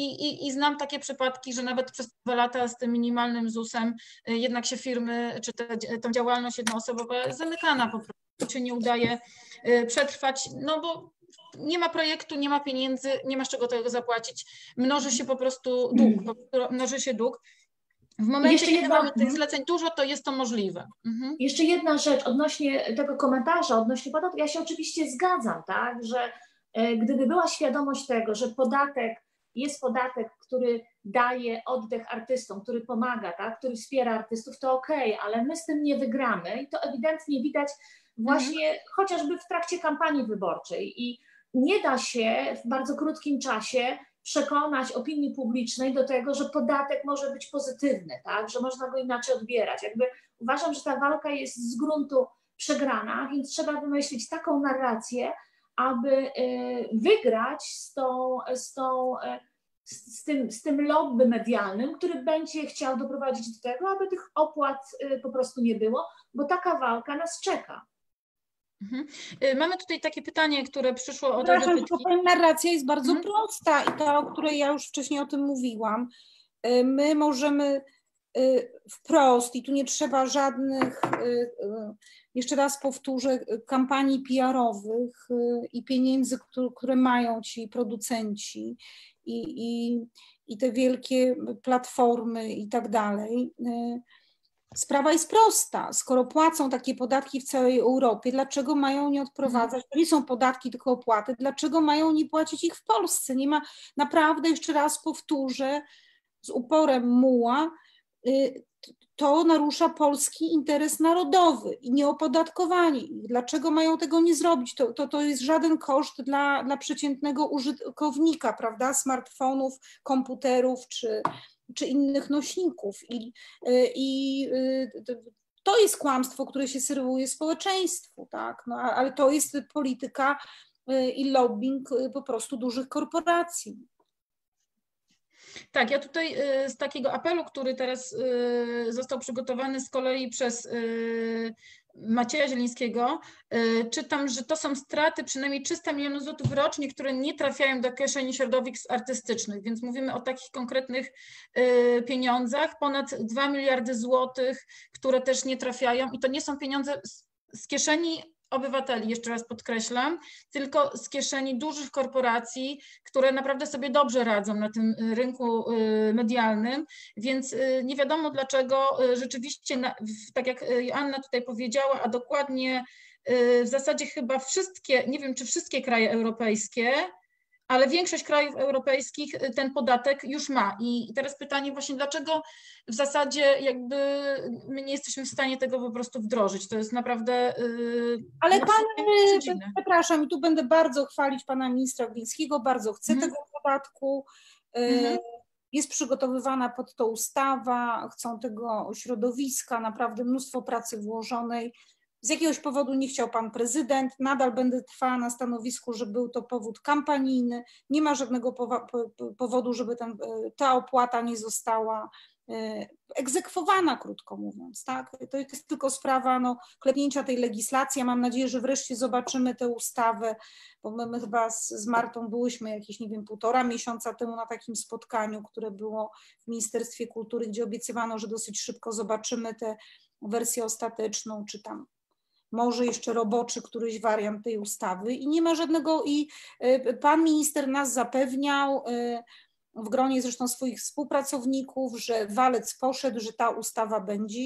S1: I znam takie przypadki, że nawet przez 2 lata z tym minimalnym ZUS-em jednak się firmy, czy tą działalność jednoosobową zamykana po prostu, się nie udaje przetrwać, no bo nie ma projektu, nie ma pieniędzy, nie ma z czego tego zapłacić, mnoży się po prostu dług, mnoży się dług. W momencie, kiedy mamy tych zleceń dużo, to jest to możliwe.
S3: Jeszcze jedna rzecz odnośnie tego komentarza, odnośnie podatku. Ja się oczywiście zgadzam, tak, że gdyby była świadomość tego, że jest podatek, który daje oddech artystom, który pomaga, tak, który wspiera artystów, to okej, ale my z tym nie wygramy i to ewidentnie widać właśnie chociażby w trakcie kampanii wyborczej i nie da się w bardzo krótkim czasie przekonać opinii publicznej do tego, że podatek może być pozytywny, tak? Że można go inaczej odbierać. Jakby uważam, że ta walka jest z gruntu przegrana, więc trzeba wymyślić taką narrację, aby wygrać z tym lobby medialnym, który będzie chciał doprowadzić do tego, aby tych opłat po prostu nie było, bo taka walka nas czeka.
S1: Mamy tutaj takie pytanie, które przyszło od
S4: Tylko narracja jest bardzo prosta i ta, o której ja już wcześniej o tym mówiłam. My możemy wprost i tu nie trzeba żadnych, jeszcze raz powtórzę, kampanii PR-owych i pieniędzy, które mają ci producenci i te wielkie platformy i tak dalej. Sprawa jest prosta. Skoro płacą takie podatki w całej Europie, dlaczego mają nie odprowadzać? To nie są podatki, tylko opłaty. Dlaczego mają nie płacić ich w Polsce? Nie ma, naprawdę, jeszcze raz powtórzę, z uporem muła, to narusza polski interes narodowy i nieopodatkowanie. Dlaczego mają tego nie zrobić? To jest żaden koszt dla przeciętnego użytkownika, prawda? Smartfonów, komputerów czy innych nośników. I to jest kłamstwo, które się serwuje społeczeństwu, tak? No, ale to jest polityka i lobbying po prostu dużych korporacji.
S1: Tak, ja tutaj z takiego apelu, który teraz został przygotowany z kolei przez Macieja Zielińskiego, czytam, że to są straty przynajmniej 300 milionów złotych rocznie, które nie trafiają do kieszeni środowisk artystycznych, więc mówimy o takich konkretnych pieniądzach, ponad 2 miliardy złotych, które też nie trafiają i to nie są pieniądze z kieszeni obywateli, jeszcze raz podkreślam, tylko z kieszeni dużych korporacji, które naprawdę sobie dobrze radzą na tym rynku medialnym, więc nie wiadomo dlaczego rzeczywiście, tak jak Joanna tutaj powiedziała, a dokładnie w zasadzie chyba wszystkie, nie wiem czy wszystkie kraje europejskie, ale większość krajów europejskich ten podatek już ma. I teraz pytanie właśnie, dlaczego w zasadzie jakby my nie jesteśmy w stanie tego po prostu wdrożyć. To jest naprawdę...
S4: Ale przepraszam, i tu będę bardzo chwalić pana ministra Glińskiego, bardzo chcę tego podatku. Jest przygotowywana pod to ustawa, chcą tego środowiska, naprawdę mnóstwo pracy włożonej. Z jakiegoś powodu nie chciał pan prezydent, nadal będę trwała na stanowisku, że był to powód kampanijny, nie ma żadnego powodu, żeby ta opłata nie została egzekwowana, krótko mówiąc, tak? To jest tylko sprawa klepnięcia tej legislacji. Ja mam nadzieję, że wreszcie zobaczymy tę ustawę, bo my chyba z Martą byłyśmy jakieś, nie wiem, 1,5 miesiąca temu na takim spotkaniu, które było w Ministerstwie Kultury, gdzie obiecywano, że dosyć szybko zobaczymy tę wersję ostateczną, czy tam może jeszcze roboczy któryś wariant tej ustawy i nie ma żadnego, i pan minister nas zapewniał w gronie zresztą swoich współpracowników, że walec poszedł, że ta ustawa będzie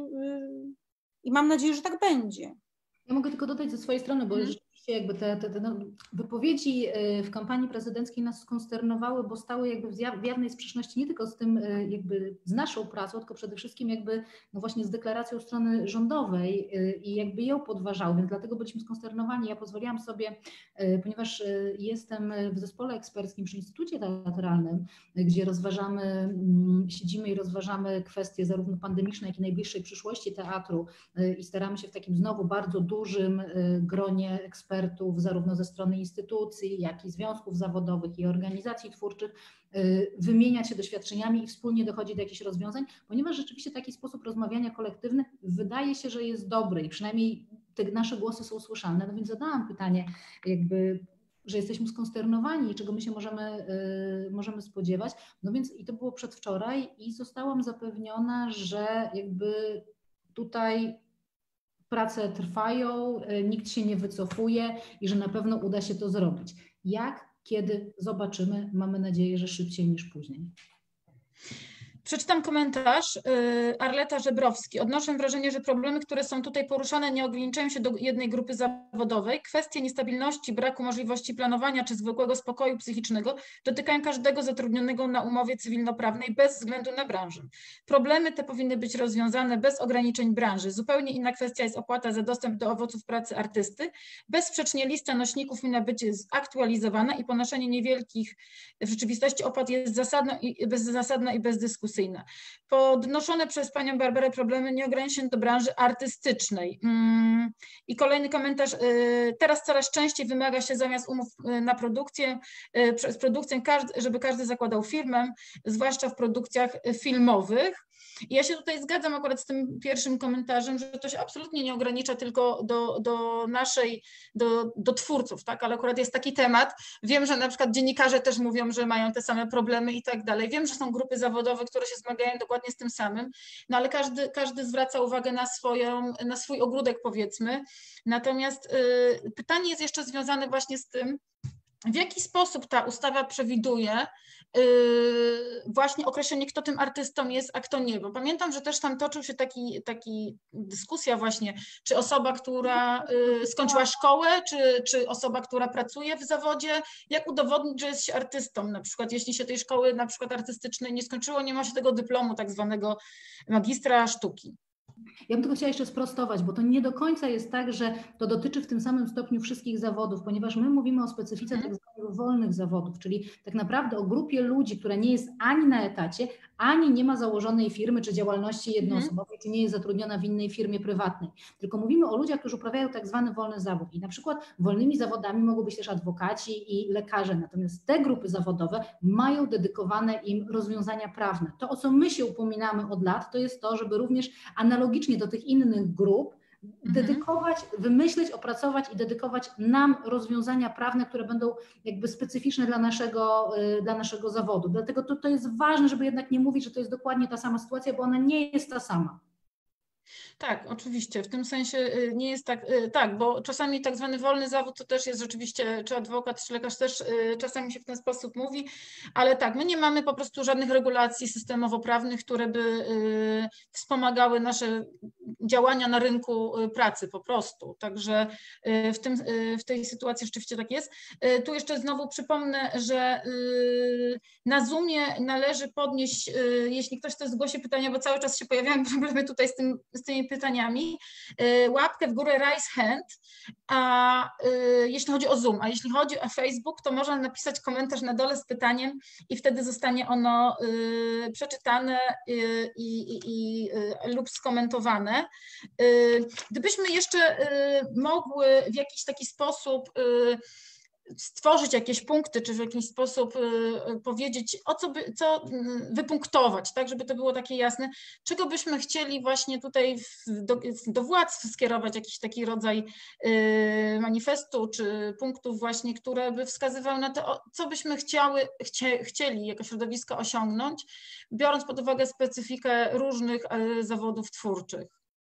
S4: i mam nadzieję, że tak będzie.
S2: Ja mogę tylko dodać ze swojej strony, bo rzeczywiście jakby te wypowiedzi w kampanii prezydenckiej nas skonsternowały, bo stały jakby w jawnej sprzeczności nie tylko z tym jakby z naszą pracą, tylko przede wszystkim jakby właśnie z deklaracją strony rządowej i jakby ją podważały, więc dlatego byliśmy skonsternowani. Ja pozwoliłam sobie, ponieważ jestem w zespole eksperckim przy Instytucie Teatralnym, gdzie siedzimy i rozważamy kwestie zarówno pandemicznej, jak i najbliższej przyszłości teatru i staramy się w takim znowu bardzo dużym gronie ekspertów, zarówno ze strony instytucji, jak i związków zawodowych i organizacji twórczych, wymieniać się doświadczeniami i wspólnie dochodzić do jakichś rozwiązań, ponieważ rzeczywiście taki sposób rozmawiania kolektywny wydaje się, że jest dobry i przynajmniej te nasze głosy są słyszalne. No więc zadałam pytanie, że jesteśmy skonsternowani i czego my się możemy spodziewać. No więc i to było przedwczoraj i zostałam zapewniona, że jakby tutaj prace trwają, nikt się nie wycofuje i że na pewno uda się to zrobić. Jak, kiedy, zobaczymy. Mamy nadzieję, że szybciej niż później.
S1: Przeczytam komentarz. Arleta Żebrowski. Odnoszę wrażenie, że problemy, które są tutaj poruszane, nie ograniczają się do jednej grupy zawodowej. Kwestie niestabilności, braku możliwości planowania czy zwykłego spokoju psychicznego dotykają każdego zatrudnionego na umowie cywilnoprawnej bez względu na branżę. Problemy te powinny być rozwiązane bez ograniczeń branży. Zupełnie inna kwestia jest opłata za dostęp do owoców pracy artysty. Bezsprzecznie lista nośników winna być zaktualizowana i ponoszenie niewielkich w rzeczywistości opłat jest zasadna i bezdyskusyjna. Podnoszone przez panią Barbarę problemy nie ograniczają się do branży artystycznej. I kolejny komentarz. Teraz coraz częściej wymaga się zamiast umów na produkcję, przez produkcję, żeby każdy zakładał firmę, zwłaszcza w produkcjach filmowych. I ja się tutaj zgadzam akurat z tym pierwszym komentarzem, że to się absolutnie nie ogranicza tylko do twórców, tak? Ale akurat jest taki temat. Wiem, że na przykład dziennikarze też mówią, że mają te same problemy i tak dalej. Wiem, że są grupy zawodowe, które się zmagają dokładnie z tym samym, no ale każdy zwraca uwagę na swój ogródek, powiedzmy. Natomiast pytanie jest jeszcze związane właśnie z tym, w jaki sposób ta ustawa przewiduje właśnie określenie, kto tym artystą jest, a kto nie. Bo pamiętam, że też tam toczył się taki dyskusja właśnie, czy osoba, która skończyła szkołę, czy osoba, która pracuje w zawodzie, jak udowodnić, że jest się artystą. Na przykład jeśli się tej szkoły na przykład artystycznej nie skończyło, nie ma się tego dyplomu tak zwanego magistra sztuki.
S2: Ja bym tylko chciała jeszcze sprostować, bo to nie do końca jest tak, że to dotyczy w tym samym stopniu wszystkich zawodów, ponieważ my mówimy o specyfice tak zwanych wolnych zawodów, czyli tak naprawdę o grupie ludzi, która nie jest ani na etacie, ani nie ma założonej firmy czy działalności jednoosobowej, czy nie jest zatrudniona w innej firmie prywatnej. Tylko mówimy o ludziach, którzy uprawiają tak zwany wolny zawód. I na przykład wolnymi zawodami mogą być też adwokaci i lekarze. Natomiast te grupy zawodowe mają dedykowane im rozwiązania prawne. To, o co my się upominamy od lat, to jest to, żeby również analogicznie do tych innych grup dedykować, wymyśleć, opracować i dedykować nam rozwiązania prawne, które będą jakby specyficzne dla naszego zawodu. Dlatego to jest ważne, żeby jednak nie mówić, że to jest dokładnie ta sama sytuacja, bo ona nie jest ta sama.
S1: Tak, oczywiście, w tym sensie nie jest tak, bo czasami tak zwany wolny zawód to też jest rzeczywiście, czy adwokat, czy lekarz też czasami się w ten sposób mówi, ale tak, my nie mamy po prostu żadnych regulacji systemowo-prawnych, które by wspomagały nasze działania na rynku pracy po prostu, także w tej sytuacji rzeczywiście tak jest. Tu jeszcze znowu przypomnę, że na należy podnieść, jeśli ktoś chce zgłosi pytania, bo cały czas się pojawiają problemy tutaj z tymi pytaniami, łapkę w górę raise hand, a jeśli chodzi o Zoom, a jeśli chodzi o Facebook, to można napisać komentarz na dole z pytaniem i wtedy zostanie ono przeczytane lub skomentowane. Gdybyśmy jeszcze mogły w jakiś taki sposób stworzyć jakieś punkty, czy w jakiś sposób powiedzieć, co wypunktować, tak, żeby to było takie jasne, czego byśmy chcieli właśnie tutaj do władz skierować jakiś taki rodzaj manifestu, czy punktów właśnie, które by wskazywały na to, co byśmy chcieli jako środowisko osiągnąć, biorąc pod uwagę specyfikę różnych zawodów twórczych.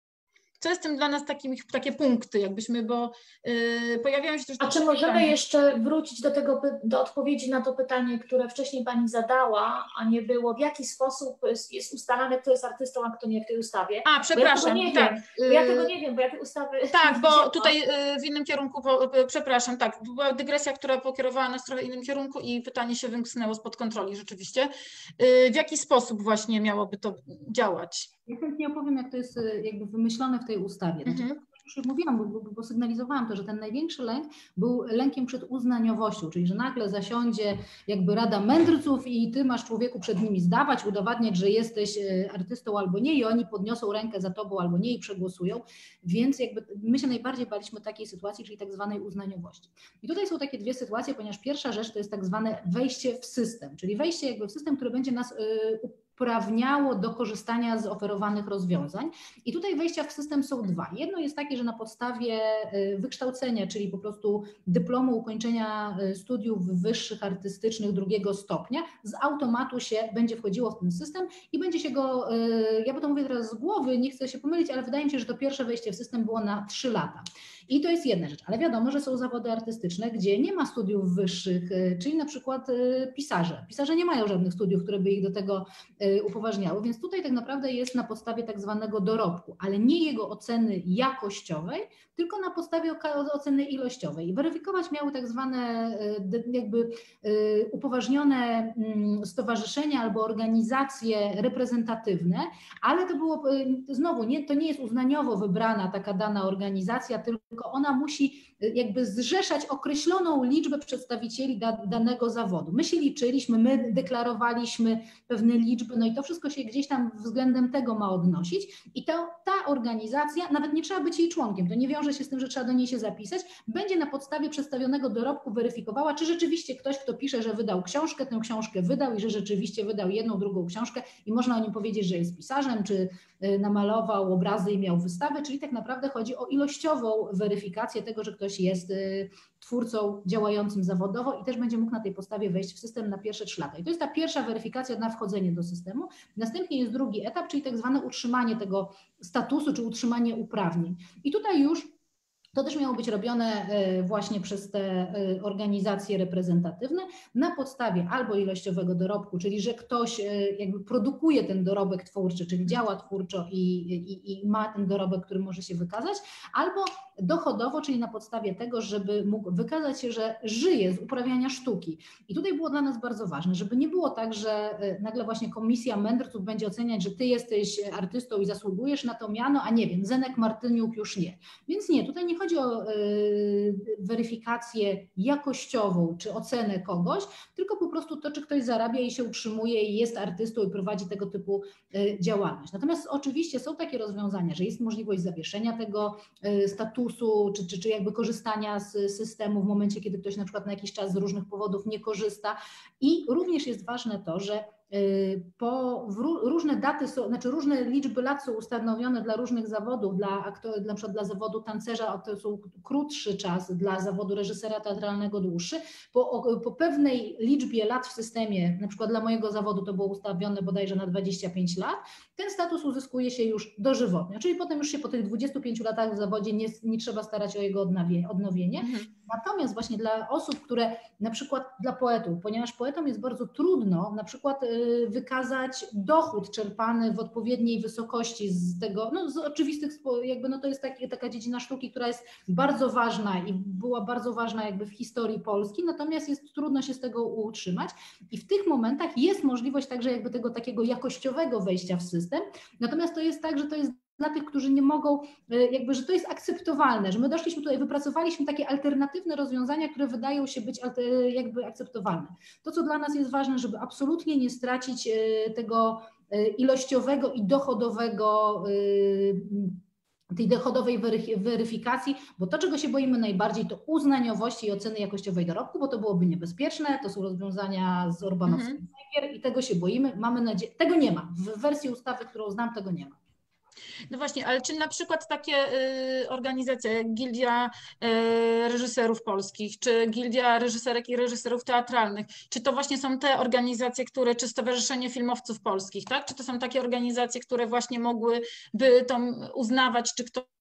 S1: Co jest tym dla nas takie punkty, jakbyśmy, bo pojawiają się też...
S3: A czy możemy jeszcze wrócić do odpowiedzi na to pytanie, które wcześniej Pani zadała, a nie było, w jaki sposób jest ustalane, kto jest artystą, a kto nie w tej ustawie?
S1: A, przepraszam,
S3: ja tego nie wiem, bo ja tej ustawy...
S1: Tak, bo tutaj w innym kierunku, przepraszam, tak, była dygresja, która pokierowała nas trochę w innym kierunku i pytanie się wymknęło spod kontroli rzeczywiście. W jaki sposób właśnie miałoby to działać?
S2: Ja chętnie opowiem, jak to jest jakby wymyślone w tej ustawie. Znaczy, już mówiłam, bo sygnalizowałam to, że ten największy lęk był lękiem przed uznaniowością, czyli że nagle zasiądzie jakby Rada Mędrców i ty masz człowieku przed nimi zdawać, udowadniać, że jesteś artystą albo nie i oni podniosą rękę za tobą albo nie i przegłosują, więc jakby my się najbardziej baliśmy takiej sytuacji, czyli tak zwanej uznaniowości. I tutaj są takie dwie sytuacje, ponieważ pierwsza rzecz to jest tak zwane wejście w system, czyli wejście jakby w system, który będzie nas uprawniało do korzystania z oferowanych rozwiązań. I tutaj wejścia w system są dwa. Jedno jest takie, że na podstawie wykształcenia, czyli po prostu dyplomu ukończenia studiów wyższych artystycznych drugiego stopnia, z automatu się będzie wchodziło w ten system i będzie się go, ja potem mówię teraz z głowy, nie chcę się pomylić, ale wydaje mi się, że to pierwsze wejście w system było na 3 lata. I to jest jedna rzecz, ale wiadomo, że są zawody artystyczne, gdzie nie ma studiów wyższych, czyli na przykład pisarze. Pisarze nie mają żadnych studiów, które by ich do tego upoważniały, więc tutaj tak naprawdę jest na podstawie tak zwanego dorobku, ale nie jego oceny jakościowej, tylko na podstawie oceny ilościowej. I weryfikować miały tak zwane jakby upoważnione stowarzyszenia albo organizacje reprezentatywne, ale to było znowu, to nie jest uznaniowo wybrana taka dana organizacja, tylko tylko ona musi jakby zrzeszać określoną liczbę przedstawicieli danego zawodu. My się liczyliśmy, my deklarowaliśmy pewne liczby, no i to wszystko się gdzieś tam względem tego ma odnosić i ta organizacja, nawet nie trzeba być jej członkiem, to nie wiąże się z tym, że trzeba do niej się zapisać, będzie na podstawie przedstawionego dorobku weryfikowała, czy rzeczywiście ktoś, kto pisze, że wydał książkę, tę książkę wydał i że rzeczywiście wydał jedną, drugą książkę i można o nim powiedzieć, że jest pisarzem, czy namalował obrazy i miał wystawę, czyli tak naprawdę chodzi o ilościową weryfikację tego, że ktoś jest twórcą działającym zawodowo i też będzie mógł na tej podstawie wejść w system na pierwsze 3 lata. I to jest ta pierwsza weryfikacja na wchodzenie do systemu. Następnie jest drugi etap, czyli tak zwane utrzymanie tego statusu, czy utrzymanie uprawnień. I tutaj już to też miało być robione właśnie przez te organizacje reprezentatywne na podstawie albo ilościowego dorobku, czyli że ktoś jakby produkuje ten dorobek twórczy, czyli działa twórczo i ma ten dorobek, który może się wykazać, albo dochodowo, czyli na podstawie tego, żeby mógł wykazać się, że żyje z uprawiania sztuki. I tutaj było dla nas bardzo ważne, żeby nie było tak, że nagle właśnie komisja mędrców będzie oceniać, że ty jesteś artystą i zasługujesz na to miano, a nie wiem, Zenek Martyniuk już nie. Więc nie, tutaj nie chodzi o weryfikację jakościową czy ocenę kogoś, tylko po prostu to, czy ktoś zarabia i się utrzymuje i jest artystą i prowadzi tego typu działalność. Natomiast oczywiście są takie rozwiązania, że jest możliwość zawieszenia tego statusu, czy jakby korzystania z systemu w momencie, kiedy ktoś na przykład na jakiś czas z różnych powodów nie korzysta. I również jest ważne to, że różne daty są, znaczy różne liczby lat są ustanowione dla różnych zawodów, na przykład dla zawodu tancerza to są krótszy czas, dla zawodu reżysera teatralnego dłuższy. Po pewnej liczbie lat w systemie, na przykład dla mojego zawodu to było ustawione bodajże na 25 lat, ten status uzyskuje się już dożywotnio, czyli potem już się po tych 25 latach w zawodzie nie trzeba starać o jego odnowienie. Natomiast właśnie dla osób, które na przykład dla poetów, ponieważ poetom jest bardzo trudno na przykład wykazać dochód czerpany w odpowiedniej wysokości z tego, no z oczywistych, jakby no to jest taka dziedzina sztuki, która jest bardzo ważna i była bardzo ważna jakby w historii Polski, natomiast jest trudno się z tego utrzymać i w tych momentach jest możliwość także jakby tego takiego jakościowego wejścia w system, natomiast to jest tak, że to jest dla tych, którzy nie mogą, jakby, że to jest akceptowalne, że my doszliśmy tutaj, wypracowaliśmy takie alternatywne rozwiązania, które wydają się być jakby akceptowalne. To, co dla nas jest ważne, żeby absolutnie nie stracić tego ilościowego i dochodowego, tej dochodowej weryfikacji, bo to, czego się boimy najbardziej, to uznaniowości i oceny jakościowej dorobku, bo to byłoby niebezpieczne, to są rozwiązania z Orbanowskiego i tego się boimy, mamy nadzieję, tego nie ma, w wersji ustawy, którą znam, tego nie ma.
S1: No właśnie, ale czy na przykład takie organizacje jak Gildia Reżyserów Polskich, czy Gildia Reżyserek i Reżyserów Teatralnych, czy to właśnie są te organizacje, czy Stowarzyszenie Filmowców Polskich, tak? Czy to są takie organizacje, które właśnie mogłyby to uznawać, czy ktoś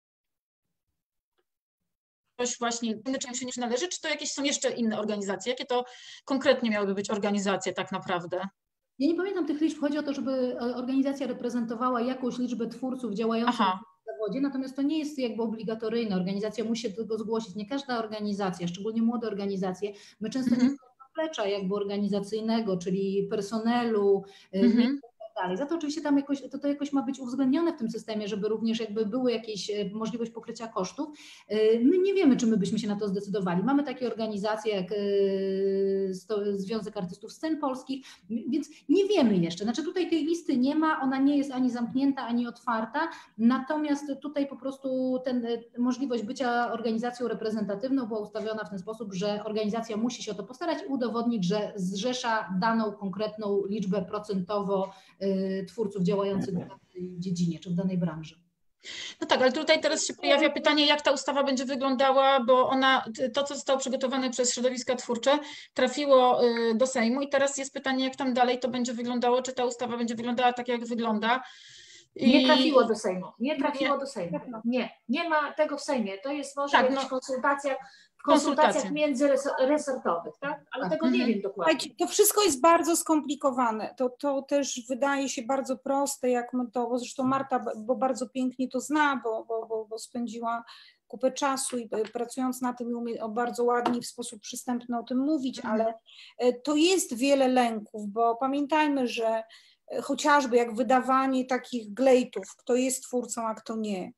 S1: właśnie czymś się nie należy, czy to jakieś są jeszcze inne organizacje? Jakie to konkretnie miałyby być organizacje tak naprawdę?
S2: Ja nie pamiętam tych liczb, chodzi o to, żeby organizacja reprezentowała jakąś liczbę twórców działających w zawodzie, natomiast to nie jest jakby obligatoryjne, organizacja musi się do tego zgłosić, nie każda organizacja, szczególnie młode organizacje, my często nie mamy zaplecza jakby organizacyjnego, czyli personelu, dalej. Za to oczywiście tam to jakoś ma być uwzględnione w tym systemie, żeby również jakby były jakieś możliwość pokrycia kosztów. My nie wiemy, czy my byśmy się na to zdecydowali. Mamy takie organizacje jak Związek Artystów Scen Polskich, więc nie wiemy jeszcze. Znaczy tutaj tej listy nie ma, ona nie jest ani zamknięta, ani otwarta, natomiast tutaj po prostu możliwość bycia organizacją reprezentatywną była ustawiona w ten sposób, że organizacja musi się o to postarać i udowodnić, że zrzesza daną konkretną liczbę procentowo twórców działających w danej dziedzinie czy w danej branży.
S1: No tak, ale tutaj teraz się pojawia pytanie, jak ta ustawa będzie wyglądała, bo to, co zostało przygotowane przez środowiska twórcze, trafiło do Sejmu i teraz jest pytanie, jak tam dalej to będzie wyglądało, czy ta ustawa będzie wyglądała tak, jak wygląda.
S3: Nie trafiło do Sejmu, do Sejmu. Nie ma tego w Sejmie, to jest może w jakichś konsultacjach międzyresortowych, tak? Ale tego nie wiem dokładnie.
S4: To wszystko jest bardzo skomplikowane. To też wydaje się bardzo proste, jak my to, bo zresztą Marta bardzo pięknie to zna, bo spędziła kupę czasu i pracując na tym umie bardzo ładnie w sposób przystępny o tym mówić, ale to jest wiele lęków, bo pamiętajmy, że chociażby jak wydawanie takich glejtów, kto jest twórcą, a kto nie.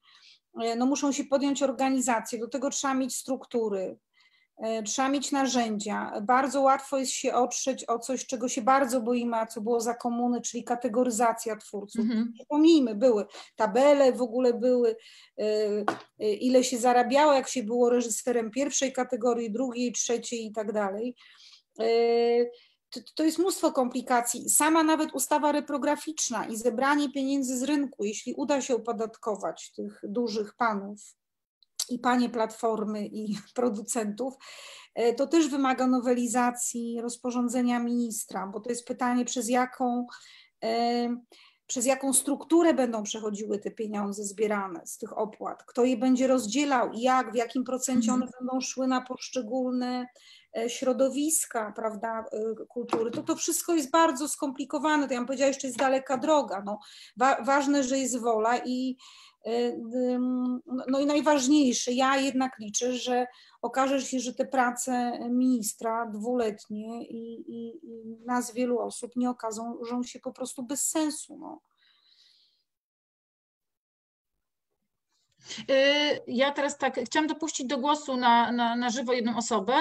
S4: no muszą się podjąć organizacje, do tego trzeba mieć struktury, trzeba mieć narzędzia. Bardzo łatwo jest się otrzeć o coś, czego się bardzo boimy, a co było za komuny, czyli kategoryzacja twórców. Przypomnijmy, były tabele, w ogóle były, ile się zarabiało, jak się było reżyserem pierwszej kategorii, drugiej, trzeciej i tak dalej. To jest mnóstwo komplikacji. Sama nawet ustawa reprograficzna i zebranie pieniędzy z rynku, jeśli uda się opodatkować tych dużych panów i panie platformy i producentów, to też wymaga nowelizacji rozporządzenia ministra, bo to jest pytanie, przez jaką strukturę będą przechodziły te pieniądze zbierane z tych opłat, kto je będzie rozdzielał i jak, w jakim procencie one będą szły na poszczególne środowiska, prawda, kultury. To wszystko jest bardzo skomplikowane, to ja bym powiedziała, jeszcze jest daleka droga. No, ważne, że jest wola i najważniejsze, ja jednak liczę, że okaże się, że te prace ministra dwuletnie i nas wielu osób nie okażą się po prostu bez sensu. No.
S1: Ja teraz tak, chciałam dopuścić do głosu na żywo jedną osobę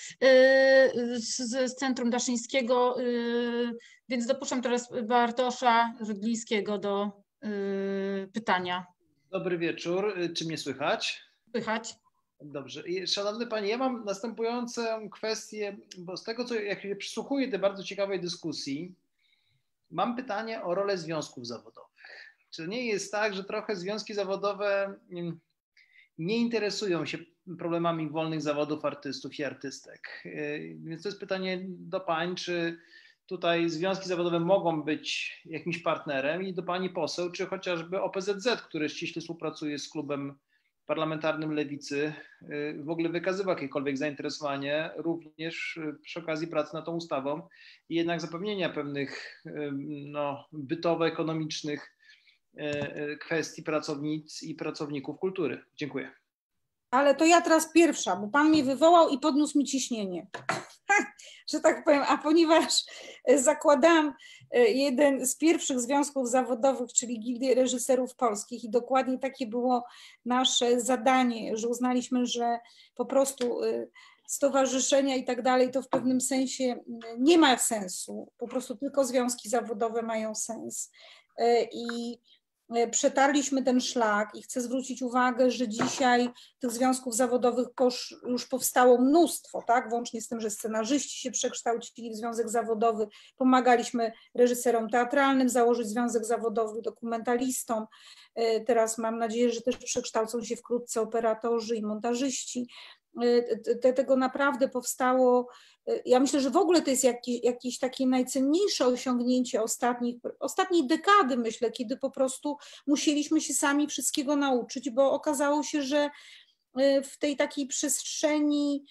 S1: z Centrum Daszyńskiego, więc dopuszczam teraz Bartosza Rydlińskiego do pytania.
S5: Dobry wieczór, czy mnie słychać?
S1: Słychać.
S5: Dobrze. Szanowny Panie, ja mam następującą kwestię, bo z tego, co jak się przysłuchuję tej bardzo ciekawej dyskusji, mam pytanie o rolę związków zawodowych. Czy nie jest tak, że trochę związki zawodowe nie interesują się problemami wolnych zawodów artystów i artystek? Więc to jest pytanie do pań, czy tutaj związki zawodowe mogą być jakimś partnerem, i do pani poseł, czy chociażby OPZZ, który ściśle współpracuje z klubem parlamentarnym Lewicy, w ogóle wykazywał jakiekolwiek zainteresowanie również przy okazji pracy nad tą ustawą i jednak zapewnienia pewnych bytowo-ekonomicznych kwestii pracownic i pracowników kultury. Dziękuję.
S4: Ale to ja teraz pierwsza, bo pan mnie wywołał i podniósł mi ciśnienie, że tak powiem, a ponieważ zakładałam jeden z pierwszych związków zawodowych, czyli Gildię Reżyserów Polskich, i dokładnie takie było nasze zadanie, że uznaliśmy, że po prostu stowarzyszenia i tak dalej to w pewnym sensie nie ma sensu, po prostu tylko związki zawodowe mają sens. I przetarliśmy ten szlak i chcę zwrócić uwagę, że dzisiaj tych związków zawodowych już powstało mnóstwo, tak? Włącznie z tym, że scenarzyści się przekształcili w związek zawodowy, pomagaliśmy reżyserom teatralnym założyć związek zawodowy, dokumentalistom, teraz mam nadzieję, że też przekształcą się wkrótce operatorzy i montażyści. Tego naprawdę powstało. Ja myślę, że w ogóle to jest jakieś takie najcenniejsze osiągnięcie ostatniej dekady, myślę, kiedy po prostu musieliśmy się sami wszystkiego nauczyć, bo okazało się, że w tej takiej przestrzeni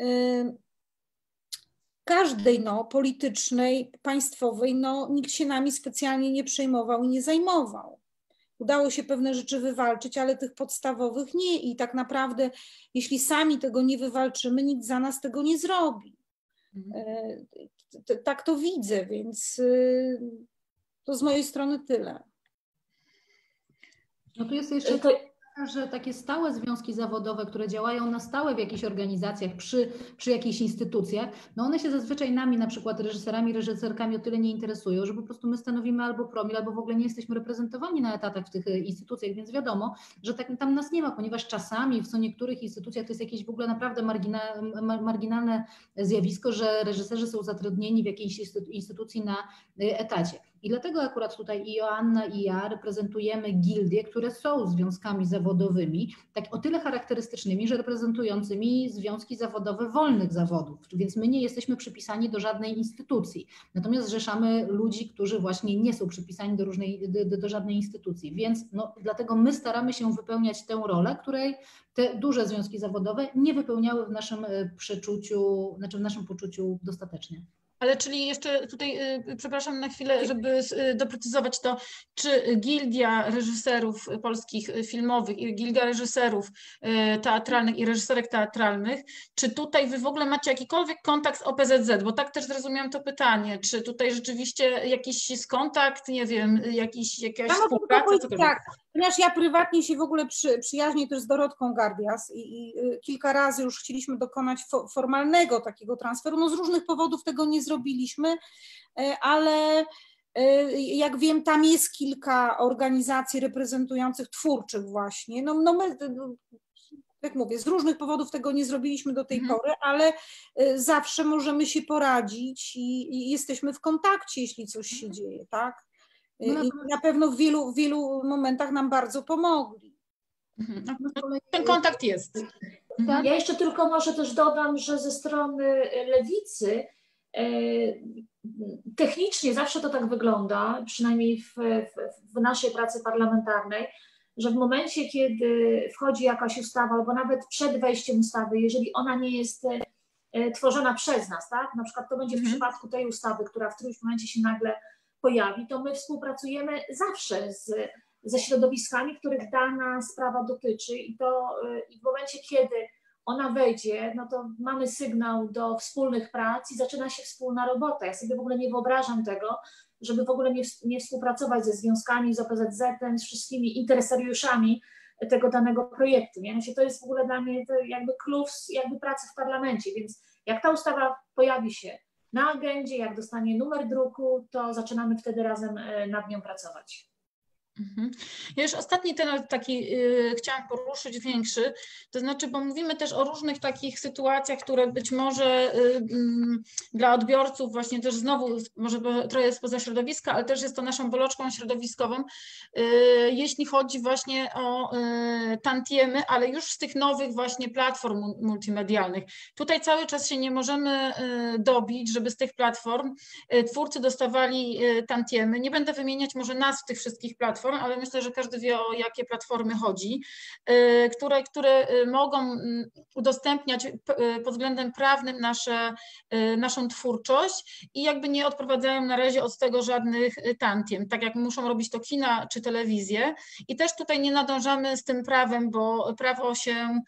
S4: każdej politycznej, państwowej, nikt się nami specjalnie nie przejmował i nie zajmował. Udało się pewne rzeczy wywalczyć, ale tych podstawowych nie, i tak naprawdę jeśli sami tego nie wywalczymy, nikt za nas tego nie zrobi. Tak to widzę, więc to z mojej strony tyle.
S2: No tu jest jeszcze że takie stałe związki zawodowe, które działają na stałe w jakichś organizacjach, przy jakichś instytucjach, one się zazwyczaj nami, na przykład reżyserami, reżyserkami o tyle nie interesują, że po prostu my stanowimy albo promil, albo w ogóle nie jesteśmy reprezentowani na etatach w tych instytucjach, więc wiadomo, że tam nas nie ma, ponieważ czasami w co niektórych instytucjach to jest jakieś w ogóle naprawdę marginalne zjawisko, że reżyserzy są zatrudnieni w jakiejś instytucji na etacie. I dlatego akurat tutaj i Joanna, i ja reprezentujemy gildie, które są związkami zawodowymi, tak o tyle charakterystycznymi, że reprezentującymi związki zawodowe wolnych zawodów, więc my nie jesteśmy przypisani do żadnej instytucji, natomiast zrzeszamy ludzi, którzy właśnie nie są przypisani do żadnej instytucji, więc dlatego my staramy się wypełniać tę rolę, której te duże związki zawodowe nie wypełniały w naszym przeczuciu, w naszym poczuciu dostatecznie.
S1: Ale czyli jeszcze tutaj, przepraszam na chwilę, żeby doprecyzować to, czy Gildia Reżyserów Polskich Filmowych i Gildia Reżyserów Teatralnych i Reżyserek Teatralnych, czy tutaj wy w ogóle macie jakikolwiek kontakt z OPZZ? Bo tak też zrozumiałam to pytanie, czy tutaj rzeczywiście jakiś jest kontakt, nie wiem, jakaś współpraca?
S4: Tak, Ponieważ ja prywatnie się w ogóle przyjaźnię też z Dorotką Gardias i kilka razy już chcieliśmy dokonać formalnego takiego transferu, no z różnych powodów tego nie zrobiliśmy, ale jak wiem, tam jest kilka organizacji reprezentujących twórczych właśnie, no my, jak mówię, z różnych powodów tego nie zrobiliśmy do tej pory, ale zawsze możemy się poradzić i jesteśmy w kontakcie, jeśli coś się dzieje, tak? I na pewno w wielu momentach nam bardzo pomogli.
S1: Ten kontakt jest.
S3: Ja jeszcze tylko może też dodam, że ze strony lewicy technicznie zawsze to tak wygląda, przynajmniej w naszej pracy parlamentarnej, że w momencie, kiedy wchodzi jakaś ustawa, albo nawet przed wejściem ustawy, jeżeli ona nie jest tworzona przez nas, tak? Na przykład to będzie w przypadku tej ustawy, która w którymś momencie się nagle pojawi, to my współpracujemy zawsze ze środowiskami, których dana sprawa dotyczy i w momencie, kiedy ona wejdzie, no to mamy sygnał do wspólnych prac i zaczyna się wspólna robota. Ja sobie w ogóle nie wyobrażam tego, żeby w ogóle nie współpracować ze związkami, z OPZZ-em, z wszystkimi interesariuszami tego danego projektu. Nie? To jest w ogóle dla mnie to jakby klucz jakby pracy w parlamencie, więc jak ta ustawa pojawi się na agendzie, jak dostanie numer druku, to zaczynamy wtedy razem nad nią pracować.
S1: Ja już ostatni temat taki chciałam poruszyć, większy, to znaczy, bo mówimy też o różnych takich sytuacjach, które być może dla odbiorców właśnie też znowu, może trochę spoza środowiska, ale też jest to naszą bolączką środowiskową, jeśli chodzi właśnie o tantiemy, ale już z tych nowych właśnie platform multimedialnych. Tutaj cały czas się nie możemy dobić, żeby z tych platform twórcy dostawali tantiemy. Nie będę wymieniać może nazw tych wszystkich platform, ale myślę, że każdy wie, o jakie platformy chodzi, które mogą udostępniać pod względem prawnym naszą twórczość i jakby nie odprowadzają na razie od tego żadnych tantiem, tak jak muszą robić to kina czy telewizje. I też tutaj nie nadążamy z tym prawem, bo prawo się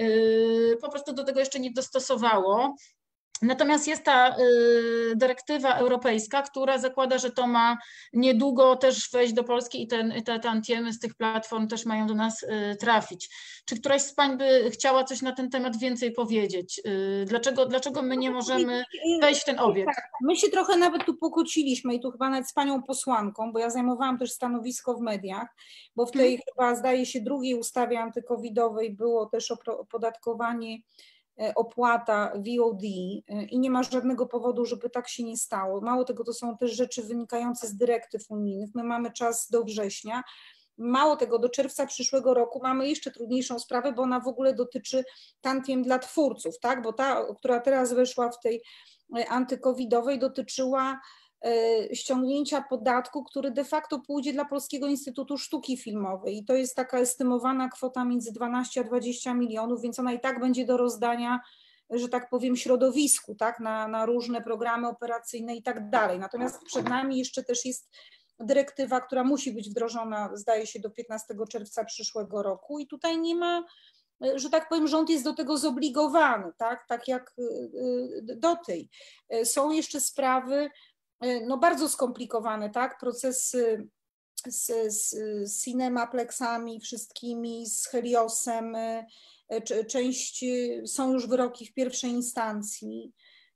S1: po prostu do tego jeszcze nie dostosowało. Natomiast jest ta dyrektywa europejska, która zakłada, że to ma niedługo też wejść do Polski i te tantiemy z tych platform też mają do nas trafić. Czy któraś z pań by chciała coś na ten temat więcej powiedzieć? Dlaczego my nie możemy wejść w ten obieg?
S4: My się trochę nawet tu pokłóciliśmy i tu chyba nawet z panią posłanką, bo ja zajmowałam też stanowisko w mediach, bo w tej chyba zdaje się drugiej ustawie antykowidowej było też opodatkowanie, opłata VOD i nie ma żadnego powodu, żeby tak się nie stało. Mało tego, to są też rzeczy wynikające z dyrektyw unijnych. My mamy czas do września. Mało tego, do czerwca przyszłego roku mamy jeszcze trudniejszą sprawę, bo ona w ogóle dotyczy tantiem dla twórców, tak? Bo ta, która teraz weszła w tej antykowidowej, dotyczyła ściągnięcia podatku, który de facto pójdzie dla Polskiego Instytutu Sztuki Filmowej i to jest taka estymowana kwota między 12 a 20 milionów, więc ona i tak będzie do rozdania, że tak powiem, środowisku, tak, na różne programy operacyjne i tak dalej. Natomiast przed nami jeszcze też jest dyrektywa, która musi być wdrożona, zdaje się, do 15 czerwca przyszłego roku i tutaj nie ma, że tak powiem, rząd jest do tego zobligowany, tak jak do tej. Są jeszcze sprawy no bardzo skomplikowane, tak? Procesy z Cinemaplexami wszystkimi, z Heliosem, część są już wyroki w pierwszej instancji,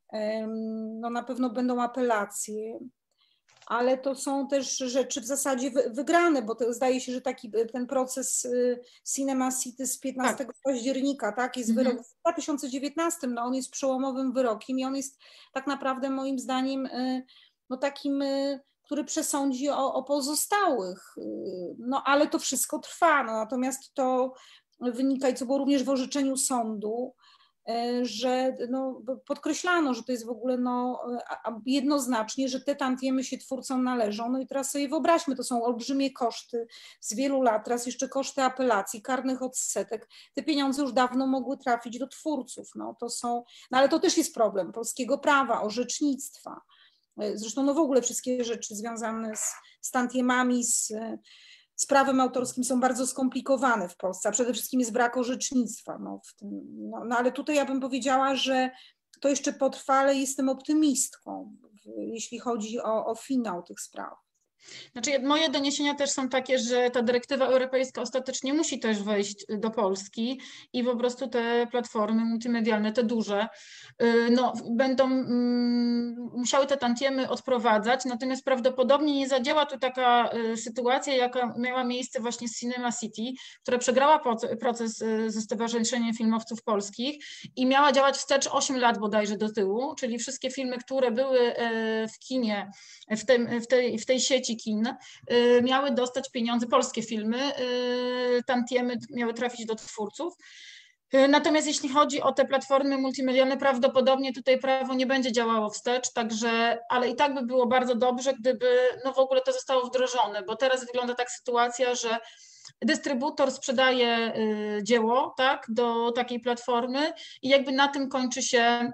S4: no na pewno będą apelacje, ale to są też rzeczy w zasadzie wygrane, bo to zdaje się, że ten proces Cinema City z 15 października, tak, jest wyrok w 2019, no on jest przełomowym wyrokiem i on jest tak naprawdę moim zdaniem no takim, który przesądzi o pozostałych, no ale to wszystko trwa, no, natomiast to wynika, i co było również w orzeczeniu sądu, że no, podkreślano, że to jest w ogóle no, jednoznacznie, że te tantiemy się twórcom należą. No i teraz sobie wyobraźmy, to są olbrzymie koszty z wielu lat, teraz jeszcze koszty apelacji, karnych odsetek. Te pieniądze już dawno mogły trafić do twórców. No, to są, no, ale to też jest problem polskiego prawa, orzecznictwa. Zresztą no w ogóle wszystkie rzeczy związane z tantiemami, z prawem autorskim są bardzo skomplikowane w Polsce, a przede wszystkim jest brak orzecznictwa. No ale tutaj ja bym powiedziała, że to jeszcze potrwa, ale jestem optymistką, jeśli chodzi o finał tych spraw.
S1: Znaczy, moje doniesienia też są takie, że ta dyrektywa europejska ostatecznie musi też wejść do Polski i po prostu te platformy multimedialne, te duże, no, będą musiały te tantiemy odprowadzać, natomiast prawdopodobnie nie zadziała tu taka sytuacja, jaka miała miejsce właśnie z Cinema City, która przegrała proces ze Stowarzyszeniem Filmowców Polskich i miała działać wstecz 8 lat bodajże do tyłu, czyli wszystkie filmy, które były w kinie, w tej sieci kin, miały dostać pieniądze, polskie filmy, tantiemy miały trafić do twórców. Natomiast jeśli chodzi o te platformy multimedialne, prawdopodobnie tutaj prawo nie będzie działało wstecz, także, ale i tak by było bardzo dobrze, gdyby no w ogóle to zostało wdrożone, bo teraz wygląda tak sytuacja, że dystrybutor sprzedaje dzieło, tak, do takiej platformy i jakby na tym kończy się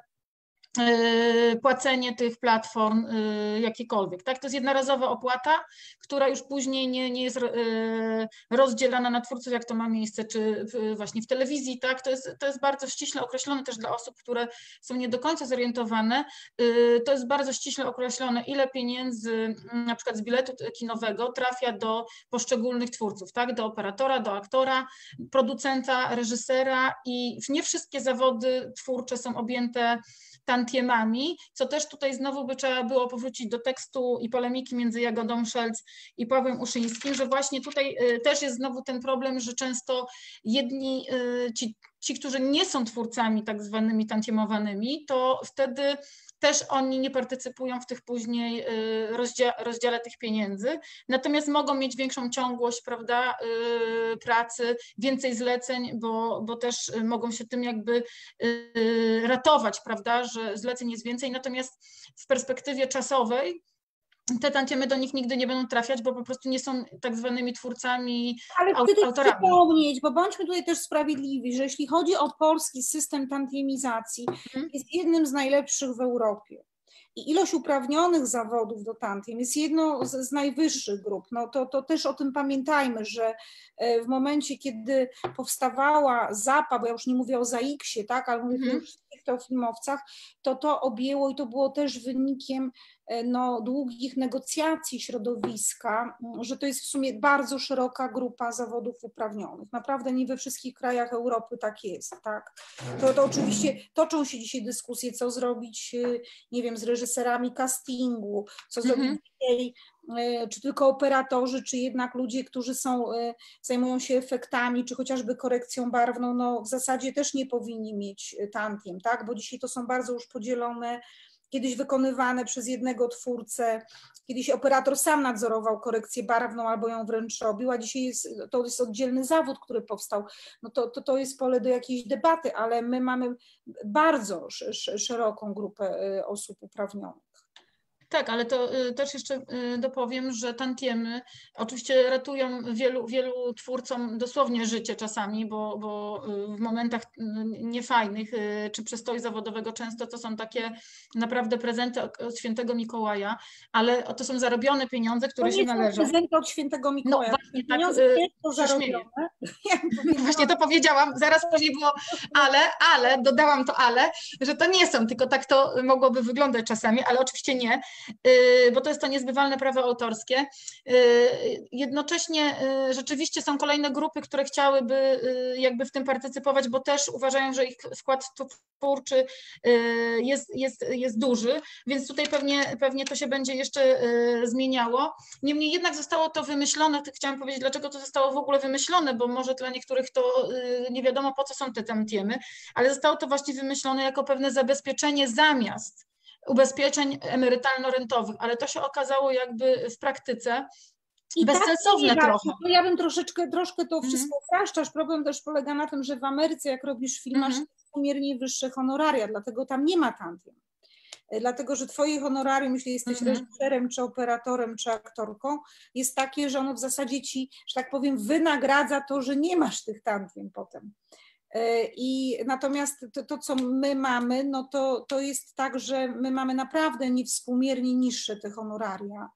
S1: płacenie tych platform jakiekolwiek. Tak? To jest jednorazowa opłata, która już później nie jest rozdzielana na twórców, jak to ma miejsce, czy właśnie w telewizji. Tak? To jest bardzo ściśle określone też dla osób, które są nie do końca zorientowane. To jest bardzo ściśle określone, ile pieniędzy na przykład z biletu kinowego trafia do poszczególnych twórców, tak? Do operatora, do aktora, producenta, reżysera i nie wszystkie zawody twórcze są objęte tantiemami, co też tutaj znowu by trzeba było powrócić do tekstu i polemiki między Jagodą Szelc i Pawłem Uszyńskim, że właśnie tutaj też jest znowu ten problem, że często jedni, ci, którzy nie są twórcami tak zwanymi tantiemowanymi, to wtedy też oni nie partycypują w tych później rozdziale tych pieniędzy, natomiast mogą mieć większą ciągłość, prawda, pracy, więcej zleceń, bo też mogą się tym jakby ratować, prawda, że zleceń jest więcej, natomiast w perspektywie czasowej te tantiemy do nich nigdy nie będą trafiać, bo po prostu nie są tak zwanymi twórcami,
S4: ale wtedy
S1: autorami.
S4: Przypomnieć, bo bądźmy tutaj też sprawiedliwi, że jeśli chodzi o polski system tantiemizacji, jest jednym z najlepszych w Europie. I ilość uprawnionych zawodów do tantiem jest jedną z najwyższych grup. No to też o tym pamiętajmy, że w momencie, kiedy powstawała ZAPA, bo ja już nie mówię o ZAIKS-ie, tak, ale mówię już o filmowcach, to objęło i to było też wynikiem długich negocjacji środowiska, że to jest w sumie bardzo szeroka grupa zawodów uprawnionych. Naprawdę nie we wszystkich krajach Europy tak jest, tak. To oczywiście toczą się dzisiaj dyskusje, co zrobić, nie wiem, z reżyserami castingu, co zrobić dzisiaj, czy tylko operatorzy, czy jednak ludzie, którzy zajmują się efektami, czy chociażby korekcją barwną, no w zasadzie też nie powinni mieć tantiem, tak, bo dzisiaj to są bardzo już podzielone, kiedyś wykonywane przez jednego twórcę, kiedyś operator sam nadzorował korekcję barwną albo ją wręcz robił, a dzisiaj to jest oddzielny zawód, który powstał. No to jest pole do jakiejś debaty, ale my mamy bardzo szeroką grupę osób uprawnionych.
S1: Tak, ale to też jeszcze dopowiem, że tantiemy oczywiście ratują wielu twórcom dosłownie życie czasami, bo w momentach niefajnych czy przestoju zawodowego często to są takie naprawdę prezenty od świętego Mikołaja, ale to są zarobione pieniądze, które się należą.
S4: Prezenty od świętego Mikołaja.
S1: No właśnie tak się śmieję. Właśnie to powiedziałam, zaraz później było ale, dodałam to że to nie są, tylko tak to mogłoby wyglądać czasami, ale oczywiście nie, bo to jest to niezbywalne prawo autorskie. Jednocześnie rzeczywiście są kolejne grupy, które chciałyby jakby w tym partycypować, bo też uważają, że ich wkład twórczy jest duży, więc tutaj pewnie to się będzie jeszcze zmieniało. Niemniej jednak zostało to wymyślone, chciałam powiedzieć, dlaczego to zostało w ogóle wymyślone, bo może dla niektórych to nie wiadomo, po co są te tantiemy, ale zostało to właśnie wymyślone jako pewne zabezpieczenie zamiast ubezpieczeń emerytalno-rentowych, ale to się okazało jakby w praktyce bezsensowne trochę.
S4: Ja bym troszkę to wszystko upraszczasz. Problem też polega na tym, że w Ameryce, jak robisz film, masz umiernie wyższe honoraria, dlatego tam nie ma tantiem. Dlatego, że twoje honorarium, jeśli jesteś reżyserem, czy operatorem, czy aktorką, jest takie, że ono w zasadzie ci, że tak powiem, wynagradza to, że nie masz tych tantiem potem. I natomiast to, co my mamy, no to jest tak, że my mamy naprawdę niewspółmiernie niższe te honoraria.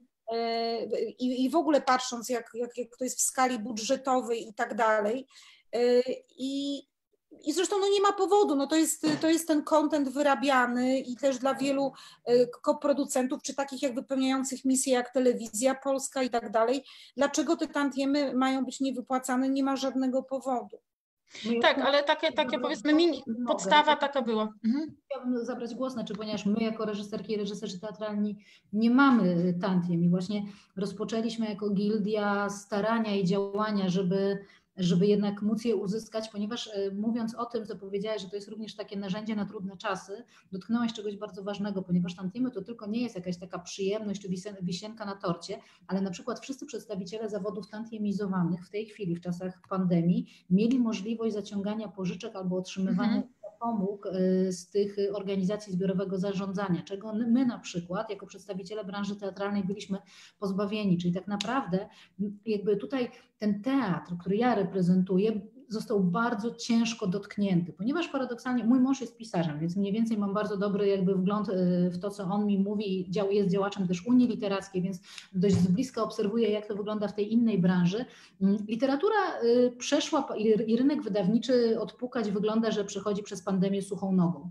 S4: I w ogóle patrząc, jak to jest w skali budżetowej i tak dalej. I I zresztą no nie ma powodu, no to jest ten content wyrabiany i też dla wielu koproducentów, czy takich jak wypełniających misje jak Telewizja Polska i tak dalej. Dlaczego te tantiemy mają być niewypłacane? Nie ma żadnego powodu.
S1: Tak, ale takie powiedzmy podstawa taka była.
S2: Chciałabym zabrać głos, ponieważ my jako reżyserki i reżyserzy teatralni nie mamy tantiem i właśnie rozpoczęliśmy jako gildia starania i działania, żeby jednak móc je uzyskać, ponieważ mówiąc o tym, co powiedziałaś, że to jest również takie narzędzie na trudne czasy, dotknęłaś czegoś bardzo ważnego, ponieważ tantiemy to tylko nie jest jakaś taka przyjemność czy wisienka na torcie, ale na przykład wszyscy przedstawiciele zawodów tantiemizowanych w tej chwili, w czasach pandemii, mieli możliwość zaciągania pożyczek albo otrzymywania pomóg z tych organizacji zbiorowego zarządzania, czego my na przykład jako przedstawiciele branży teatralnej byliśmy pozbawieni, czyli tak naprawdę jakby tutaj ten teatr, który ja reprezentuję, został bardzo ciężko dotknięty, ponieważ paradoksalnie mój mąż jest pisarzem, więc mniej więcej mam bardzo dobry jakby wgląd w to, co on mi mówi, jest działaczem też Unii Literackiej, więc dość z bliska obserwuję, jak to wygląda w tej innej branży. Literatura przeszła i rynek wydawniczy odpukać wygląda, że przechodzi przez pandemię suchą nogą.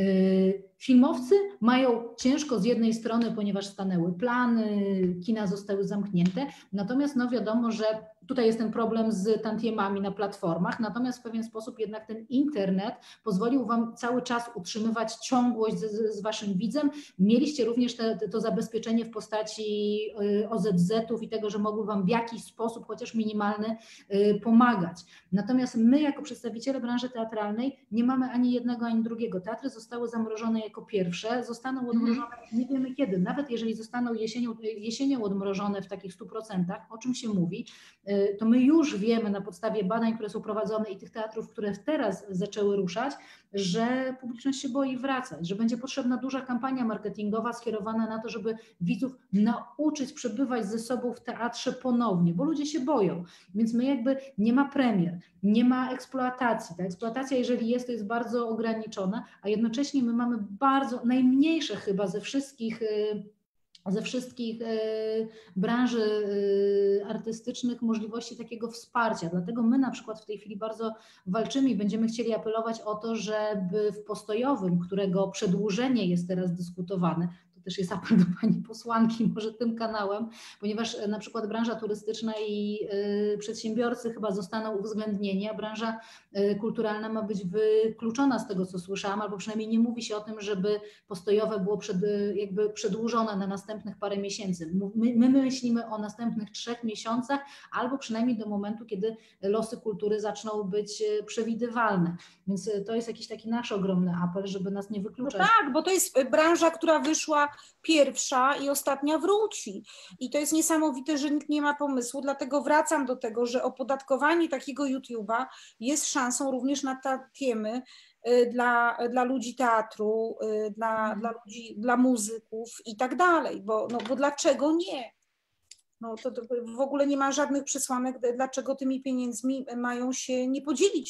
S2: Filmowcy mają ciężko z jednej strony, ponieważ stanęły plany, kina zostały zamknięte, natomiast no wiadomo, że tutaj jest ten problem z tantiemami na platformach, natomiast w pewien sposób jednak ten internet pozwolił Wam cały czas utrzymywać ciągłość z Waszym widzem. Mieliście również to zabezpieczenie w postaci OZZ-ów i tego, że mogły Wam w jakiś sposób, chociaż minimalny, pomagać. Natomiast my jako przedstawiciele branży teatralnej nie mamy ani jednego, ani drugiego. Teatry zostały zamrożone jako pierwsze, zostaną odmrożone nie wiemy kiedy, nawet jeżeli zostaną jesienią odmrożone w takich 100%, o czym się mówi, to my już wiemy na podstawie badań, które są prowadzone i tych teatrów, które teraz zaczęły ruszać, że publiczność się boi wracać, że będzie potrzebna duża kampania marketingowa skierowana na to, żeby widzów nauczyć przebywać ze sobą w teatrze ponownie, bo ludzie się boją, więc my jakby nie ma premier, nie ma eksploatacji. Ta eksploatacja, jeżeli jest, to jest bardzo ograniczona, a jednocześnie my mamy bardzo najmniejsze chyba ze wszystkich branży artystycznych możliwości takiego wsparcia. Dlatego my na przykład w tej chwili bardzo walczymy i będziemy chcieli apelować o to, żeby w postojowym, którego przedłużenie jest teraz dyskutowane, to też jest apel do pani posłanki, może tym kanałem, ponieważ na przykład branża turystyczna i przedsiębiorcy chyba zostaną uwzględnieni, a branża kulturalna ma być wykluczona z tego, co słyszałam, albo przynajmniej nie mówi się o tym, żeby postojowe było jakby przedłużone na następnych parę miesięcy. My myślimy o następnych 3 miesiącach, albo przynajmniej do momentu, kiedy losy kultury zaczną być przewidywalne. Więc to jest jakiś taki nasz ogromny apel, żeby nas nie wykluczać.
S4: No tak, bo to jest branża, która wyszła pierwsza i ostatnia wróci. I to jest niesamowite, że nikt nie ma pomysłu, dlatego wracam do tego, że opodatkowanie takiego YouTube'a jest szansą również na tantiemy dla ludzi teatru, dla ludzi, dla muzyków i tak dalej, bo dlaczego nie? No to w ogóle nie ma żadnych przesłanek, dlaczego tymi pieniędzmi mają się nie podzielić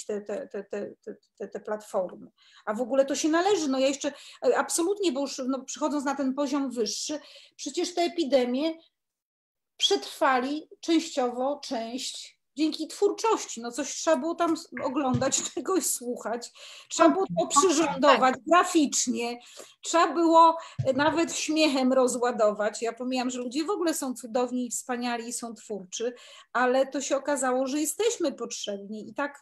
S4: te platformy. A w ogóle to się należy. No ja jeszcze absolutnie, bo już przychodząc na ten poziom wyższy, przecież te epidemie przetrwali częściowo dzięki twórczości. No coś trzeba było tam oglądać, czegoś słuchać, trzeba było to przyrządować graficznie, trzeba było nawet śmiechem rozładować. Ja pomijam, że ludzie w ogóle są cudowni i wspaniali i są twórczy, ale to się okazało, że jesteśmy potrzebni i tak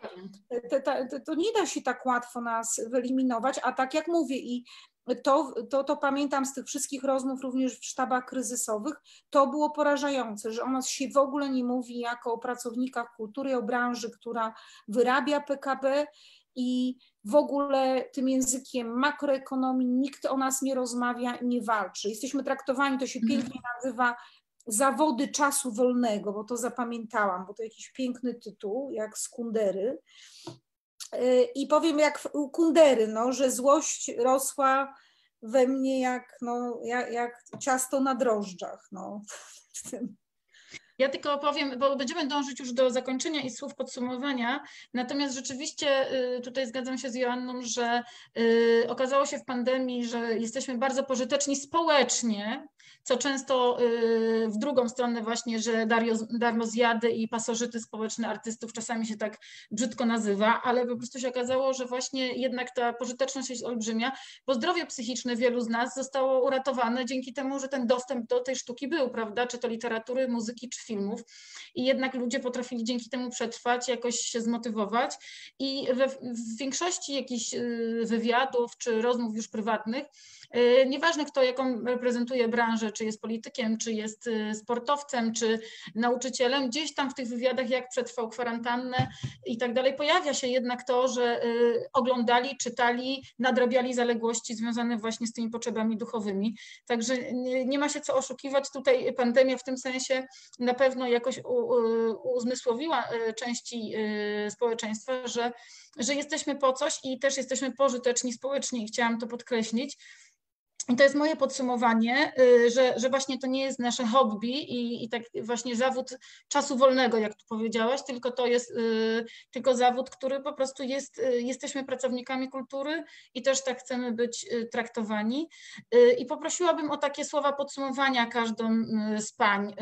S4: to nie da się tak łatwo nas wyeliminować, a tak jak mówię i to pamiętam z tych wszystkich rozmów również w sztabach kryzysowych, to było porażające, że o nas się w ogóle nie mówi jako o pracownikach kultury, o branży, która wyrabia PKB i w ogóle tym językiem makroekonomii nikt o nas nie rozmawia i nie walczy. Jesteśmy traktowani, to się pięknie nazywa zawody czasu wolnego, bo to zapamiętałam, bo to jakiś piękny tytuł, jak z Kundery. I powiem jak u Kundery, że złość rosła we mnie jak ciasto na drożdżach.
S1: Ja tylko powiem, bo będziemy dążyć już do zakończenia i słów podsumowania, natomiast rzeczywiście tutaj zgadzam się z Joanną, że okazało się w pandemii, że jesteśmy bardzo pożyteczni społecznie, co często w drugą stronę właśnie, że darmozjady i pasożyty społeczne artystów czasami się tak brzydko nazywa, ale po prostu się okazało, że właśnie jednak ta pożyteczność jest olbrzymia, bo zdrowie psychiczne wielu z nas zostało uratowane dzięki temu, że ten dostęp do tej sztuki był, prawda, czy to literatury, muzyki, czy filmów i jednak ludzie potrafili dzięki temu przetrwać, jakoś się zmotywować i w większości jakichś wywiadów, czy rozmów już prywatnych, nieważne kto jaką reprezentuje branżę, czy jest politykiem, czy jest sportowcem, czy nauczycielem, gdzieś tam w tych wywiadach, jak przetrwał kwarantannę i tak dalej, pojawia się jednak to, że oglądali, czytali, nadrabiali zaległości związane właśnie z tymi potrzebami duchowymi. Także nie ma się co oszukiwać. Tutaj pandemia w tym sensie na pewno jakoś uzmysłowiła części społeczeństwa, że jesteśmy po coś i też jesteśmy pożyteczni społecznie i chciałam to podkreślić. I to jest moje podsumowanie, że właśnie to nie jest nasze hobby i tak właśnie zawód czasu wolnego, jak tu powiedziałaś, tylko to jest tylko zawód, który po prostu jesteśmy pracownikami kultury i też tak chcemy być traktowani. I poprosiłabym o takie słowa podsumowania każdą z pań.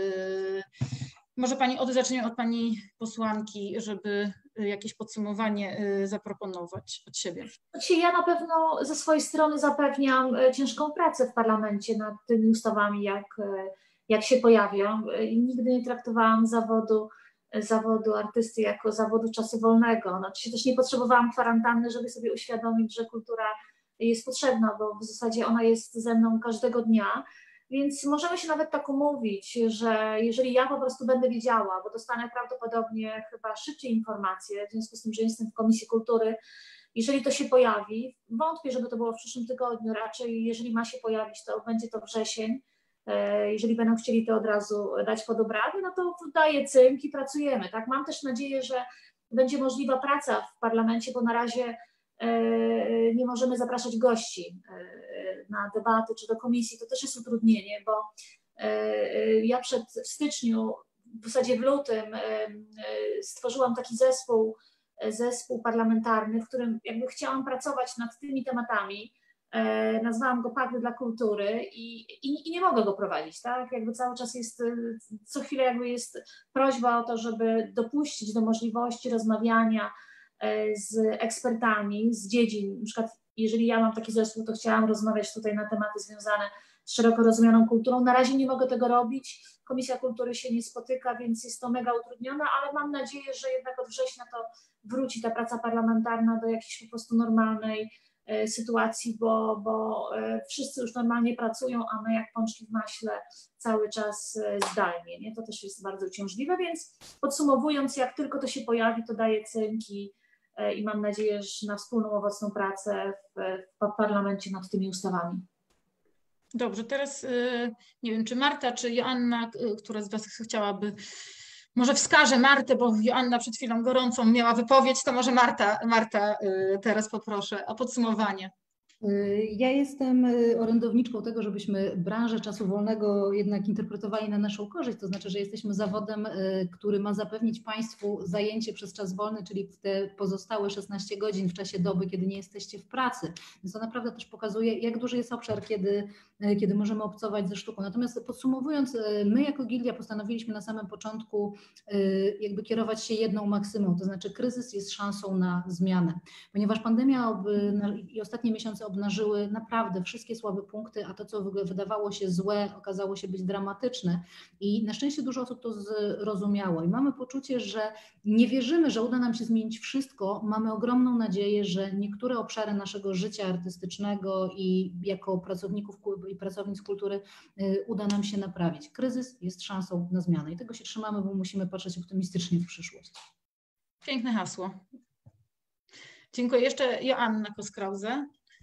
S1: Może zaczniemy od pani posłanki, żeby jakieś podsumowanie zaproponować od siebie.
S3: Ja na pewno ze swojej strony zapewniam ciężką pracę w parlamencie nad tymi ustawami, jak się pojawią. Nigdy nie traktowałam zawodu artysty jako zawodu czasu wolnego. Znaczy też nie potrzebowałam kwarantanny, żeby sobie uświadomić, że kultura jest potrzebna, bo w zasadzie ona jest ze mną każdego dnia. Więc możemy się nawet tak umówić, że jeżeli ja po prostu będę wiedziała, bo dostanę prawdopodobnie chyba szybciej informacje, w związku z tym, że jestem w Komisji Kultury, jeżeli to się pojawi, wątpię, żeby to było w przyszłym tygodniu, raczej jeżeli ma się pojawić, to będzie to wrzesień. Jeżeli będą chcieli to od razu dać pod obrady, no to daję cynk i pracujemy. Tak? Mam też nadzieję, że będzie możliwa praca w parlamencie, bo na razie nie możemy zapraszać gości na debaty czy do komisji, to też jest utrudnienie, bo ja w styczniu, w zasadzie w lutym stworzyłam taki zespół parlamentarny, w którym jakby chciałam pracować nad tymi tematami, nazwałam go Pakt dla Kultury i nie mogę go prowadzić, tak? Jakby cały czas jest, co chwilę jakby jest prośba o to, żeby dopuścić do możliwości rozmawiania z ekspertami z dziedzin, na przykład jeżeli ja mam taki zespół, to chciałam rozmawiać tutaj na tematy związane z szeroko rozumianą kulturą. Na razie nie mogę tego robić, Komisja Kultury się nie spotyka, więc jest to mega utrudnione, ale mam nadzieję, że jednak od września to wróci ta praca parlamentarna do jakiejś po prostu normalnej sytuacji, bo wszyscy już normalnie pracują, a my jak pączki w maśle cały czas zdalnie. Nie? To też jest bardzo uciążliwe, więc podsumowując, jak tylko to się pojawi, to daję cynki i mam nadzieję, że na wspólną owocną pracę w parlamencie nad tymi ustawami.
S1: Dobrze, teraz nie wiem, czy Marta, czy Joanna, która z Was chciałaby, może wskażę Martę, bo Joanna przed chwilą gorącą miała wypowiedź, to może Marta teraz poproszę o podsumowanie.
S2: Ja jestem orędowniczką tego, żebyśmy branżę czasu wolnego jednak interpretowali na naszą korzyść, to znaczy, że jesteśmy zawodem, który ma zapewnić Państwu zajęcie przez czas wolny, czyli te pozostałe 16 godzin w czasie doby, kiedy nie jesteście w pracy. Więc to naprawdę też pokazuje, jak duży jest obszar, kiedy możemy obcować ze sztuką. Natomiast podsumowując, my jako gildia postanowiliśmy na samym początku jakby kierować się jedną maksymą, to znaczy kryzys jest szansą na zmianę, ponieważ pandemia i ostatnie miesiące obnażyły naprawdę wszystkie słabe punkty, a to, co wydawało się złe, okazało się być dramatyczne i na szczęście dużo osób to zrozumiało i mamy poczucie, że nie wierzymy, że uda nam się zmienić wszystko, mamy ogromną nadzieję, że niektóre obszary naszego życia artystycznego i jako pracowników i pracownic kultury uda nam się naprawić. Kryzys jest szansą na zmianę i tego się trzymamy, bo musimy patrzeć optymistycznie w przyszłość.
S1: Piękne hasło. Dziękuję. Jeszcze Joanna Koskrause.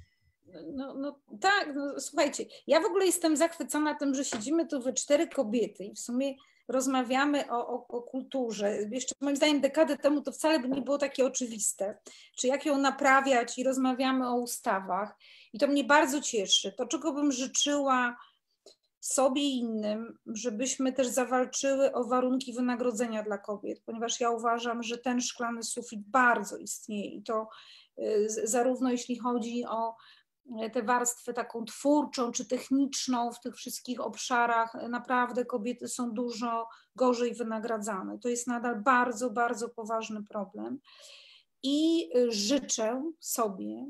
S4: No tak, słuchajcie, ja w ogóle jestem zachwycona tym, że siedzimy tu we 4 kobiety i w sumie rozmawiamy o kulturze. Jeszcze moim zdaniem dekadę temu to wcale by nie było takie oczywiste, czy jak ją naprawiać i rozmawiamy o ustawach i to mnie bardzo cieszy. To, czego bym życzyła sobie i innym, żebyśmy też zawalczyły o warunki wynagrodzenia dla kobiet, ponieważ ja uważam, że ten szklany sufit bardzo istnieje i to zarówno jeśli chodzi o tę warstwę taką twórczą czy techniczną w tych wszystkich obszarach, naprawdę kobiety są dużo gorzej wynagradzane. To jest nadal bardzo, bardzo poważny problem. I życzę sobie,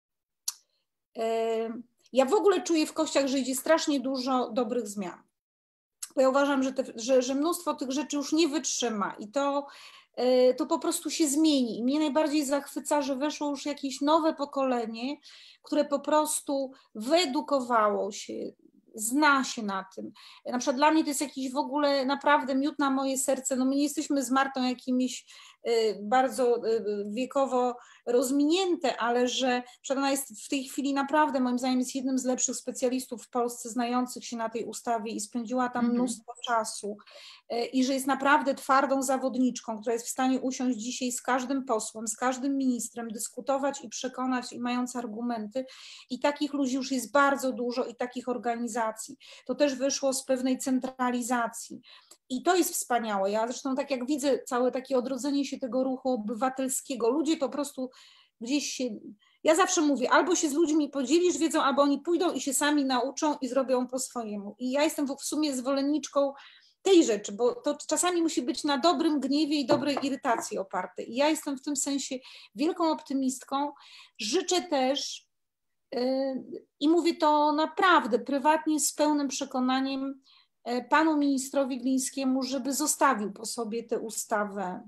S4: ja w ogóle czuję w kościach, że idzie strasznie dużo dobrych zmian. Bo ja uważam, że mnóstwo tych rzeczy już nie wytrzyma i to po prostu się zmieni. I mnie najbardziej zachwyca, że weszło już jakieś nowe pokolenie, które po prostu wyedukowało się, zna się na tym. Na przykład dla mnie to jest jakiś w ogóle naprawdę miód na moje serce. No my nie jesteśmy z Martą jakimiś bardzo wiekowo rozwinięte, ale że ona jest w tej chwili naprawdę, moim zdaniem, jest jednym z lepszych specjalistów w Polsce znających się na tej ustawie i spędziła tam mnóstwo czasu i że jest naprawdę twardą zawodniczką, która jest w stanie usiąść dzisiaj z każdym posłem, z każdym ministrem, dyskutować i przekonać i mając argumenty. I takich ludzi już jest bardzo dużo i takich organizacji. To też wyszło z pewnej centralizacji. I to jest wspaniałe. Ja zresztą tak jak widzę całe takie odrodzenie się tego ruchu obywatelskiego, ludzie po prostu gdzieś się, ja zawsze mówię, albo się z ludźmi podzielisz wiedzą, albo oni pójdą i się sami nauczą i zrobią po swojemu. I ja jestem w sumie zwolenniczką tej rzeczy, bo to czasami musi być na dobrym gniewie i dobrej irytacji oparte. I ja jestem w tym sensie wielką optymistką. Życzę też, i mówię to naprawdę prywatnie, z pełnym przekonaniem, panu ministrowi Glińskiemu, żeby zostawił po sobie tę ustawę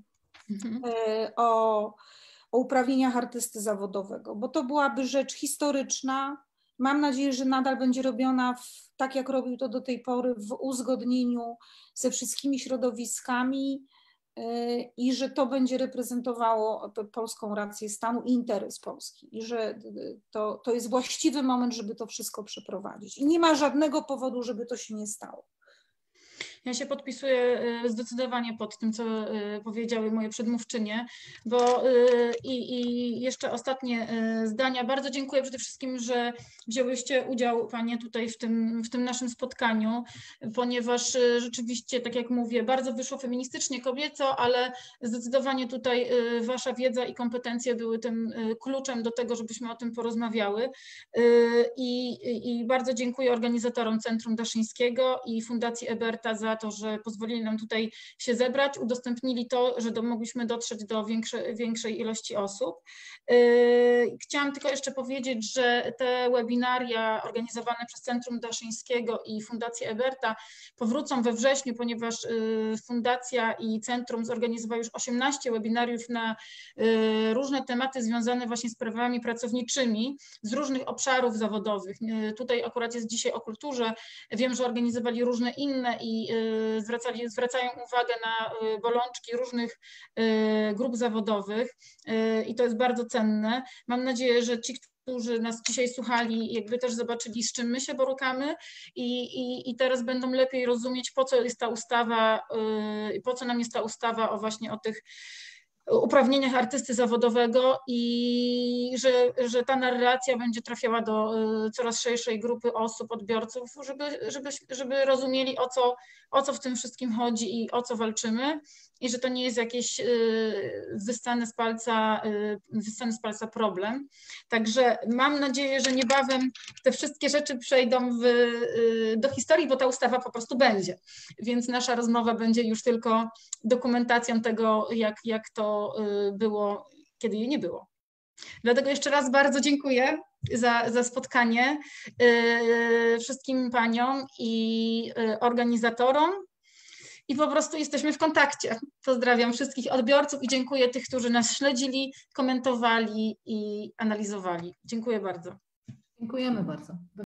S4: o uprawnieniach artysty zawodowego, bo to byłaby rzecz historyczna. Mam nadzieję, że nadal będzie robiona tak, jak robił to do tej pory, w uzgodnieniu ze wszystkimi środowiskami i że to będzie reprezentowało polską rację stanu i interes Polski i że to jest właściwy moment, żeby to wszystko przeprowadzić. I nie ma żadnego powodu, żeby to się nie stało.
S1: Ja się podpisuję zdecydowanie pod tym, co powiedziały moje przedmówczynie, bo i jeszcze ostatnie zdania. Bardzo dziękuję przede wszystkim, że wzięłyście udział, panie, tutaj w tym naszym spotkaniu, ponieważ rzeczywiście, tak jak mówię, bardzo wyszło feministycznie, kobieco, ale zdecydowanie tutaj wasza wiedza i kompetencje były tym kluczem do tego, żebyśmy o tym porozmawiały. I bardzo dziękuję organizatorom Centrum Daszyńskiego i Fundacji Eberta za to, że pozwolili nam tutaj się zebrać, udostępnili to, że mogliśmy dotrzeć do większej ilości osób. Chciałam tylko jeszcze powiedzieć, że te webinaria organizowane przez Centrum Daszyńskiego i Fundację Eberta powrócą we wrześniu, ponieważ Fundacja i Centrum zorganizowały już 18 webinariów na różne tematy związane właśnie z prawami pracowniczymi z różnych obszarów zawodowych. Tutaj akurat jest dzisiaj o kulturze. Wiem, że organizowali różne inne i zwracają uwagę na bolączki różnych grup zawodowych i to jest bardzo cenne. Mam nadzieję, że ci, którzy nas dzisiaj słuchali, jakby też zobaczyli, z czym my się borykamy i teraz będą lepiej rozumieć, po co jest ta ustawa, po co nam jest ta ustawa o tych uprawnieniach artysty zawodowego i że ta narracja będzie trafiała do coraz szerszej grupy osób, odbiorców, żeby rozumieli, o co w tym wszystkim chodzi i o co walczymy i że to nie jest jakiś wyssany z palca problem. Także mam nadzieję, że niebawem te wszystkie rzeczy przejdą do historii, bo ta ustawa po prostu będzie. Więc nasza rozmowa będzie już tylko dokumentacją tego, jak to było, kiedy jej nie było. Dlatego jeszcze raz bardzo dziękuję za spotkanie wszystkim paniom i organizatorom i po prostu jesteśmy w kontakcie. Pozdrawiam wszystkich odbiorców i dziękuję tych, którzy nas śledzili, komentowali i analizowali. Dziękuję bardzo.
S2: Dziękujemy bardzo.